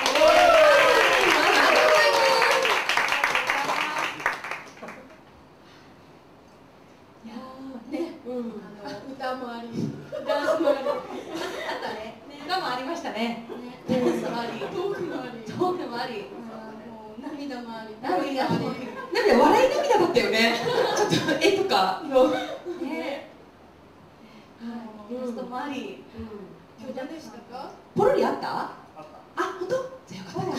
Speaker 6: いやーね、歌もあり、ダンスもあり、
Speaker 2: あったね、歌もありましたね。
Speaker 6: ダンスもあり、トークもあり、
Speaker 2: トークもあり、
Speaker 6: もう涙もあり、
Speaker 2: 涙もあり。
Speaker 1: なんか笑い涙だったよね。ちょっと絵とかの。
Speaker 2: ね、イラストもあり。
Speaker 6: 今日どうでしたか？
Speaker 1: ポロリあった？あ、本当？じゃあよかった。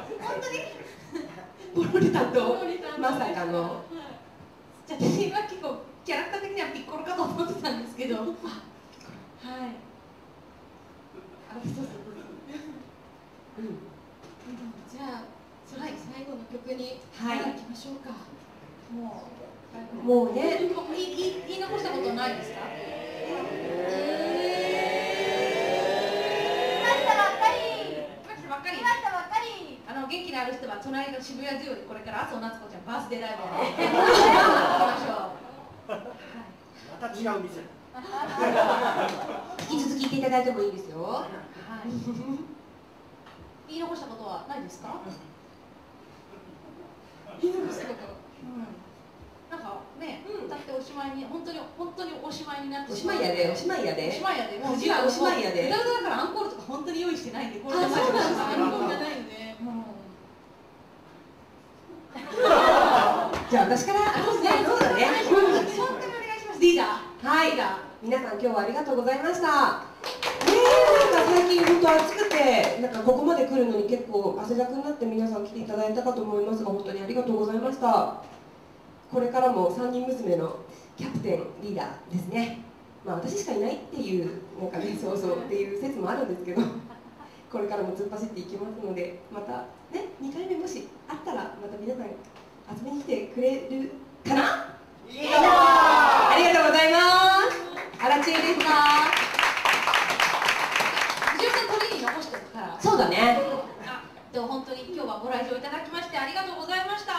Speaker 1: 本当に？ポロリ担当。まさかの。
Speaker 2: じゃあ私は結構キャラクター的にはピッコロかと思ってたんですけど。はい。
Speaker 6: じゃあ最後の曲に行きましょうか。
Speaker 1: もうね。
Speaker 2: 言い残したことないですか？元気のある人は隣の渋谷ジュでこれから麻生夏子ちゃんバースデーライブをやっていきましょう。
Speaker 5: また違う店。
Speaker 1: 引き続き聞いていただいてもいいですよ。はい。
Speaker 2: 言い残したことはないですか？
Speaker 6: 言い残したこと。
Speaker 2: なんかね、歌っておしまいに本当におしまいになって
Speaker 1: おしまいやで、おしまいやで。
Speaker 2: おしまいやで。
Speaker 1: もうじゃあおしまいやで。
Speaker 2: 歌うだからアンコールとか本当に用意してないんで、これ
Speaker 6: そうなんです。アンコールがないんで。
Speaker 1: じゃあ私からそうだね。
Speaker 2: 本当にお願いします。リーダー。
Speaker 1: はい。皆さん今日はありがとうございました。なんか最近本当暑くて、なんかここまで来るのに結構汗だくになって皆さん来ていただいたかと思いますが、本当にありがとうございました。これからも3人娘のキャプテンリーダーですね。まあ私しかいないっていうなんかね、そうっていう説もあるんですけど、これからも突っ走っていきますので、またね2回目もしあったらまた皆さん遊びに来てくれるかな？ありがとうございます。あらちえですか？
Speaker 2: 藤尾さん鳥に残してるから。
Speaker 1: そうだね。
Speaker 2: でも本当に今日はご来場いただきましてありがとうございました。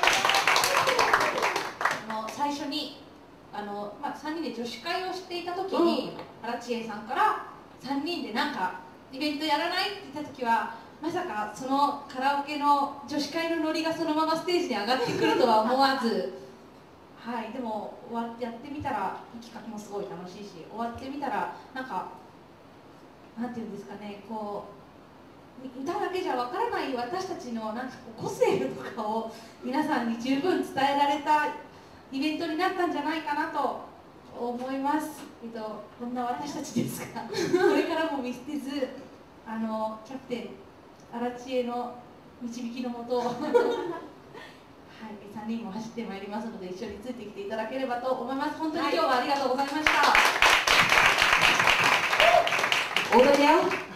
Speaker 2: 最初に3人で女子会をしていた時に、荒知恵さんから3人でなんかイベントやらないって言った時は、まさかそのカラオケの女子会のノリがそのままステージに上がってくるとは思わず、はい、でもやってみたら企画もすごい楽しいし、終わってみたらなんかなんていうんですかね、こう歌だけじゃわからない私たちのなんか個性とかを皆さんに十分伝えられたイベントになったんじゃないかなと思います。こんな私たちですが、これからも見捨てず、キャプテン荒知恵の導きのもと、はい、3人も走ってまいりますので、一緒についてきていただければと思います。本当に今日はありがとうございました。
Speaker 1: 大声だよ。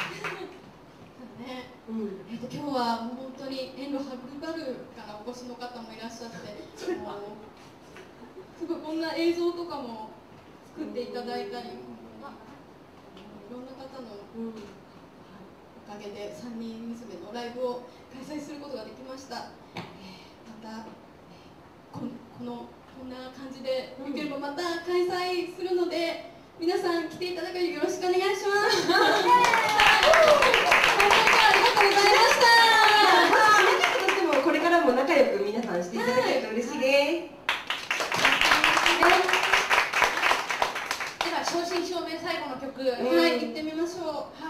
Speaker 6: 今日はもう本当に遠路はるばるからお越しの方もいらっしゃって、すごいこんな映像とかも作っていただいたり、いろんな方のおかげで3人娘のライブを開催することができました。またこんな感じでよければまた開催するので、皆さん来ていただけるよろしくお願いします。本当にありがとうございました。
Speaker 1: としてもこれからも仲良く皆さんしていただけると嬉しいです。
Speaker 2: では正真正銘最後の曲、
Speaker 6: はい、行ってみましょう。
Speaker 2: はい。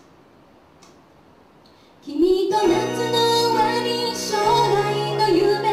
Speaker 3: 君と夏の終わり、将来の夢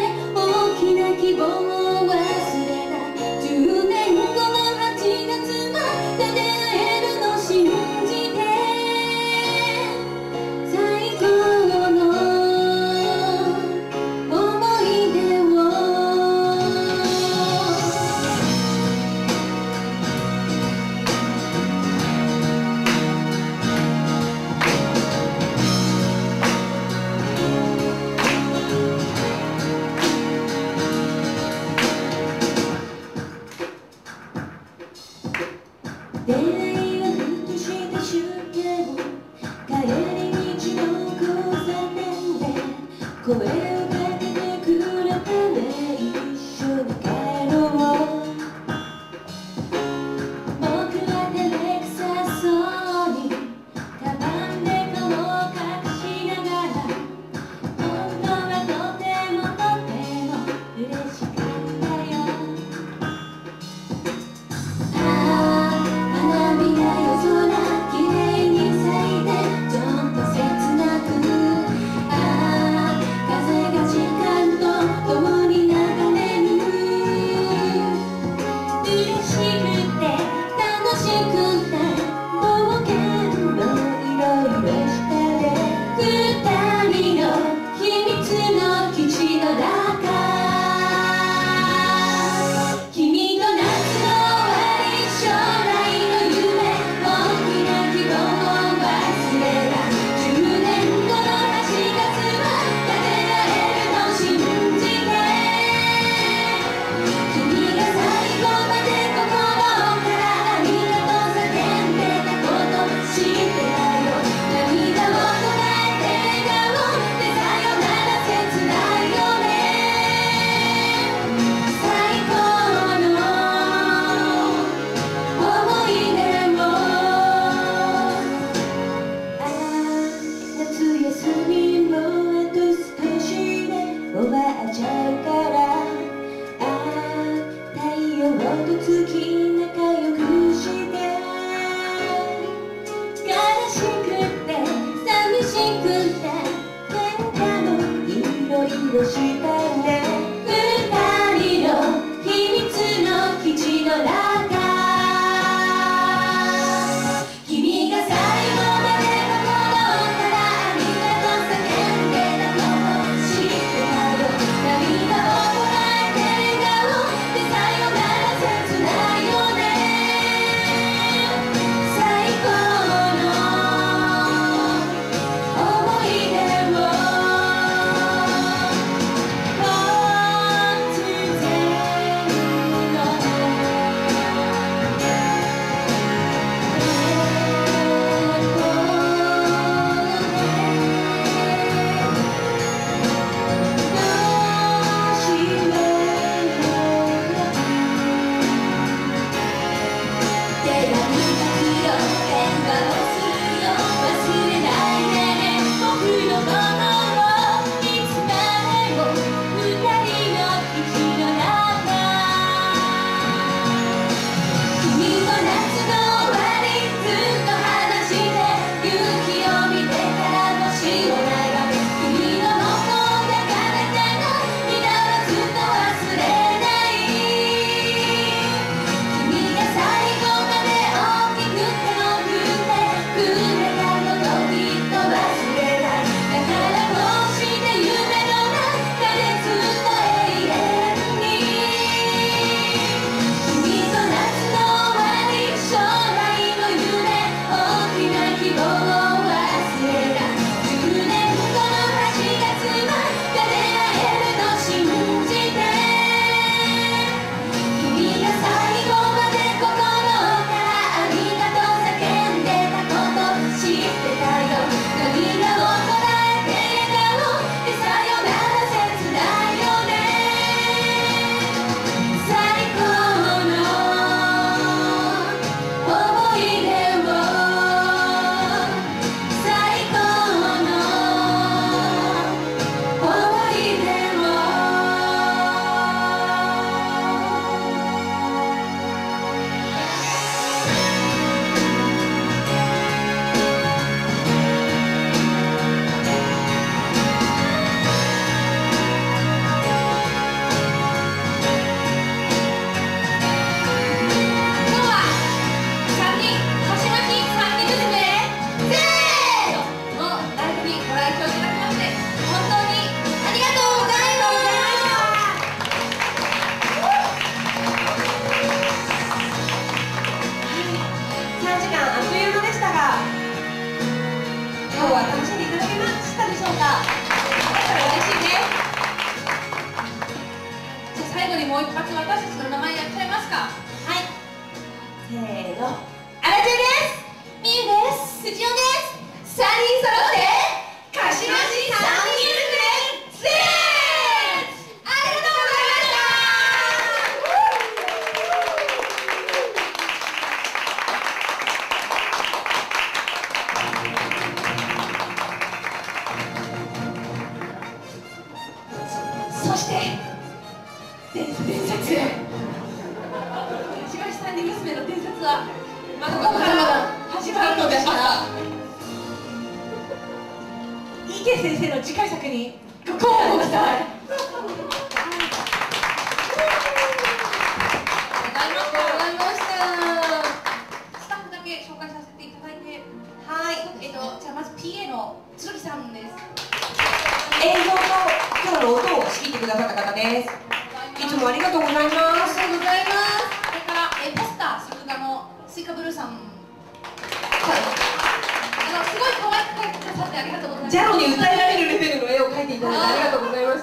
Speaker 3: っちゃうから、ああ太陽と月仲良くして悲しくて寂しくて喧嘩もいろいろしたね、二人の秘密の基地の中、君が最後まで心からありがとう叫んでたこと知ってたよ、涙をこらえて笑顔でさよなら切ないよね、最高の思い出を突然の
Speaker 2: もう一発私たちの名前やっちゃいますか。はい、
Speaker 3: せーの、あらちゃんです、みゆです、すちおです。3人揃ってかしまし3人組でありがとうございました。そして伝説
Speaker 2: 石橋三人娘の伝説はまだここから始まるのでした。池先生の次回作にご交互期待。ありがとうございました。スタッフだけ紹介させていただいて、はい、じゃあまず PA の鶴さんです。
Speaker 1: 映像と今日の音を仕切ってくださった方です。いつもありがとうございます。
Speaker 2: ありがとうございます。それからポスター作画のスイカブルーさん。はい。すごい可愛く描いてくださってありがとうございます。
Speaker 1: ジャロに歌えられるレベルの絵を描いていただいてありがとうございました。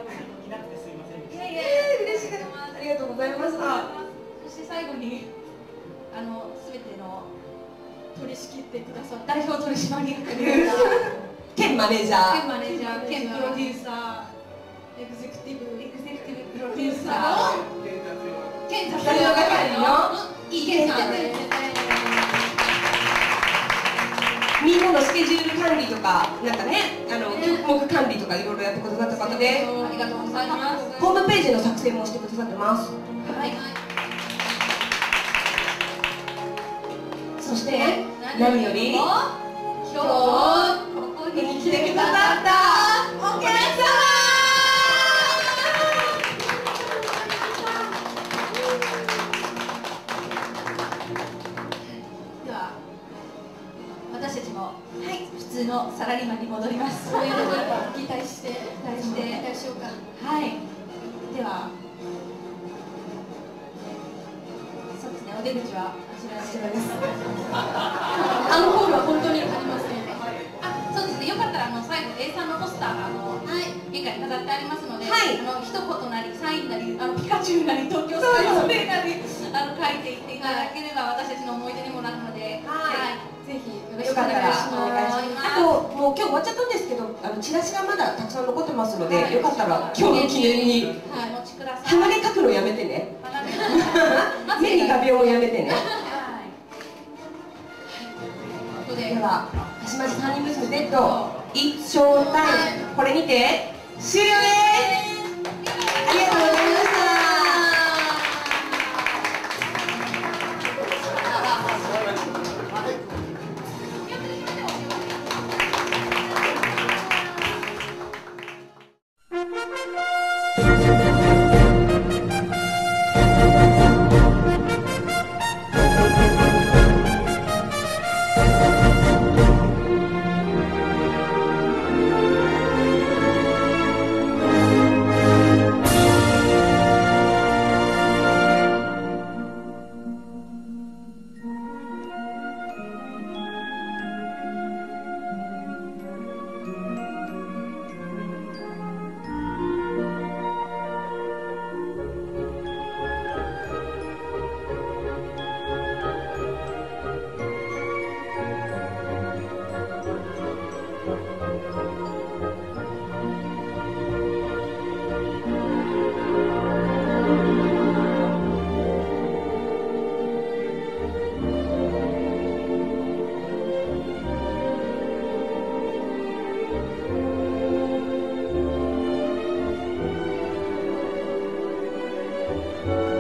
Speaker 1: 嬉しいです。ありがとうございました。
Speaker 2: そして最後にすべての
Speaker 6: 取り仕切ってくださった
Speaker 2: 代表取締役
Speaker 1: 兼マネージャー、
Speaker 2: 兼マネージャー、兼プロデューサー、エグゼクティブプロデューサー、兼撮影係の池さんです。
Speaker 1: みんなのスケジュール管理とか、なんかね、 目管理とかいろいろやってくださった方で、
Speaker 2: ありがとうございます。
Speaker 1: ホームページの作成もしてくださってます。
Speaker 2: はい。
Speaker 1: そして何より
Speaker 2: 今日ここに来てくださったお客様。では私たちも普通のサラリーマンに戻ります。
Speaker 6: そういうのを期待して
Speaker 2: 期待して
Speaker 6: 期待しようか。
Speaker 2: はい。ではそうですね、お出口はあちらです。
Speaker 6: あのホールは本当にありません。
Speaker 2: あ、そうですね。よかったら最後 A さんのポスターが玄関に飾ってありますので、
Speaker 1: はい
Speaker 2: 一言なりサインなりピカチュウなり東京スカイツリーなり書いていっていただければ私たちの思い出にもなるので、
Speaker 6: ぜひよろし
Speaker 1: よ
Speaker 6: くお願い
Speaker 1: かったら
Speaker 6: します。
Speaker 1: お願いします。あともう今日終わっちゃったんですけど、チラシがまだたくさん残ってますので、よかったら今日の記念に
Speaker 2: お持ちください。
Speaker 1: 鼻毛描くのやめてね。
Speaker 2: 鼻毛
Speaker 1: 目に画鋲もやめてね。
Speaker 2: で
Speaker 1: では鹿島市3人娘 Z 一生タイム、これにて終了です。ありがとうございました。
Speaker 3: 「